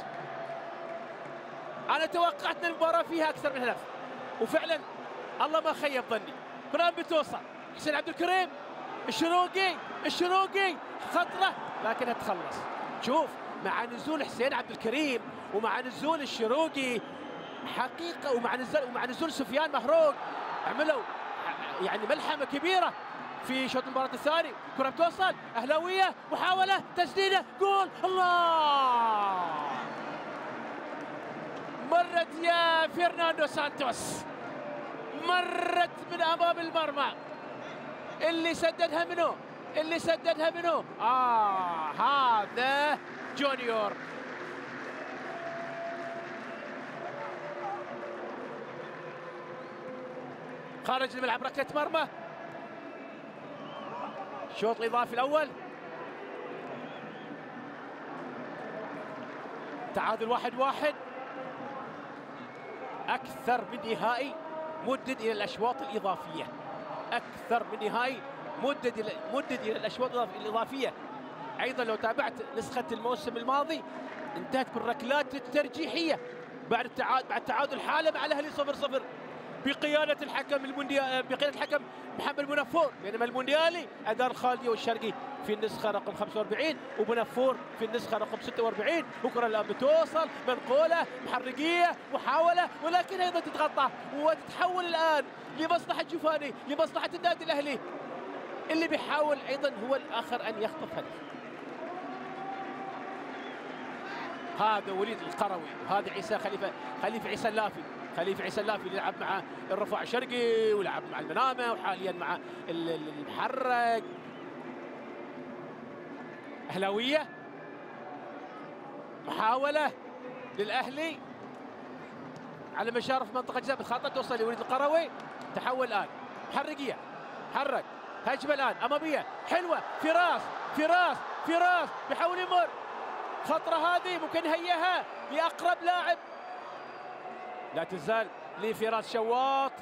أنا توقعت أن المباراة فيها أكثر من هدف، وفعلا الله ما خيب ظني. كرة بتوصل حسين عبد الكريم، الشروقي الشروقي خطرة لكنها تخلص. شوف مع نزول حسين عبد الكريم ومع نزول الشروقي حقيقة ومع نزول ومع نزول سفيان مهروق عملوا يعني ملحمة كبيرة في شوط المباراة الثاني. كرة بتوصل أهلاوية، محاولة تسديدة، جول. الله مرت يا فرناندو سانتوس، مرت من أمام المرمى. اللي سددها منه اللي سددها منه آه هذا جونيور. خارج الملعب ركلة مرمى. الشوط الإضافي الأول، تعادل واحد واحد. أكثر من نهائي مدد إلى الأشواط الإضافية، أكثر اكثر من نهائي مدد الى مدد الى الاشواط الاضافيه. ايضا لو تابعت نسخه الموسم الماضي انتهت بالركلات الترجيحيه بعد التعادل بعد تعادل حاله مع الاهلي صفر صفر بقياده الحكم المونديالي بقياده الحكم محمد منفور، بينما المونديالي ادار خالدي والشرقي في النسخه رقم خمسة وأربعين ومنفور في النسخه رقم ستة وأربعين. بكره الان بتوصل منقوله محرقيه محاوله ولكن ايضا تتغطى وتتحول الان لمصلحه جوفاني لمصلحه النادي الاهلي اللي بيحاول ايضا هو الاخر ان يخطف هدف. هذا وليد القروي وهذا عيسى خليفه خليفه عيسى اللافي خليفه عيسى اللافي اللي لعب مع الرفاع الشرقي ولعب مع المنامه وحاليا مع المحرق. اهلاويه محاوله للاهلي على مشارف منطقه جزاء بالخطا توصل لوليد القروي. تحول الان محرقيه حرك هجمه الان اماميه حلوه فراس فراس فراس بيحاول يمر خطره هذه ممكن هيها لاقرب لاعب لا تزال لفراس شواط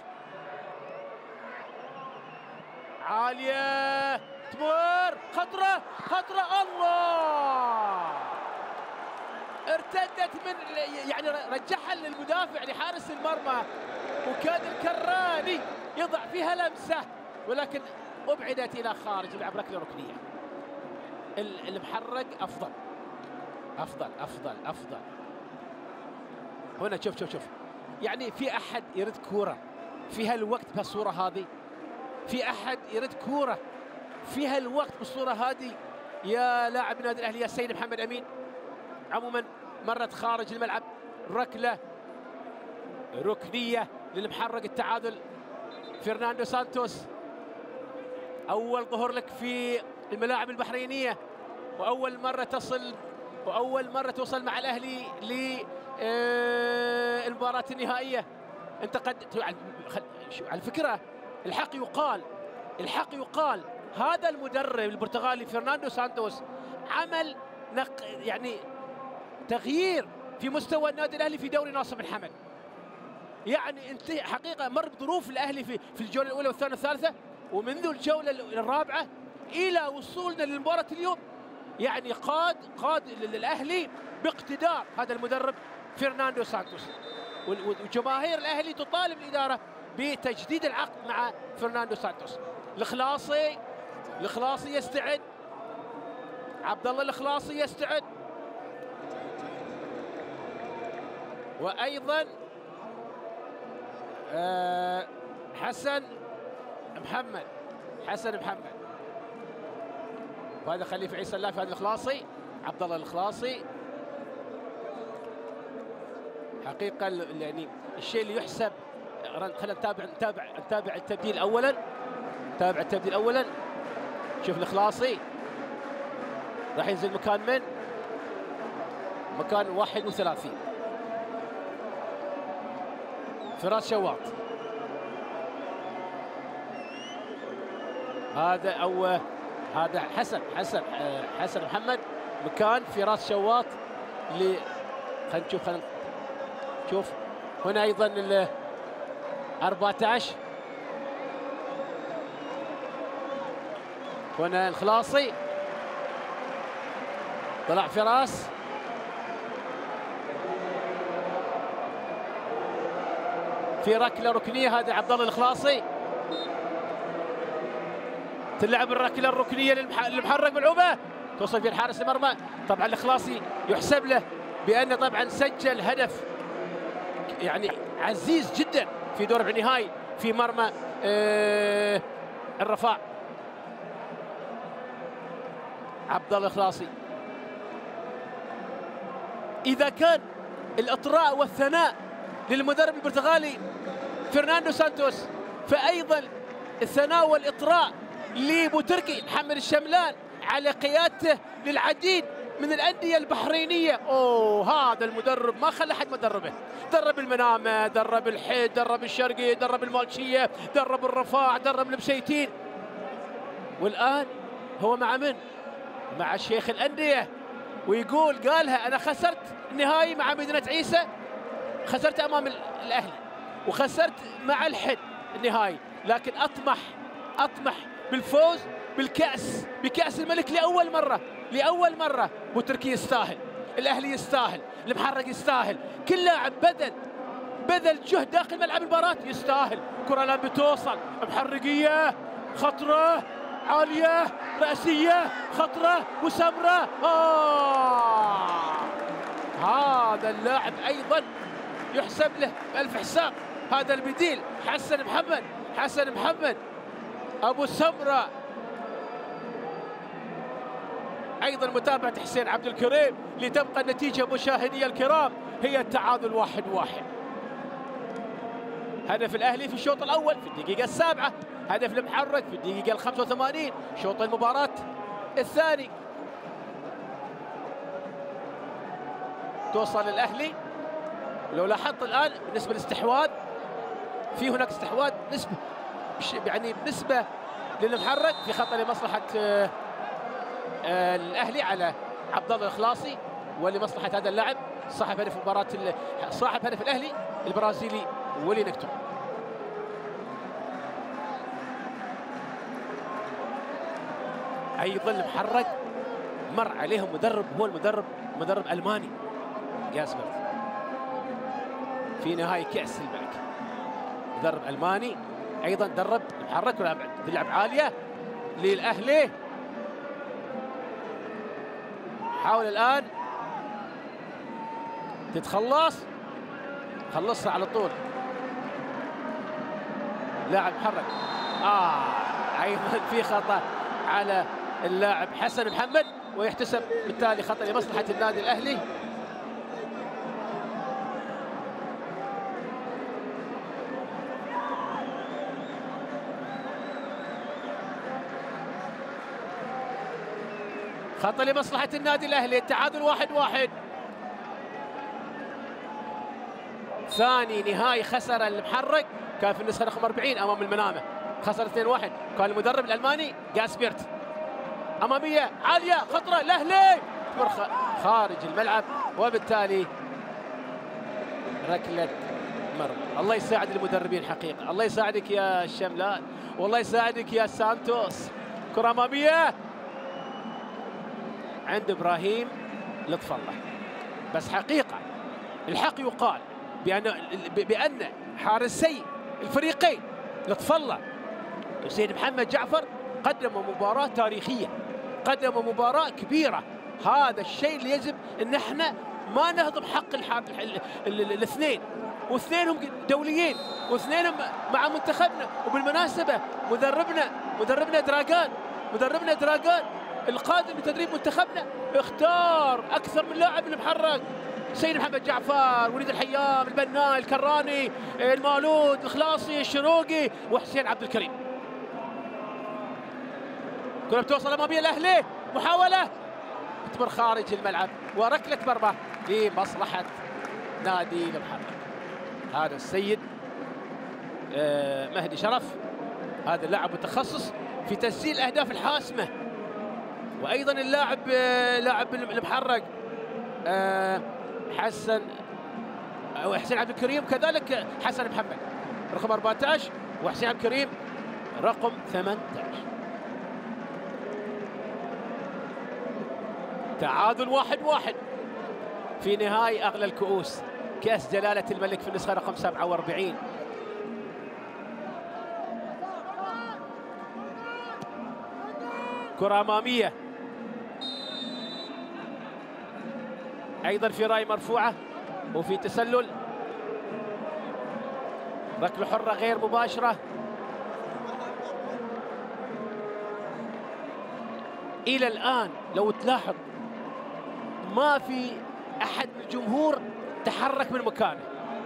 عاليه تمر خطره خطره الله ارتدت من يعني رجعها للمدافع لحارس المرمى وكاد الكراني يضع فيها لمسه ولكن ابعدت الى خارج لعب ركله ركنيه. المحرق افضل افضل افضل افضل هنا شوف شوف شوف يعني في احد يرد كوره في هالوقت بهالصوره هذه؟ في احد يرد كوره في هالوقت بالصوره هذه يا لاعب النادي الاهلي يا سيد محمد امين؟ عموما مرت خارج الملعب ركله ركنيه للمحرق التعادل. فرناندو سانتوس اول ظهور لك في الملاعب البحرينيه واول مره تصل واول مره توصل مع الاهلي للمباراه النهائيه. انت قد على فكره الحق يقال الحق يقال هذا المدرب البرتغالي فرناندو سانتوس عمل نق يعني تغيير في مستوى النادي الاهلي في دوري ناصر بن حمد. يعني انت حقيقه مر بظروف الاهلي في في الجوله الاولى والثانيه والثالثه ومنذ الجوله الرابعه الى وصولنا للمباراه اليوم يعني قاد قاد الاهلي باقتدار هذا المدرب فرناندو سانتوس. وجماهير الاهلي تطالب الاداره بتجديد العقد مع فرناندو سانتوس. الخلاصي الخلاصي يستعد عبد الله الخلاصي يستعد وايضا أه حسن محمد حسن محمد وهذا خليفه عيسى اللافي هذا الخلاصي عبد الله الخلاصي. حقيقه يعني الشيء اللي يحسب خلينا نتابع نتابع نتابع التبديل اولا نتابع التبديل اولا. شوف الخلاصي راح ينزل مكان من مكان واحد وثلاثين فراس شواط. هذا او هذا حسن حسن حسن محمد مكان فراس شواط اللي خلينا نشوف خلينا نشوف هنا ايضا ال أربعة عشر هنا الخلاصي طلع فراس في ركله ركنيه. هذا عبد الله الخلاصي تلعب الركله الركنيه للمحرق ملعوبه توصل فيها الحارس المرمى. طبعا الخلاصي يحسب له بانه طبعا سجل هدف يعني عزيز جدا في دور ربع النهائي في مرمى آه الرفاع. عبد الله الخلاصي اذا كان الاطراء والثناء للمدرب البرتغالي فرناندو سانتوس فايضا الثناء والاطراء لبوتركي محمد الشملان على قيادته للعديد من الانديه البحرينيه. اوه هذا المدرب ما خلى حد مدربه، درب المنامه، درب الحيد، درب الشرقي، درب المالشيه، درب الرفاع، درب المسيتين، والان هو مع من؟ مع شيخ الانديه. ويقول قالها انا خسرت النهائي مع مدينه عيسى، خسرت امام الاهلي وخسرت مع الحد النهائي، لكن اطمح أطمح بالفوز بالكأس، بكأس الملك لأول مرة، لأول مرة. بوتركي يستاهل، الأهلي يستاهل، المحرق يستاهل، كل لاعب بذل بذل جهد داخل ملعب المباراة يستاهل. كرة الآن بتوصل، محرقية، خطرة عالية، رأسية، خطرة وسمرة. آه هذا اللاعب أيضا يحسب له بألف حساب. هذا البديل حسن محمد، حسن محمد أبو سمرة. أيضا متابعة حسين عبد الكريم لتبقى النتيجة مشاهدي الكرام هي التعادل واحد واحد. هدف الأهلي في الشوط الأول في الدقيقة السابعة، هدف المحرك في الدقيقة الخامسة وثمانين شوط المباراة الثاني. توصل الأهلي، لو لاحظت الآن بالنسبة للاستحواذ في هناك استحواذ نسبة يعني بنسبة للمحرك في خطأ لمصلحة آه آه الأهلي على عبد الله الإخلاصي، ولمصلحة هذا اللاعب صاحب هدف مباراة صاحب هدف الأهلي البرازيلي ولي نكتو. أيضا المحرك مر عليهم مدرب، هو المدرب مدرب ألماني جاسبرت في نهائي كأس الملك، مدرب ألماني أيضا درب المحرك ولعب لعب عالية للأهلي. حاول الآن تتخلص، خلصها على طول لاعب محرك. آه أيضا في خطأ على اللاعب حسن محمد ويحتسب بالتالي خطأ لمصلحة النادي الأهلي. خطأ لمصلحة النادي الأهلي، التعادل واحد واحد. ثاني نهائي خسر المحرك كان في النسخة رقم أربعين أمام المنامة، خسر اثنين واحد، كان المدرب الألماني جاسبرت. أمامية عالية، خطرة الأهلي خارج الملعب وبالتالي ركلة مرمى. الله يساعد المدربين حقيقة، الله يساعدك يا الشملان والله يساعدك يا سانتوس. كرة أمامية عند إبراهيم لطف الله، بس حقيقة الحق يقال بأن بأن حارسي الفريقين لطف الله وسيد محمد جعفر قدموا مباراة تاريخية، قدموا مباراة كبيرة. هذا الشيء اللي يجب ان احنا ما نهضم حق الاثنين، واثنينهم دوليين واثنينهم مع منتخبنا. وبالمناسبة مدربنا مدربنا دراغان مدربنا دراغان القادم لتدريب منتخبنا اختار اكثر من لاعب المحرك، سيد محمد جعفر، وليد الحيام، البناء، الكراني، المالود، الإخلاصي، الشروقي وحسين عبد الكريم. كرة بتوصل أمامية الأهلي، محاولة تمر خارج الملعب وركلة مرمى لمصلحة نادي المحرك. هذا السيد مهدي شرف، هذا اللاعب متخصص في تسجيل الأهداف الحاسمة، وأيضا اللاعب لاعب المحرك حسن أو حسين عبد الكريم، كذلك حسن محمد رقم أربعة عشر وحسين عبد الكريم رقم ثمانية عشر. تعادل واحد واحد في نهائي أغلى الكؤوس كأس جلالة الملك في النسخة رقم سبعة وأربعين. كرة أمامية أيضا في راي مرفوعة وفي تسلل، ركلة حرة غير مباشرة. إلى الآن لو تلاحظ ما في أحد من الجمهور تحرك من مكانه،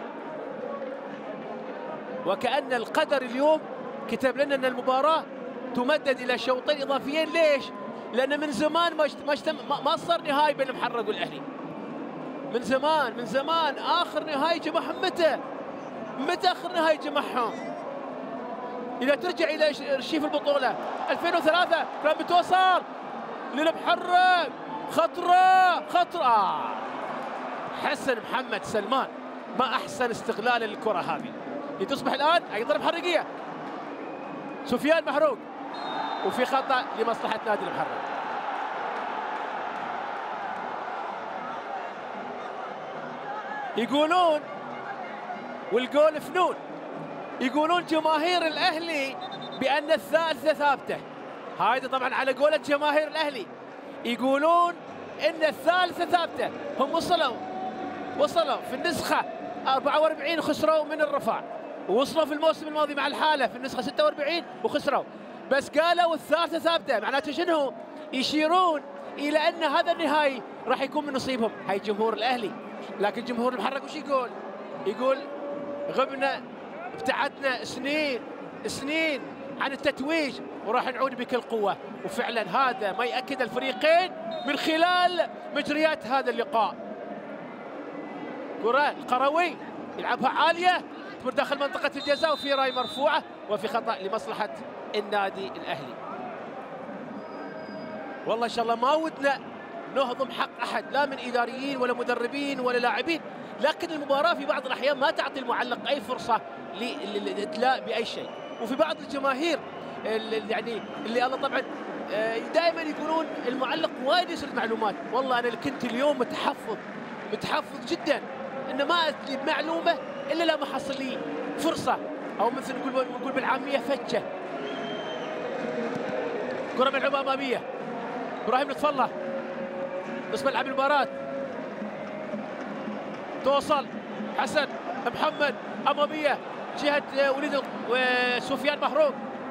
وكأن القدر اليوم كتب لنا أن المباراة تمدد إلى شوطين إضافيين. ليش؟ لأن من زمان ما ما ما صار نهائي بين المحرق والأهلي، من زمان من زمان. آخر نهائي جمعهم متى؟ متى آخر نهائي جمعهم؟ إذا ترجع إلى رشيف البطولة ألفين وثلاثة كان بتوصل للمحرك، خطرة خطرة. حسن محمد سلمان ما أحسن استغلال للكرة هذه، لتصبح الآن أيضا محرقية. سفيان محروق، وفي خطأ لمصلحة نادي المحرق. يقولون والقول فنون، يقولون جماهير الأهلي بأن الثالثة ثابتة. هذا طبعا على قولة جماهير الأهلي، يقولون إن الثالثة ثابتة. هم وصلوا وصلوا في النسخة أربعة وأربعين خسروا من الرفاع، ووصلوا في الموسم الماضي مع الحالة في النسخة ستة وأربعين وخسروا، بس قالوا الثالثة ثابتة. معناته شنو؟ يشيرون إلى أن هذا النهائي راح يكون من نصيبهم، هاي جمهور الأهلي. لكن جمهور المحرق وش يقول؟ يقول غبنا ابتعدنا سنين سنين عن التتويج وراح نعود بكل قوة. وفعلا هذا ما يأكد الفريقين من خلال مجريات هذا اللقاء. كرة القروي يلعبها عالية تمر داخل منطقة الجزاء، وفي راي مرفوعة وفي خطأ لمصلحة النادي الأهلي. والله إن شاء الله ما ودنا نهضم حق أحد، لا من إداريين ولا مدربين ولا لاعبين، لكن المباراة في بعض الأحيان ما تعطي المعلق أي فرصة للإدلاء بأي شيء. وفي بعض الجماهير اللي يعني اللي الله طبعا دائما يقولون المعلق وايد يسرد معلومات. والله أنا كنت اليوم متحفظ متحفظ جدا إن ما أدري معلومة إلا لما حصل لي فرصة، أو مثل نقول نقول بالعامية فتشة. كرة ملعوبة أمامية، إبراهيم لطف الله نص ملعب المباراة، توصل حسن محمد أمامية جهة وليد وسفيان محروق،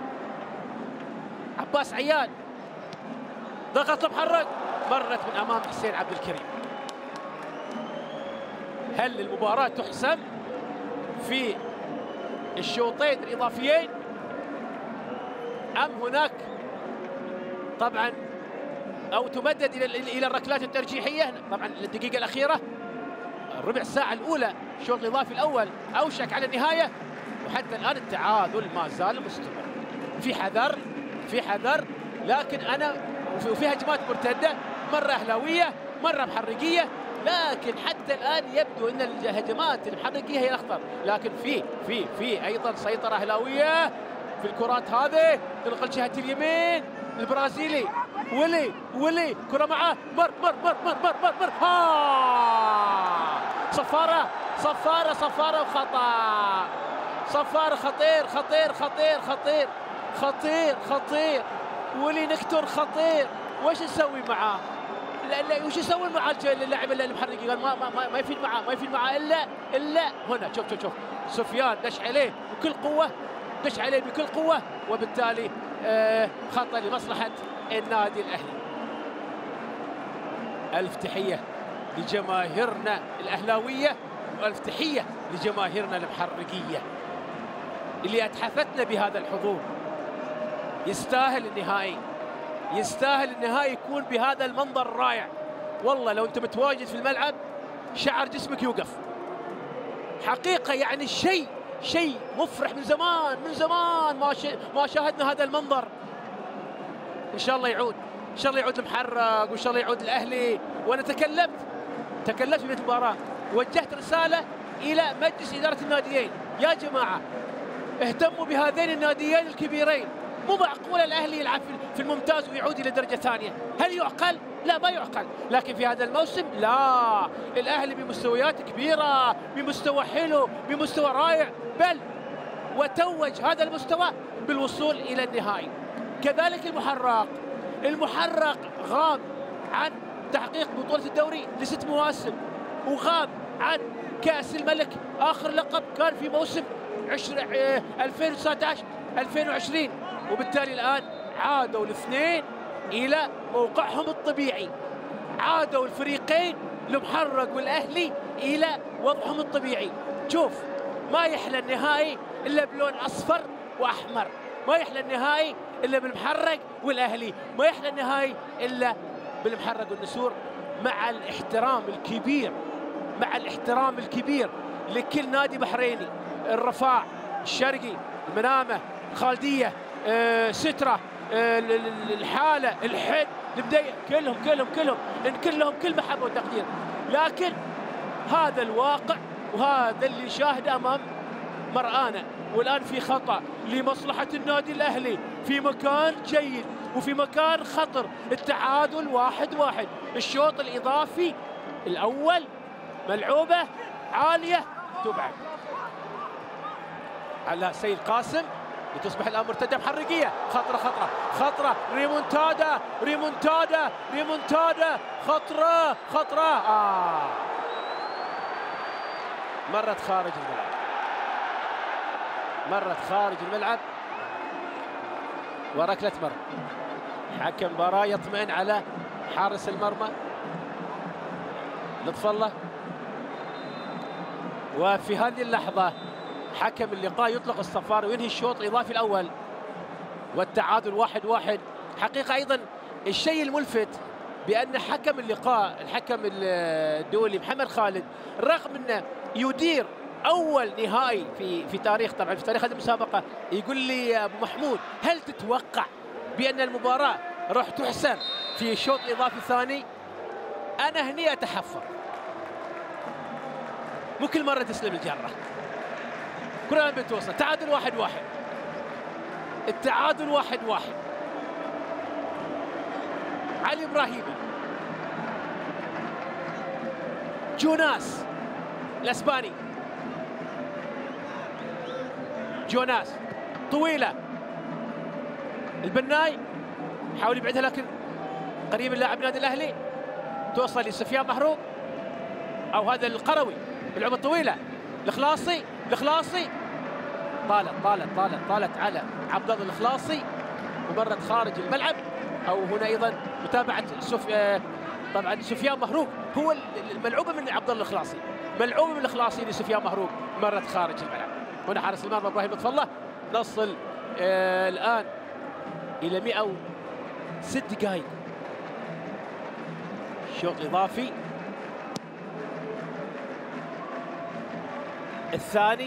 عباس عيان ضغط المحرك، مرت من أمام حسين عبد الكريم. هل المباراة تحسم في الشوطين الإضافيين أم هناك طبعا أو تمدد إلى إلى الركلات الترجيحية؟ طبعا الدقيقة الأخيرة الربع ساعة الأولى الشوط الإضافي الأول أوشك على النهاية، وحتى الآن التعادل ما زال مستمر. في حذر في حذر لكن أنا وفي هجمات مرتدة، مرة أهلاوية مرة محرقية، لكن حتى الآن يبدو أن الهجمات المحرقية هي الأخطر. لكن في في في أيضا سيطرة أهلاوية في الكرات هذه، تنقل جهة اليمين البرازيلي ولي ولي كرة معاه، مر مر مر مر مر مر, مر. ها صفارة صفارة صفارة وخطأ. صفارة خطير خطير خطير خطير خطير خطير ولي نكتر خطير. وش نسوي معاه؟ لا لا وش يسوي مع اللاعب المحرقي؟ قال ما ما ما يفيد معاه ما يفيد معاه الا الا هنا. شوف شوف شوف سفيان دش عليه بكل قوه، دش عليه بكل قوه، وبالتالي آه خطأ لمصلحه النادي الاهلي. الف تحيه لجماهيرنا الاهلاويه، والف تحيه لجماهيرنا المحرقيه اللي اتحفتنا بهذا الحضور. يستاهل النهائي، يستاهل النهائي يكون بهذا المنظر الرائع. والله لو انت متواجد في الملعب شعر جسمك يوقف حقيقه، يعني شيء شيء مفرح. من زمان من زمان ما ما شاهدنا هذا المنظر. ان شاء الله يعود، ان شاء الله يعود المحرق، وان شاء الله يعود الاهلي. وانا تكلمت تكلمت في المباراه، وجهت رساله الى مجلس اداره الناديين، يا جماعه اهتموا بهذين الناديين الكبيرين. مو معقول الاهلي يلعب في الممتاز ويعود الى درجه ثانيه، هل يعقل؟ لا ما يعقل. لكن في هذا الموسم لا، الاهلي بمستويات كبيره، بمستوى حلو، بمستوى رائع، بل وتوج هذا المستوى بالوصول الى النهائي. كذلك المحرق، المحرق غاب عن تحقيق بطوله الدوري لست مواسم، وغاب عن كاس الملك، اخر لقب كان في موسم ألفين وتسعة عشر ألفين وعشرين، وبالتالي الآن عادوا الاثنين إلى موقعهم الطبيعي، عادوا الفريقين المحرق والأهلي إلى وضعهم الطبيعي. شوف ما يحلى النهائي إلا بلون أصفر وأحمر، ما يحلى النهائي إلا بالمحرق والأهلي، ما يحلى النهائي إلا بالمحرق والنسور، مع الاحترام الكبير مع الاحترام الكبير لكل نادي بحريني، الرفاع، الشرقي، المنامة، الخالدية، آه، سترة، آه، الحالة، الحد، البداية، كلهم كلهم كلهم إن كلهم كل محبة وتقدير. لكن هذا الواقع وهذا اللي نشاهده أمام مرآنا، والآن في خطأ لمصلحة النادي الأهلي في مكان جيد وفي مكان خطر. التعادل واحد واحد. الشوط الإضافي الأول ملعوبة عالية تبعد على سيد قاسم لتصبح الآن مرتدة محرقية. خطرة خطرة خطرة ريمونتادا ريمونتادا ريمونتادا خطرة خطرة آه مرت خارج الملعب مرت خارج الملعب وركلة مرمى. حكم المباراة يطمئن على حارس المرمى لطف الله. وفي هذه اللحظة حكم اللقاء يطلق الصفارة وينهي الشوط الإضافي الأول والتعادل واحد واحد. حقيقة أيضا الشيء الملفت بأن حكم اللقاء الحكم الدولي محمد خالد رغم أنه يدير أول نهائي في في تاريخ طبعا في تاريخ هذه المسابقة، يقول لي يا أبو محمود هل تتوقع بأن المباراة راح تحسم في الشوط الإضافي الثاني؟ أنا هني أتحفر، مو كل مرة تسلم الجرة، كلنا بتوصل. تعادل واحد واحد، التعادل واحد واحد. علي إبراهيمي، جوناس الأسباني، جوناس طويلة، البناي حاول يبعدها لكن قريب اللاعب النادي الأهلي، توصل لسفيان محروق أو هذا القروي باللعبة الطويلة، الخلاصي الخلاصي طالت طالت طالت طالت على عبد الله الخلاصي ومرت خارج الملعب. أو هنا أيضا متابعة سف... طبعا سفيان محروق، هو الملعوبة من عبد الله الخلاصي، ملعوبة من الخلاصي لسفيان محروق، مرت خارج الملعب. هنا حارس المرمى إبراهيم لطف الله. نصل آه الآن إلى مئة وست دقائق شوط إضافي الثاني.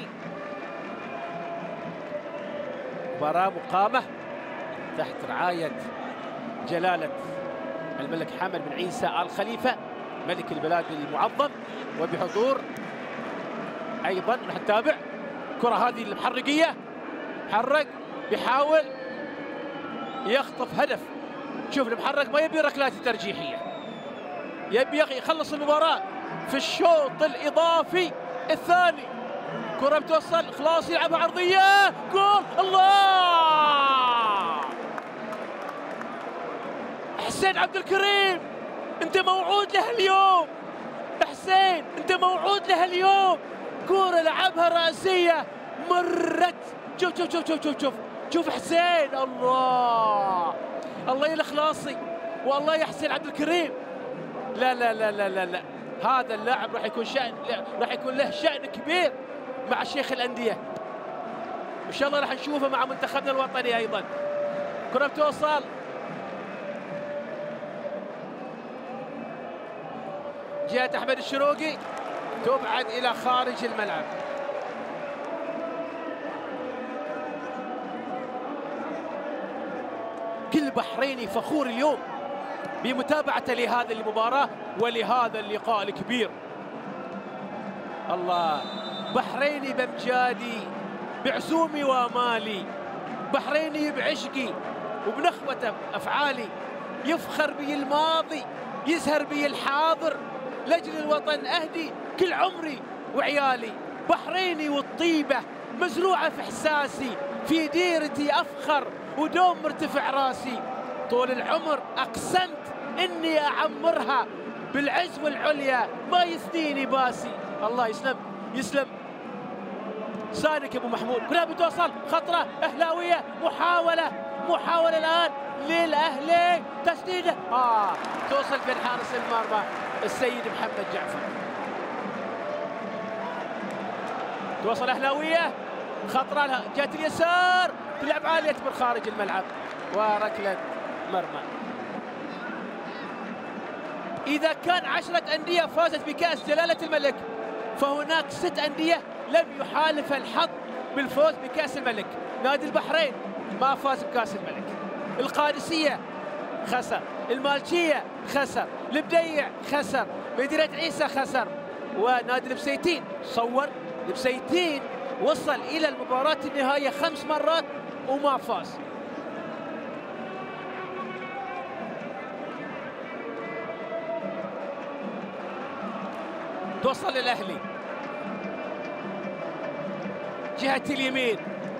مباراة مقامة تحت رعاية جلالة الملك حمد بن عيسى آل خليفة ملك البلاد المعظم، وبحضور أيضا راح نتابع كرة هذه المحرقية، حرق بيحاول يخطف هدف. شوف المحرك ما يبي ركلات ترجيحية، يبي يخلص المباراة في الشوط الإضافي الثاني. كرة بتوصل خلاص يلعبها عرضية، جول. الله! حسين عبد الكريم انت موعود له اليوم، حسين انت موعود له اليوم. كرة لعبها رأسية مرت، شوف شوف شوف شوف شوف شوف شوف حسين. الله الله يا الخلاصي والله يا حسين عبد الكريم. لا لا لا لا لا, لا. هذا اللاعب راح يكون شأن راح يكون له شأن كبير مع شيخ الأندية، إن شاء الله راح نشوفه مع منتخبنا الوطني أيضا. كرة بتوصل جهة أحمد الشروقي، تبعد إلى خارج الملعب. كل بحريني فخور اليوم بمتابعته لهذه المباراة ولهذا اللقاء الكبير. الله، بحريني بامجادي بعزومي وامالي، بحريني بعشقي وبنخوة افعالي، يفخر بي الماضي يزهر بي الحاضر، لاجل الوطن اهدي كل عمري وعيالي. بحريني والطيبة مزروعة في احساسي، في ديرتي افخر ودوم مرتفع راسي. طول العمر اقسمت اني اعمرها بالعز والعليا، ما يثنيني باسي. الله يسلم يسلم لسانك يا ابو محمود. كلها بتوصل، خطره اهلاويه، محاوله محاوله الان للاهلي، تسديده اه توصل بين حارس المرمى السيد محمد جعفر. توصل اهلاويه، خطره لها جهه اليسار، تلعب عاليه من خارج الملعب وركله مرمى. إذا كان عشرة أندية فازت بكأس جلالة الملك، فهناك ست أندية لم يحالف الحظ بالفوز بكأس الملك. نادي البحرين ما فاز بكأس الملك، القادسية خسر، المالكية خسر، البديع خسر، مدينة عيسى خسر، ونادي البسيتين صور البسيتين وصل إلى المباراة النهائية خمس مرات وما فاز. توصل للأهلي جهة اليمين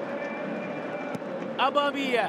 أمامية،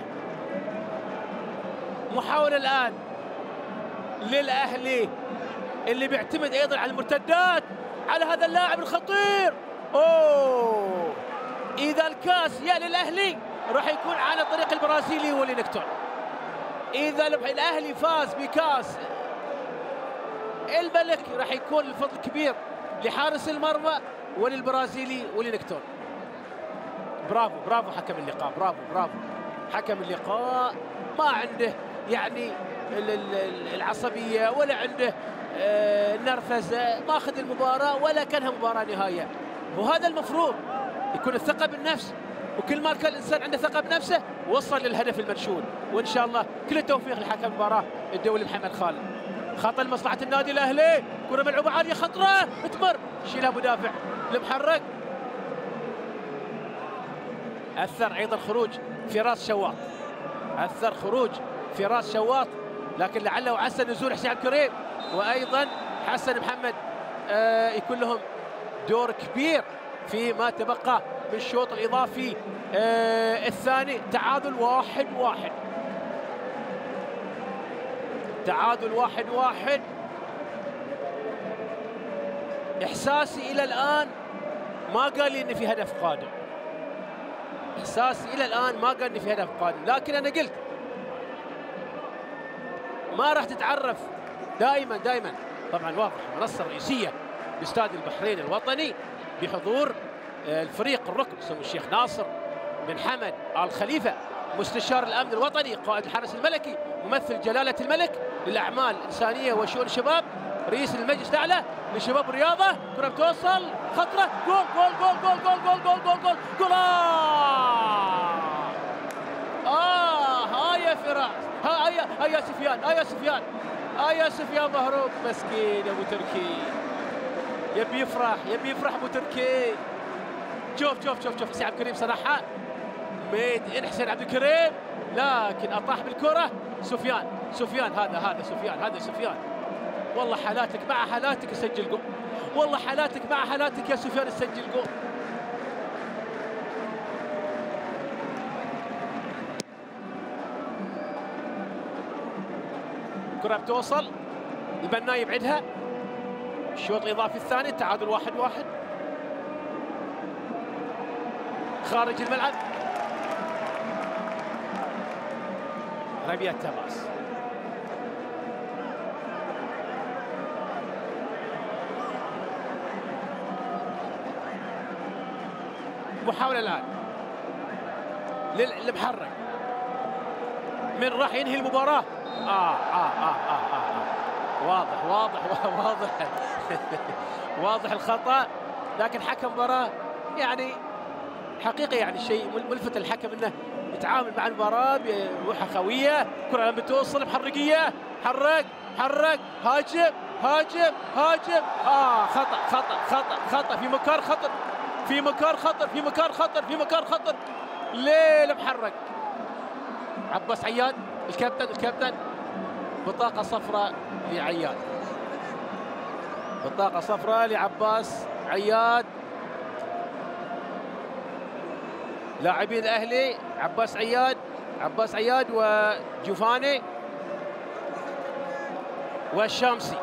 محاولة الآن للأهلي اللي بيعتمد أيضا على المرتدات على هذا اللاعب الخطير. أوه، إذا الكاس يا للأهلي راح يكون على طريق البرازيلي ولينغتون. إذا الأهلي فاز بكاس الملك راح يكون الفضل كبير لحارس المرمى وللبرازيلي ولينغتون. برافو برافو حكم اللقاء، برافو برافو حكم اللقاء، ما عنده يعني العصبية ولا عنده النرفزة، ما أخذ المباراة ولا كانها مباراة نهائية. وهذا المفروض يكون الثقة بالنفس، وكل ما كان الإنسان عنده ثقة بنفسه وصل للهدف المنشود. وإن شاء الله كل التوفيق لحكم المباراة الدولي محمد خالد. خطأ لمصلحة النادي الأهلي، كرة ملعوبة عالية خطرة تمر، شيلها مدافع المحرك. أثر أيضا خروج فراس شواط، أثر خروج فراس شواط، لكن لعله وعسى نزول حسين عبد الكريم وأيضا حسن محمد آه يكون لهم دور كبير فيما تبقى من الشوط الإضافي آه الثاني. تعادل واحد واحد، تعادل واحد واحد. إحساسي إلى الآن ما قال لي إن في هدف قادم، إحساسي إلى الآن ما قال لي في هدف قادم، لكن أنا قلت ما راح تتعرف دائما دائما. طبعا واضح المنصة الرئيسية باستاد البحرين الوطني بحضور الفريق الركن سمو الشيخ ناصر بن حمد آل خليفة، مستشار الأمن الوطني، قائد الحرس الملكي، ممثل جلالة الملك للأعمال الإنسانية وشؤون الشباب، رئيس المجلس الأعلى لشباب الرياضة. كرة بتوصل خطرة، جول جول جول جول جول جول جول جول جول جول. آه ها يا فراس، ها يا ها يا سفيان، ها يا سفيان، ها يا سفيان مهروب مسكين أبو تركي، يبي يفرح يبي يفرح أبو تركي. شوف شوف شوف شوف حسين عبد الكريم صراحة ميد إن حسين عبد الكريم، لكن أطاح بالكرة سفيان. سفيان هذا هذا سفيان هذا سفيان. والله حالاتك مع حالاتك سجل جول، والله حالاتك مع حالاتك يا سفيان سجل جول. كرة بتوصل البناي يبعدها. الشوط الإضافي الثاني تعادل واحد واحد خارج الملعب. ربيع تماس محاولة الآن للمحرك، من راح ينهي المباراة؟ آه آه آه آه, آه, آه. واضح واضح واضح واضح الخطأ، لكن حكم مباراة يعني حقيقة يعني شيء ملفت الحكم انه يتعامل مع المباراة بروح خوية. كرة لما بتوصل محرقية، حرك حرك هاجم هاجم هاجم. اه خطأ خطأ خطأ خطأ في مكان خطر، في مكان خطر في مكان خطر في مكان خطر للمحرك. عباس عياد الكابتن الكابتن بطاقة صفراء لعياد، بطاقة صفراء لعباس عياد. لاعبين الاهلي عباس عياد عباس عياد وجوفاني والشامسي.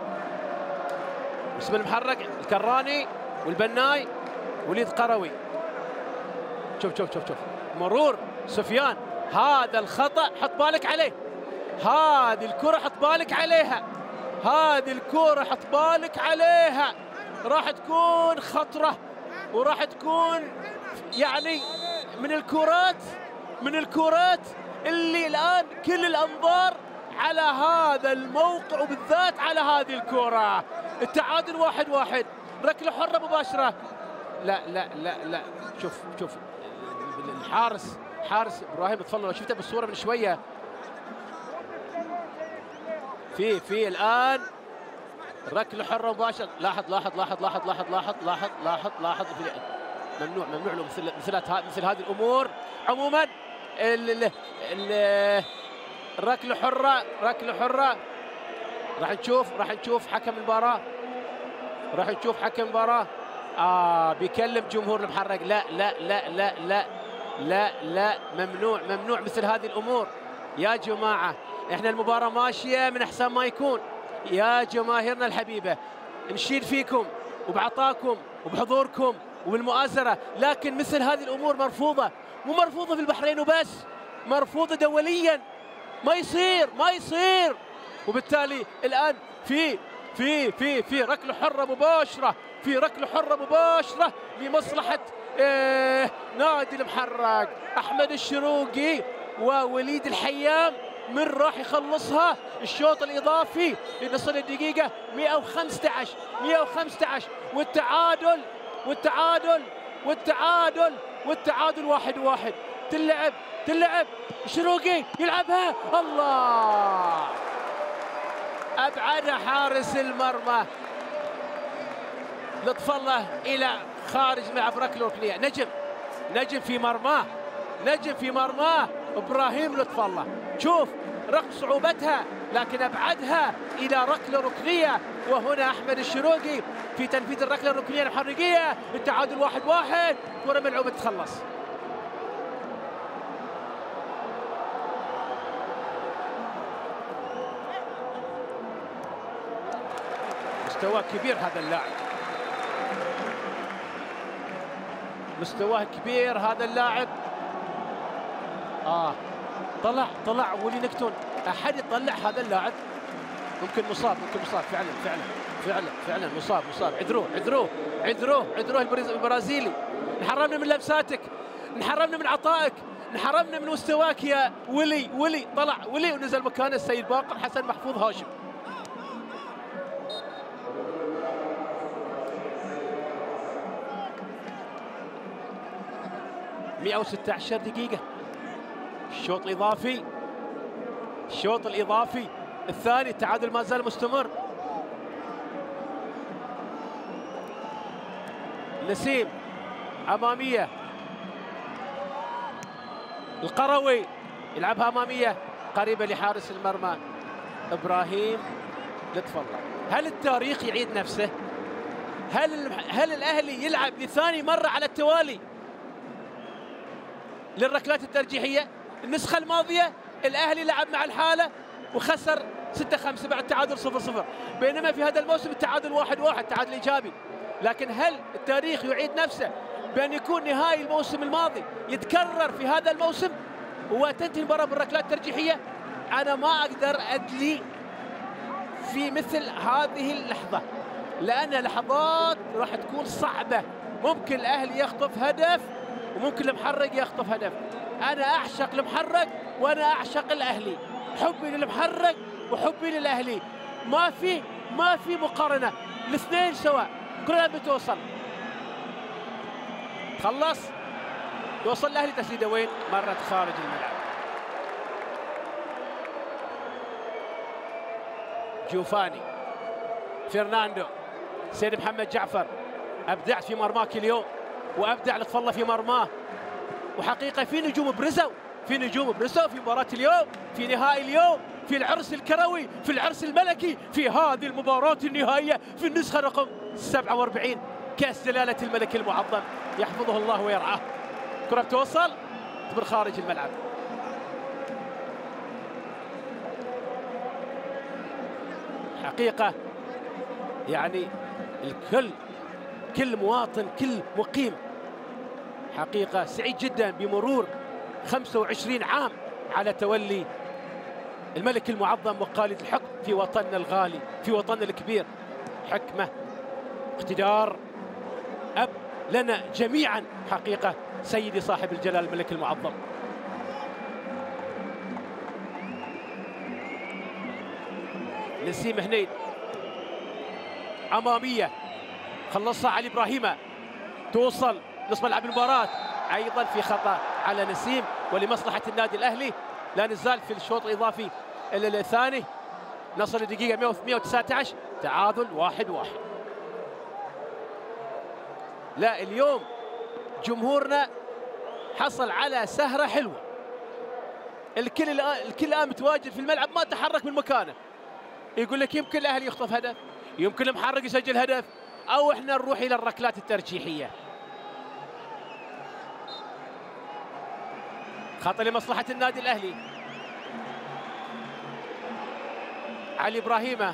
اسم المحرك الكراني والبناي وليد قروي. شوف شوف شوف شوف مرور سفيان. هذا الخطأ حط بالك عليه، هذه الكرة حط بالك عليها، هذه الكرة حط بالك عليها، راح تكون خطرة وراح تكون يعني من الكرات من الكرات اللي الآن كل الأنظار على هذا الموقع وبالذات على هذه الكرة. التعادل واحد واحد، ركلة حرة مباشرة. لا لا لا لا شوف شوف الحارس حارس ابراهيم تفضل، شفته بالصورة من شوية. في في الآن ركلة حرة مباشرة. لاحظ لاحظ لاحظ لاحظ لاحظ لاحظ لاحظ لاحظ لاحظ ممنوع ممنوع له مثل مثل مثل هذه الامور. عموما ال ال الركله حره، ركله حره. راح نشوف راح نشوف حكم المباراه، راح نشوف حكم المباراه. اه بيكلم جمهور المحرق. لا لا لا لا لا لا لا ممنوع ممنوع مثل هذه الامور يا جماعه. احنا المباراه ماشيه من احسن ما يكون يا جماهيرنا الحبيبه، نشيد فيكم وبعطاكم وبحضوركم وبالمؤازره، لكن مثل هذه الامور مرفوضه، مو مرفوضه في البحرين وبس، مرفوضه دوليا. ما يصير ما يصير. وبالتالي الان في في في في ركله حره مباشره، في ركله حره مباشره لمصلحه آه نادي المحرق. احمد الشروقي ووليد الحيام من راح يخلصها. الشوط الاضافي نصل الدقيقه مئة وخمسة عشر مئة وخمسة عشر والتعادل والتعادل والتعادل والتعادل واحد واحد. تلعب تلعب الشروقي يلعبها، الله ابعد حارس المرمى لطف الله الى خارج ملعب ركله ركنيه. نجم نجم في مرماه، نجم في مرماه ابراهيم لطف الله. شوف رغم صعوبتها لكن ابعدها الى ركله ركنيه. وهنا احمد الشروقي في تنفيذ الركله الركنيه المحرقيه. التعادل واحد واحد. كره ملعوبه تخلص. مستواه كبير هذا اللاعب، مستواه كبير هذا اللاعب. اه طلع طلع ولي نكتون. احد يطلع هذا اللاعب؟ ممكن مصاب، ممكن مصاب فعلا فعلا فعلا فعلا مصاب مصاب. عذروه عذروه عذروه عذروه البرازيلي. انحرمنا من لمساتك، انحرمنا من عطائك، انحرمنا من مستواك يا ولي. ولي طلع ولي ونزل مكانه السيد باقر حسن محفوظ هاشم. مئة وستة عشر دقيقة. الشوط الإضافي، الشوط الإضافي الثاني. التعادل ما زال مستمر. نسيم أمامية، القروي يلعبها أمامية قريبة لحارس المرمى إبراهيم لطف الله. هل التاريخ يعيد نفسه؟ هل هل الأهلي يلعب لثاني مرة على التوالي للركلات الترجيحية؟ النسخة الماضية الأهلي لعب مع الحالة وخسر ستة خمسة بعد تعادل صفر صفر، بينما في هذا الموسم التعادل واحد واحد، تعادل إيجابي. لكن هل التاريخ يعيد نفسه بأن يكون نهائي الموسم الماضي يتكرر في هذا الموسم وتنتهي المباراة بالركلات الترجيحية؟ أنا ما أقدر أدلي في مثل هذه اللحظة، لأن لحظات راح تكون صعبة. ممكن الأهلي يخطف هدف وممكن المحرق يخطف هدف. أنا أعشق المحرق وأنا أعشق الأهلي، حبي للمحرق وحبي للأهلي ما في ما في مقارنة، الاثنين سواء. كلها بتوصل. خلص توصل الأهلي. تسديدة وين؟ مرت خارج الملعب. جوفاني، فرناندو، سيد محمد جعفر. أبدعت في مرماك اليوم وأبدع لطف الله في مرماه. وحقيقة في نجوم برزوا، في نجوم برزوا في مباراة اليوم، في نهائي اليوم، في العرس الكروي، في العرس الملكي، في هذه المباراة النهائية في النسخة رقم سبعة وأربعين كأس جلالة الملك المعظم يحفظه الله ويرعاه. كرة توصل من خارج الملعب. حقيقة يعني الكل، كل مواطن، كل مقيم حقيقة سعيد جدا بمرور خمسة وعشرين عام على تولي الملك المعظم وقالد الحكم في وطننا الغالي، في وطننا الكبير. حكمة، اقتدار، أب لنا جميعا حقيقة سيدي صاحب الجلال الملك المعظم. نسيم هنيد أمامية، خلصها علي إبراهيم، توصل نصف ملعب المباراة. أيضا في خطأ على نسيم ولمصلحة النادي الأهلي. لا نزال في الشوط الإضافي الثاني، نصل الدقيقة مئة وتسعة عشر، تعادل واحد واحد. لا اليوم جمهورنا حصل على سهرة حلوة. الكل الآن الكل الآن متواجد في الملعب ما تحرك من مكانه. يقول لك يمكن الأهلي يخطف هدف، يمكن المحرق يسجل هدف، أو إحنا نروح إلى الركلات الترجيحية. خطأ لمصلحة النادي الأهلي. علي إبراهيمة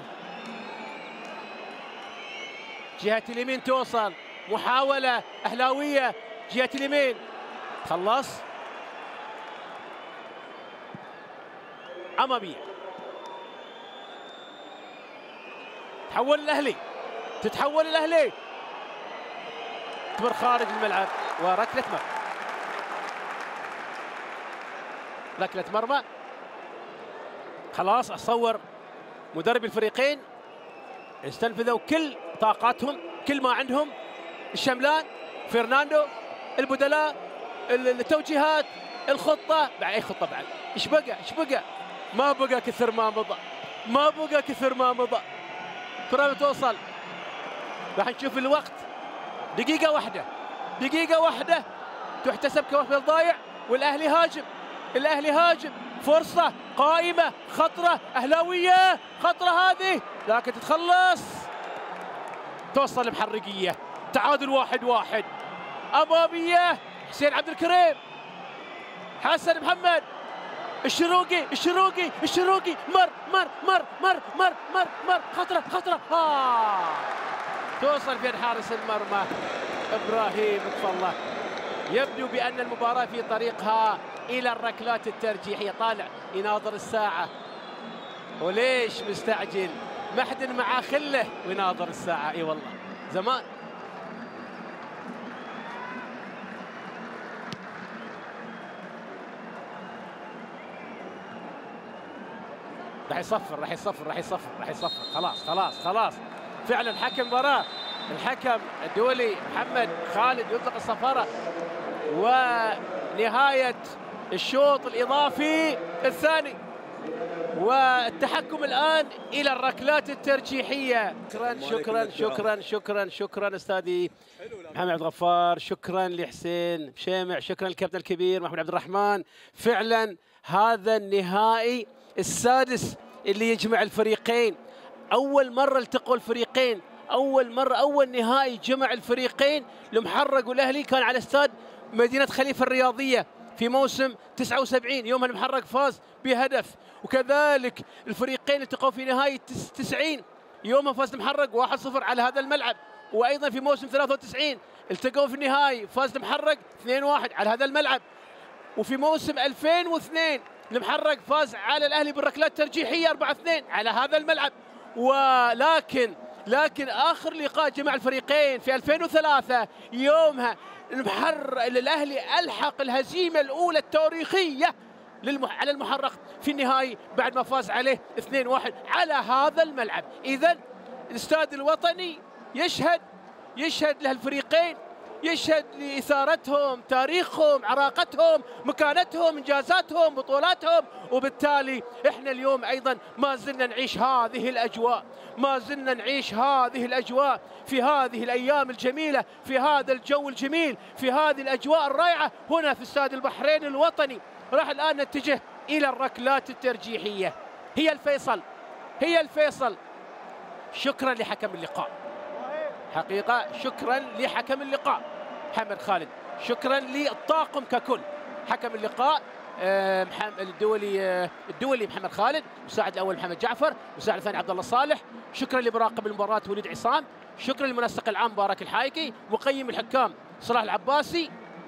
جهة اليمين توصل، محاولة أهلاوية جهة اليمين، خلص أمامية، تحول الأهلي، تتحول الأهلي، تمر خارج الملعب وركلة مرمى. ركلة مرمى. خلاص أتصور مدرب الفريقين استنفذوا كل طاقاتهم، كل ما عندهم. الشملان، فرناندو، البدلاء، التوجيهات، الخطة، بعد أي خطة بعد؟ إيش بقى؟ إيش بقى؟ ما بقى كثر ما مضى، ما بقى كثر ما مضى. كرة توصل، راح نشوف الوقت دقيقة واحدة، دقيقة واحدة تحتسب كوقت ضايع، والأهلي هاجم، الأهلي هاجم، فرصة قائمة، خطرة أهلاوية، خطرة هذه لكن تتخلص، توصل محرقية، تعادل واحد واحد. أمامية حسين عبد الكريم، حسن محمد، الشروقي الشروقي الشروقي، مر مر مر مر مر مر مر، خطرة خطرة، آه توصل في حارس المرمى إبراهيم لطف الله. يبدو بأن المباراة في طريقها إلى الركلات الترجيحية. طالع يناظر الساعة، وليش مستعجل؟ ما حد معاه خله ويناظر الساعة. اي والله زمان. راح يصفر راح يصفر راح يصفر راح يصفر خلاص خلاص خلاص فعلا حكم مباراة. الحكم الدولي محمد خالد يطلق الصفارة، ونهاية الشوط الإضافي الثاني، والتحكم الآن إلى الركلات الترجيحية. شكرا شكرا شكرا شكرا شكرا أستاذي محمد عبد الغفار، شكرا لحسين شامع، شكرا للكابتن الكبير محمد عبد الرحمن. فعلا هذا النهائي السادس اللي يجمع الفريقين، أول مرة التقوا الفريقين، أول مرة أول نهائي جمع الفريقين. المحرق والأهلي كان على استاد مدينة خليفة الرياضية في موسم تسعة وسبعين، يوم المحرق فاز بهدف، وكذلك الفريقين التقوا في نهاية تسعين، يوم فاز المحرق واحد صفر على هذا الملعب، وأيضا في موسم ثلاثة وتسعين التقوا في النهائي فاز المحرق اثنين واحد على هذا الملعب، وفي موسم ألفين واثنين المحرق فاز على الأهلي بالركلات الترجيحية أربعة اثنين على هذا الملعب. ولكن لكن آخر لقاء جمع الفريقين في ألفين وثلاثة، يومها المحر الأهلي ألحق الهزيمة الأولى التاريخية للمح... على المحرق في النهائي بعد ما فاز عليه اثنين واحد على هذا الملعب. إذن الاستاد الوطني يشهد يشهد لهالفريقين، يشهد لإثارتهم، تاريخهم، عراقتهم، مكانتهم، إنجازاتهم، بطولاتهم، وبالتالي إحنا اليوم أيضا ما زلنا نعيش هذه الأجواء، ما زلنا نعيش هذه الأجواء في هذه الأيام الجميلة، في هذا الجو الجميل، في هذه الأجواء الرائعة هنا في استاد البحرين الوطني. راح الآن نتجه إلى الركلات الترجيحية، هي الفيصل هي الفيصل. شكرا لحكم اللقاء، حقيقة شكرا لحكم اللقاء محمد خالد، شكرا للطاقم ككل، حكم اللقاء الدولي الدولي محمد خالد، مساعد الاول محمد جعفر، مساعد الثاني عبد الله صالح، شكرا لمراقب المباراة وليد عصام، شكرا للمنسق العام مبارك الحايكي، مقيم الحكام صلاح العباسي.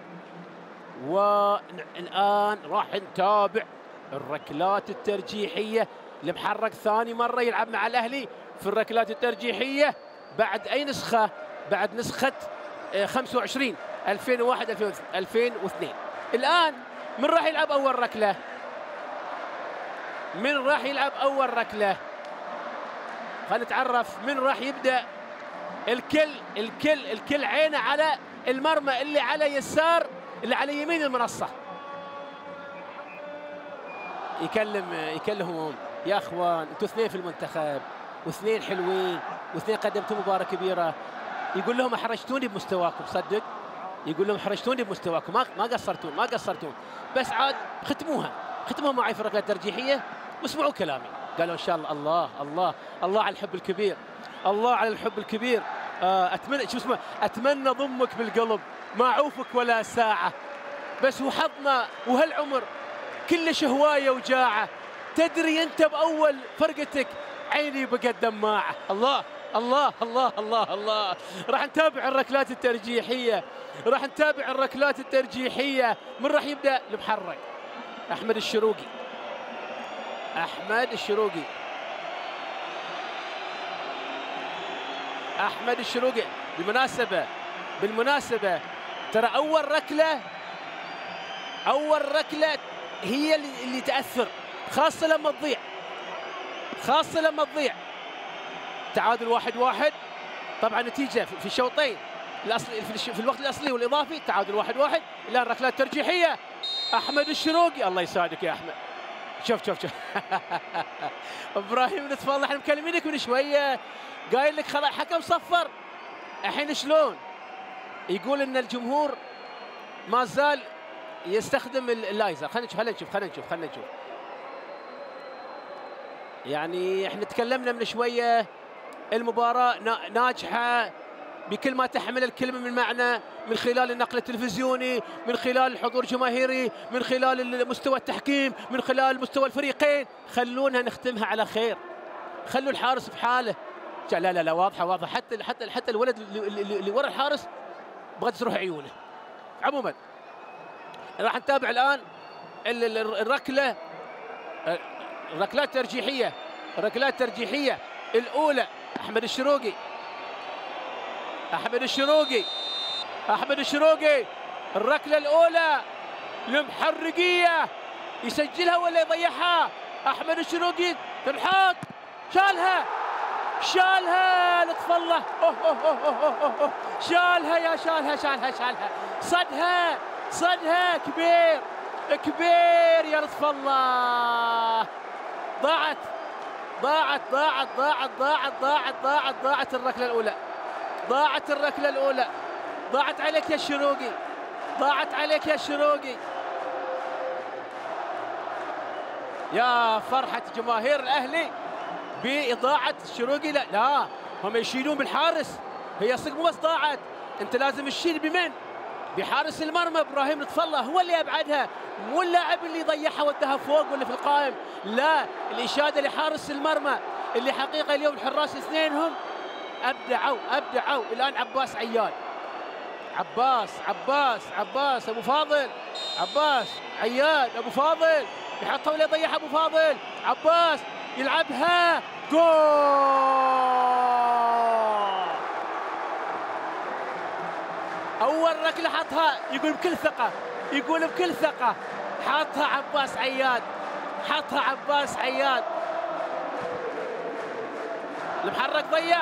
والآن راح نتابع الركلات الترجيحية. المحرق ثاني مرة يلعب مع الأهلي في الركلات الترجيحية بعد أي نسخة؟ بعد نسخة خمسة وعشرين ألفين وواحد ألفين واثنين. الآن من راح يلعب أول ركلة؟ من راح يلعب أول ركلة؟ خلينا نتعرف من راح يبدأ. الكل الكل الكل عينه على المرمى اللي على يسار اللي على يمين المنصة. يكلم يكلمهم يا اخوان، انتوا اثنين في المنتخب واثنين حلوين واثنين قدمتوا مباراة كبيرة. يقول لهم احرجتوني بمستواكم، صدق يقول لهم حرجتوني بمستواكم، ما ما قصرتون ما قصرتون، بس عاد ختموها ختموها معي في الركلات الترجيحيه واسمعوا كلامي. قالوا ان شاء الله. الله الله الله على الحب الكبير، الله على الحب الكبير. آه اتمنى شو اسمه اتمنى ضمك بالقلب، ما اعوفك ولا ساعه، بس وحظنا وهالعمر كلش هوايه وجاعه، تدري انت باول فرقتك عيني بقت دماعه. الله الله الله الله الله. راح نتابع الركلات الترجيحيه، راح نتابع الركلات الترجيحيه. من راح يبدا؟ المحرك احمد الشروقي. احمد الشروقي احمد الشروقي بالمناسبه بالمناسبه ترى اول ركله اول ركله هي اللي, اللي تاثر، خاصه لما تضيع خاصه لما تضيع. تعادل واحد واحد، طبعا نتيجه في الشوطين الاصلي في الوقت الاصلي والاضافي تعادل واحد واحد. الان ركلات ترجيحيه احمد الشروقي. الله يساعدك يا احمد. شوف شوف شوف ابراهيم لطف الله، احنا مكلمينك من شويه قايل لك خلاص حكم صفر. الحين شلون؟ يقول ان الجمهور ما زال يستخدم اللايزر. خلينا نشوف خلينا نشوف خلينا نشوف خلينا نشوف يعني احنا تكلمنا من شويه المباراه ناجحه بكل ما تحمل الكلمه من معنى، من خلال النقل التلفزيوني، من خلال الحضور الجماهيري، من خلال مستوى التحكيم، من خلال مستوى الفريقين. خلونا نختمها على خير، خلوا الحارس بحاله. لا لا لا واضحه واضحه، حتى حتى حتى الولد اللي ورا الحارس بغت تروح عيونه. عموما راح نتابع الان الركله الركلات الترجيحيه الركلات الترجيحيه الاولى. احمد الشروقي احمد الشروقي احمد الشروقي الركله الاولى المحرقيه، يسجلها ولا يضيعها؟ احمد الشروقي تنحط، شالها شالها لطف الله. أوه أوه أوه أوه أوه. شالها يا شالها شالها شالها صدها صدها كبير كبير يا لطف الله. ضاعت ضاعت ضاعت ضاعت ضاعت ضاعت ضاعت ضاعت الركله الاولى ضاعت الركله الاولى ضاعت عليك يا الشروقي ضاعت عليك يا الشروقي. يا فرحه جماهير الاهلي باضاعه الشروقي. لا لا هم يشيلون بالحارس، هي صدق مو بس ضاعت، انت لازم تشيل بمن؟ بحارس المرمى ابراهيم لطف الله، هو اللي ابعدها، مو اللاعب اللي ضيعها ودها فوق ولا في القائم. لا، الاشاده لحارس المرمى اللي حقيقه اليوم الحراس اثنينهم ابدعوا ابدعوا. الان عباس عياد عباس عباس عباس ابو فاضل عباس عياد ابو فاضل يحطها ولا يضيعها ابو فاضل. عباس يلعبها جول. اول ركله حطها يقول بكل ثقه يقول بكل ثقه حطها عباس عياد حطها عباس عياد. المحرك ضيع.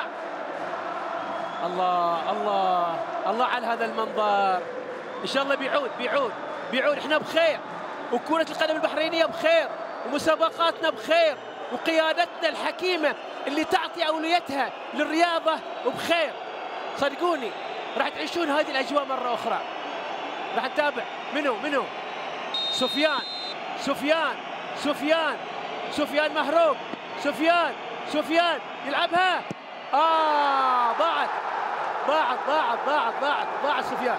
الله الله الله على هذا المنظر. ان شاء الله بيعود بيعود بيعود. احنا بخير وكرة القدم البحرينية بخير ومسابقاتنا بخير وقيادتنا الحكيمة اللي تعطي أولويتها للرياضة وبخير. صدقوني راح تعيشون هذه الأجواء مرة أخرى. راح نتابع منو منو سفيان سفيان سفيان سفيان مهروب سفيان سفيان يلعبها. آه ضاعت ضاعت ضاعت ضاعت ضاعت ضاعت سفيان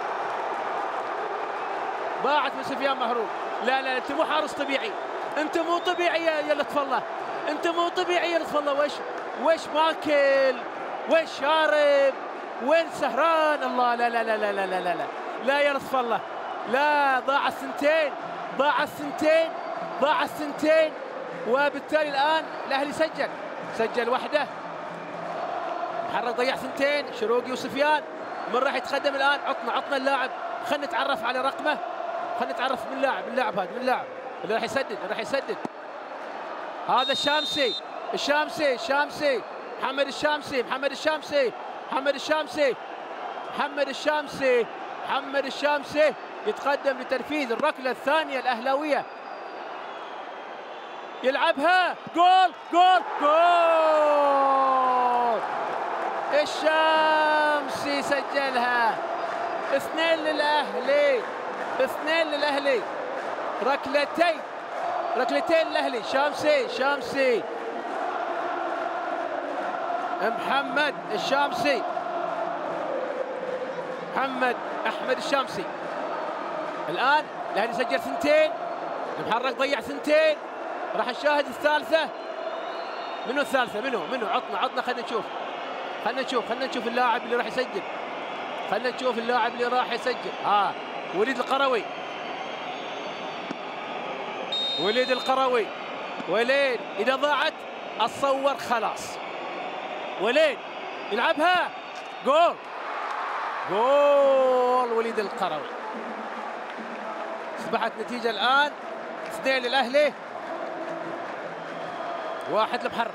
ضاعت من سفيان مهروب. لا لا انت مو حارس طبيعي، انت مو طبيعي يا لطف الله، انت مو طبيعي يا لطف الله. وش وش ماكل وش شارب وين سهران؟ الله لا لا لا لا لا لا لا لا يا لطف الله لا. ضاع السنتين ضاع السنتين ضاع السنتين وبالتالي الان الاهلي سجل سجل وحده. محرك ضيع سنتين شروقي وسفيان. من راح يتقدم الان؟ عطنا عطنا اللاعب، خلينا نتعرف على رقمه، خلينا نتعرف من اللاعب من اللاعب هذا من اللاعب اللي راح يسدد اللي راح يسدد. هذا الشامسي الشامسي الشامسي محمد الشامسي محمد الشامسي محمد الشامسي محمد الشامسي محمد الشامسي يتقدم لتنفيذ الركله الثانيه الاهلاويه. يلعبها جول جول جول. الشامسي سجلها اثنين للاهلي، اثنين للاهلي. ركلتين ركلتين للاهلي. شامسي شامسي محمد الشامسي، محمد احمد الشامسي. الان الاهلي سجل ثنتين، المحرك ضيع ثنتين، راح نشاهد الثالثه. منو الثالثه؟ منو منو عطنا عطنا خلينا نشوف خلينا نشوف خلينا نشوف اللاعب اللي راح يسجل. خلينا نشوف اللاعب اللي راح يسجل. ها وليد القروي، وليد القروي. وليد اذا ضاعت اتصور خلاص. وليد يلعبها جول، جول وليد القروي. اصبحت نتيجه الان اثنين للاهلي واحد لمحرك.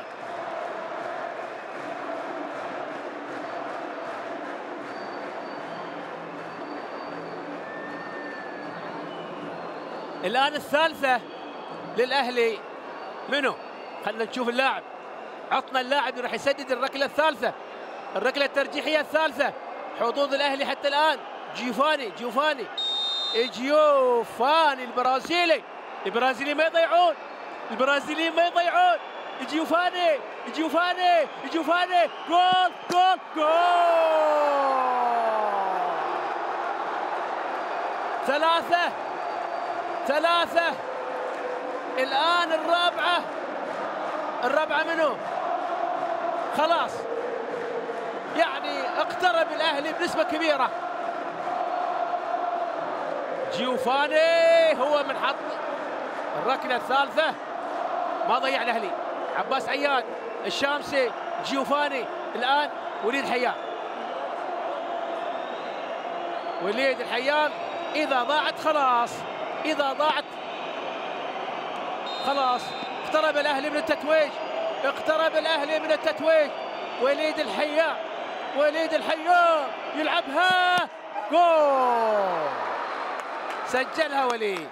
الان الثالثه للاهلي. منو؟ خلينا نشوف اللاعب. عطنا اللاعب اللي راح يسدد الركله الثالثه، الركله الترجيحيه الثالثه. حظوظ الاهلي حتى الان جيوفاني جيوفاني جيوفاني البرازيلي. البرازيليين ما يضيعون، البرازيليين ما يضيعون. جيوفاني جيوفاني جيوفاني جول جول جول. ثلاثة ثلاثة. الآن الرابعة، الرابعة منو؟ خلاص يعني اقترب الأهلي بنسبة كبيرة. جيوفاني هو من حط الركلة الثالثة، ما ضيع الأهلي. عباس عياد، الشامسي، جيوفاني. الآن وليد الحيام، وليد الحيام. إذا ضاعت خلاص، إذا ضاعت خلاص. اقترب الأهلي من التتويج، اقترب الأهلي من التتويج. وليد الحيام، وليد الحيام يلعبها جول، سجلها وليد.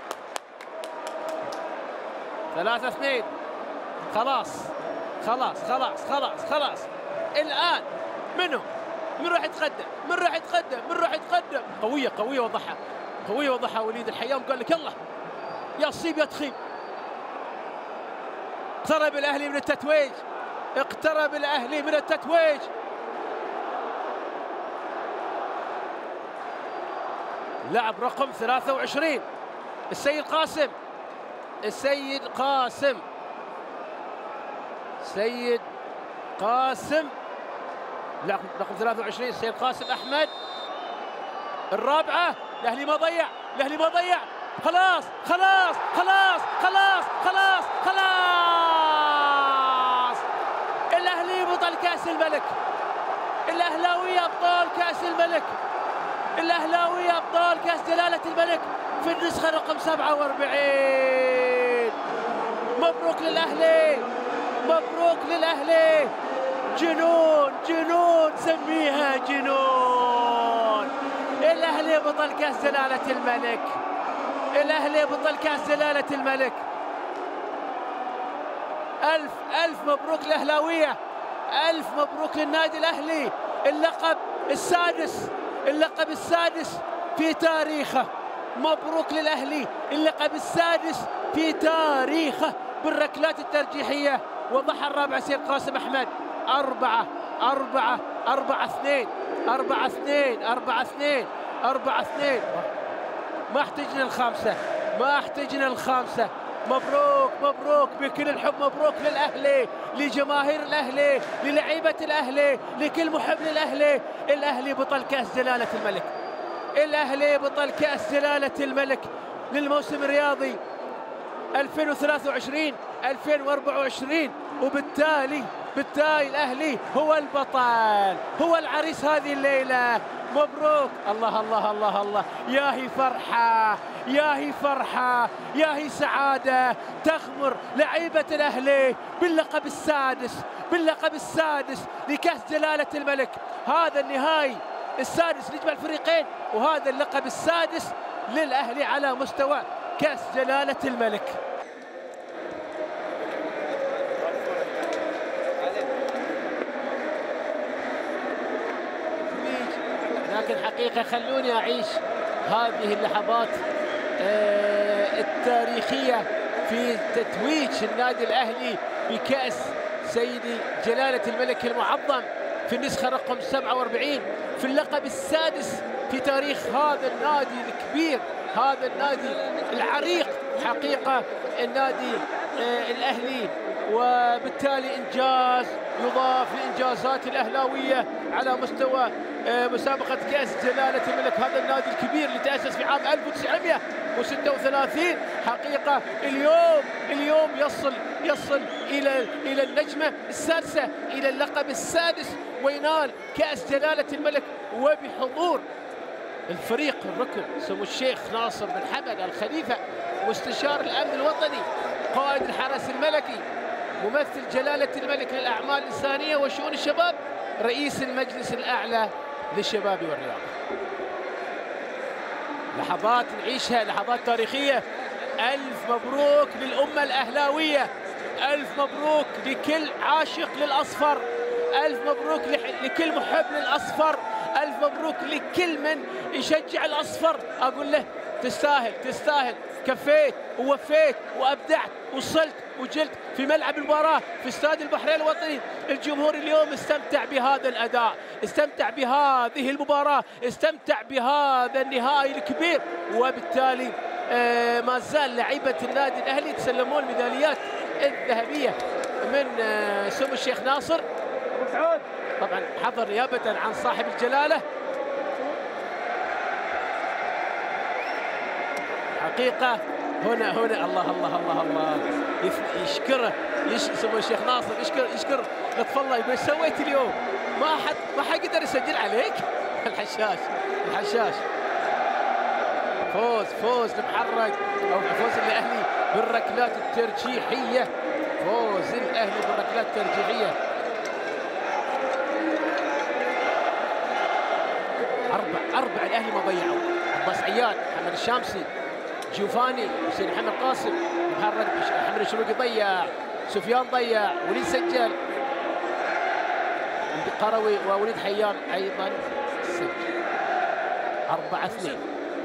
ثلاثة اثنين. خلاص خلاص خلاص خلاص خلاص. الآن منو؟ من راح يتقدم؟ من راح يتقدم؟ من راح يتقدم؟ قوية قوية وضحها، قوية وضحها وليد الحيام. قال لك يلا يا صيب يا تخيب. اقترب الأهلي من التتويج، اقترب الأهلي من التتويج. لاعب رقم ثلاثة وعشرين السيد قاسم، السيد قاسم، سيد قاسم. لاعب رقم ثلاثة وعشرين السيد قاسم أحمد. الرابعة. الأهلي ما ضيع، الأهلي ما ضيع. خلاص خلاص خلاص خلاص خلاص خلاص. الأهلي بطل كأس الملك، الأهلاوية أبطال كأس الملك، الأهلاوية أبطال كأس جلالة الملك في النسخة رقم سبعة وأربعين. مبروك للأهلي، مبروك للأهلي. جنون جنون، سميها جنون. الأهلي بطل كأس جلالة الملك، الأهلي بطل كأس جلالة الملك. ألف ألف مبروك للأهلاوية، ألف مبروك للنادي الأهلي. اللقب السادس، اللقب السادس في تاريخه. مبروك للأهلي، اللقب السادس في تاريخه بالركلات الترجيحية. وضح الرابع سيد قاسم أحمد. أربعة أربعة أربعة اثنين أربعة اثنين أربعة اثنين أربعة اثنين. ما احتجنا الخامسة، ما احتجنا الخامسة. مبروك مبروك بكل الحب. مبروك للأهلي، لجماهير الأهلي، للعيبة الأهلي، لكل محب للأهلي. الأهلي بطل كأس جلالة الملك، الأهلي بطل كأس جلالة الملك للموسم الرياضي ألفين وثلاثة وعشرين ألفين وأربعة وعشرين. وبالتالي بالتالي الأهلي هو البطل، هو العريس هذه الليلة. مبروك. الله الله الله الله. يا هي فرحة، يا هي فرحة، يا هي سعادة تغمر لعيبة الأهلي باللقب السادس، باللقب السادس لكأس جلالة الملك. هذا النهائي السادس لجميع الفريقين، وهذا اللقب السادس للأهلي على مستوى كأس جلالة الملك. لكن حقيقة خلوني أعيش هذه اللحظات التاريخية في تتويج النادي الأهلي بكأس سيدي جلالة الملك المعظم في النسخة رقم سبعة وأربعين، في اللقب السادس في تاريخ هذا النادي الكبير، هذا النادي العريق حقيقة النادي الأهلي. وبالتالي إنجاز يضاف لإنجازات الأهلاوية على مستوى مسابقة كأس جلالة الملك. هذا النادي الكبير اللي تأسس في عام ألف وتسعمئة وستة وثلاثين حقيقة اليوم اليوم يصل يصل إلى إلى النجمة السادسة، إلى اللقب السادس، وينال كأس جلالة الملك وبحضور الفريق الركن سمو الشيخ ناصر بن حمد الخليفة، مستشار الأمن الوطني، قائد الحرس الملكي، ممثل جلالة الملك للأعمال الإنسانية وشؤون الشباب، رئيس المجلس الأعلى للشباب والرياضة. لحظات نعيشها، لحظات تاريخية. ألف مبروك للأمة الأهلاوية، ألف مبروك لكل عاشق للأصفر، ألف مبروك لكل محب للأصفر، ألف مبروك لكل من يشجع الأصفر. أقول له تستاهل تستاهل، كفيت ووفيت وأبدعت وصلت وجلت في ملعب المباراة في استاد البحرين الوطني. الجمهور اليوم استمتع بهذا الأداء، استمتع بهذه المباراة، استمتع بهذا النهائي الكبير، وبالتالي آه ما زال لعيبة النادي الأهلي يتسلمون الميداليات الذهبية من آه سمو الشيخ ناصر. طبعا حضر نيابة عن صاحب الجلالة. حقيقة هنا هنا الله الله الله الله يشكره يش سمو الشيخ ناصر، يشكر يشكر لطف الله. يقول ايش سويت اليوم؟ ما حد ما حد يقدر يسجل عليك. الحشاش الحشاش فوز فوز المحرق او فوز الاهلي بالركلات الترجيحيه، فوز الاهلي بالركلات الترجيحيه. اربع اربع الاهلي ما ضيعوا. عباس عياد، محمد الشامسي، جوفاني، حسين محمد قاسم، محرك محمد الشروقي ضيع، سفيان ضيع، وليد سجل، قروي ووليد حيان ايضا سجل. أربعة اثنين.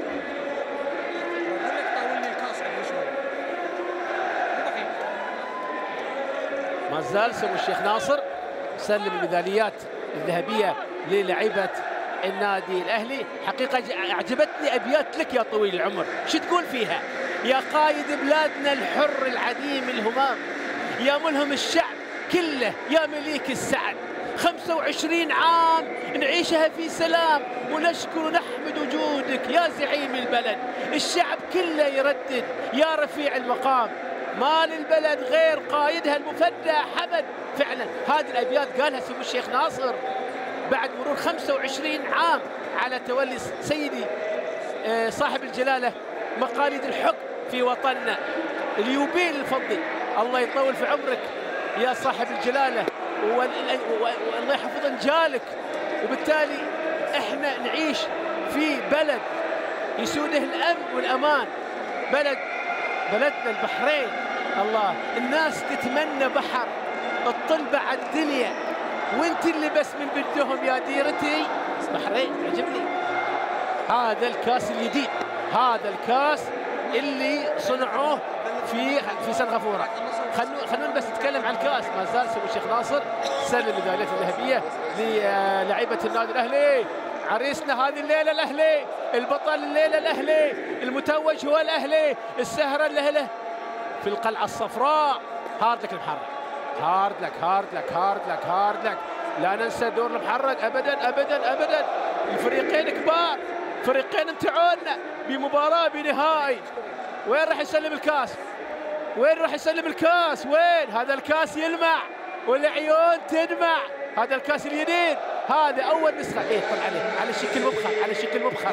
ما زال سمو الشيخ ناصر سلم الميداليات الذهبيه للاعيبه النادي الاهلي. حقيقه اعجبتني ابيات لك يا طويل العمر، شو تقول فيها؟ يا قايد بلادنا الحر العديم الهمام، يا ملهم الشعب كله، يا مليك السعد، خمسة وعشرين عام نعيشها في سلام، ونشكر ونحمد وجودك يا زعيم البلد، الشعب كله يردد يا رفيع المقام، ما للبلد غير قايدها المفدى حمد. فعلا هذه الابيات قالها سمو الشيخ ناصر بعد مرور خمسة وعشرين عام على تولي سيدي صاحب الجلاله مقاليد الحكم في وطننا. اليوبيل الفضي، الله يطول في عمرك يا صاحب الجلاله، والله يحفظ انجالك. وبالتالي احنا نعيش في بلد يسوده الامن والامان، بلد بلدنا البحرين. الله، الناس تتمنى بحر تطل بعد الدنيا، وانت اللي بس من بدهم يا ديرتي بحرين. عجبني هذا الكاس الجديد، هذا الكاس اللي صنعوه في في سنغافوره. خلونا خلونا بس نتكلم عن الكاس. ما زال سمو الشيخ ناصر سلم الميداليات الذهبيه للاعيبه النادي الاهلي. عريسنا هذه الليله الاهلي، البطل الليله الاهلي، المتوج هو الاهلي، السهره الليله في القلعه الصفراء. هارد لك المحرك، هارد لك هارد لك هارد لك هارد لك. لا ننسى دور المحرك ابدا ابدا ابدا. الفريقين كبار، فريقين امتعونا بمباراه بنهائي. وين راح يسلم الكاس؟ وين راح يسلم الكاس؟ وين؟ هذا الكاس يلمع والعيون تدمع. هذا الكاس الجديد، هذا اول نسخه. ايه طلع عليه على شكل مبخر، على شكل مبخر.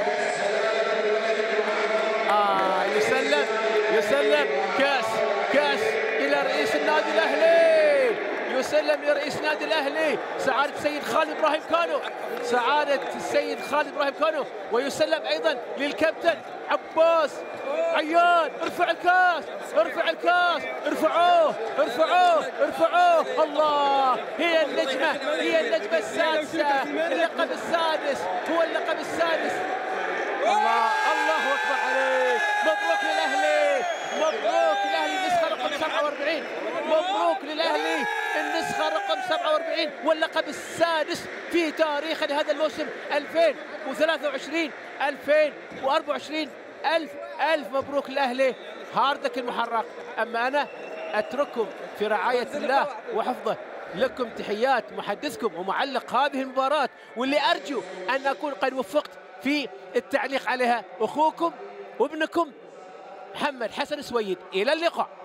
اه يسلم يسلم كاس كاس الى رئيس النادي الاهلي، يسلم لرئيس النادي الاهلي سعاده السيد خالد ابراهيم كانو، سعاده السيد خالد ابراهيم كانو، ويسلم ايضا للكابتن عباس عيان. ارفع الكاس، ارفع الكاس، ارفعوه ارفعوه ارفعوه. الله هي النجمة، هي النجمة السادسة، اللقب السادس، هو اللقب السادس. الله الله أكبر عليك، مبروك للأهلي، مبروك للأهلي النسخة رقم سبعة وأربعين، مبروك للأهلي النسخة رقم سبعة وأربعين واللقب السادس في تاريخ هذا الموسم ألفين وثلاثة وعشرين ألفين وأربعة وعشرين. ألف ألف مبروك للأهلي، هاردك المحرق. أما أنا أترككم في رعاية الله وحفظه. لكم تحيات محدثكم ومعلق هذه المباراة، واللي أرجو أن أكون قد وفقت في التعليق عليها، أخوكم وابنكم محمد حسن سويد. إلى اللقاء.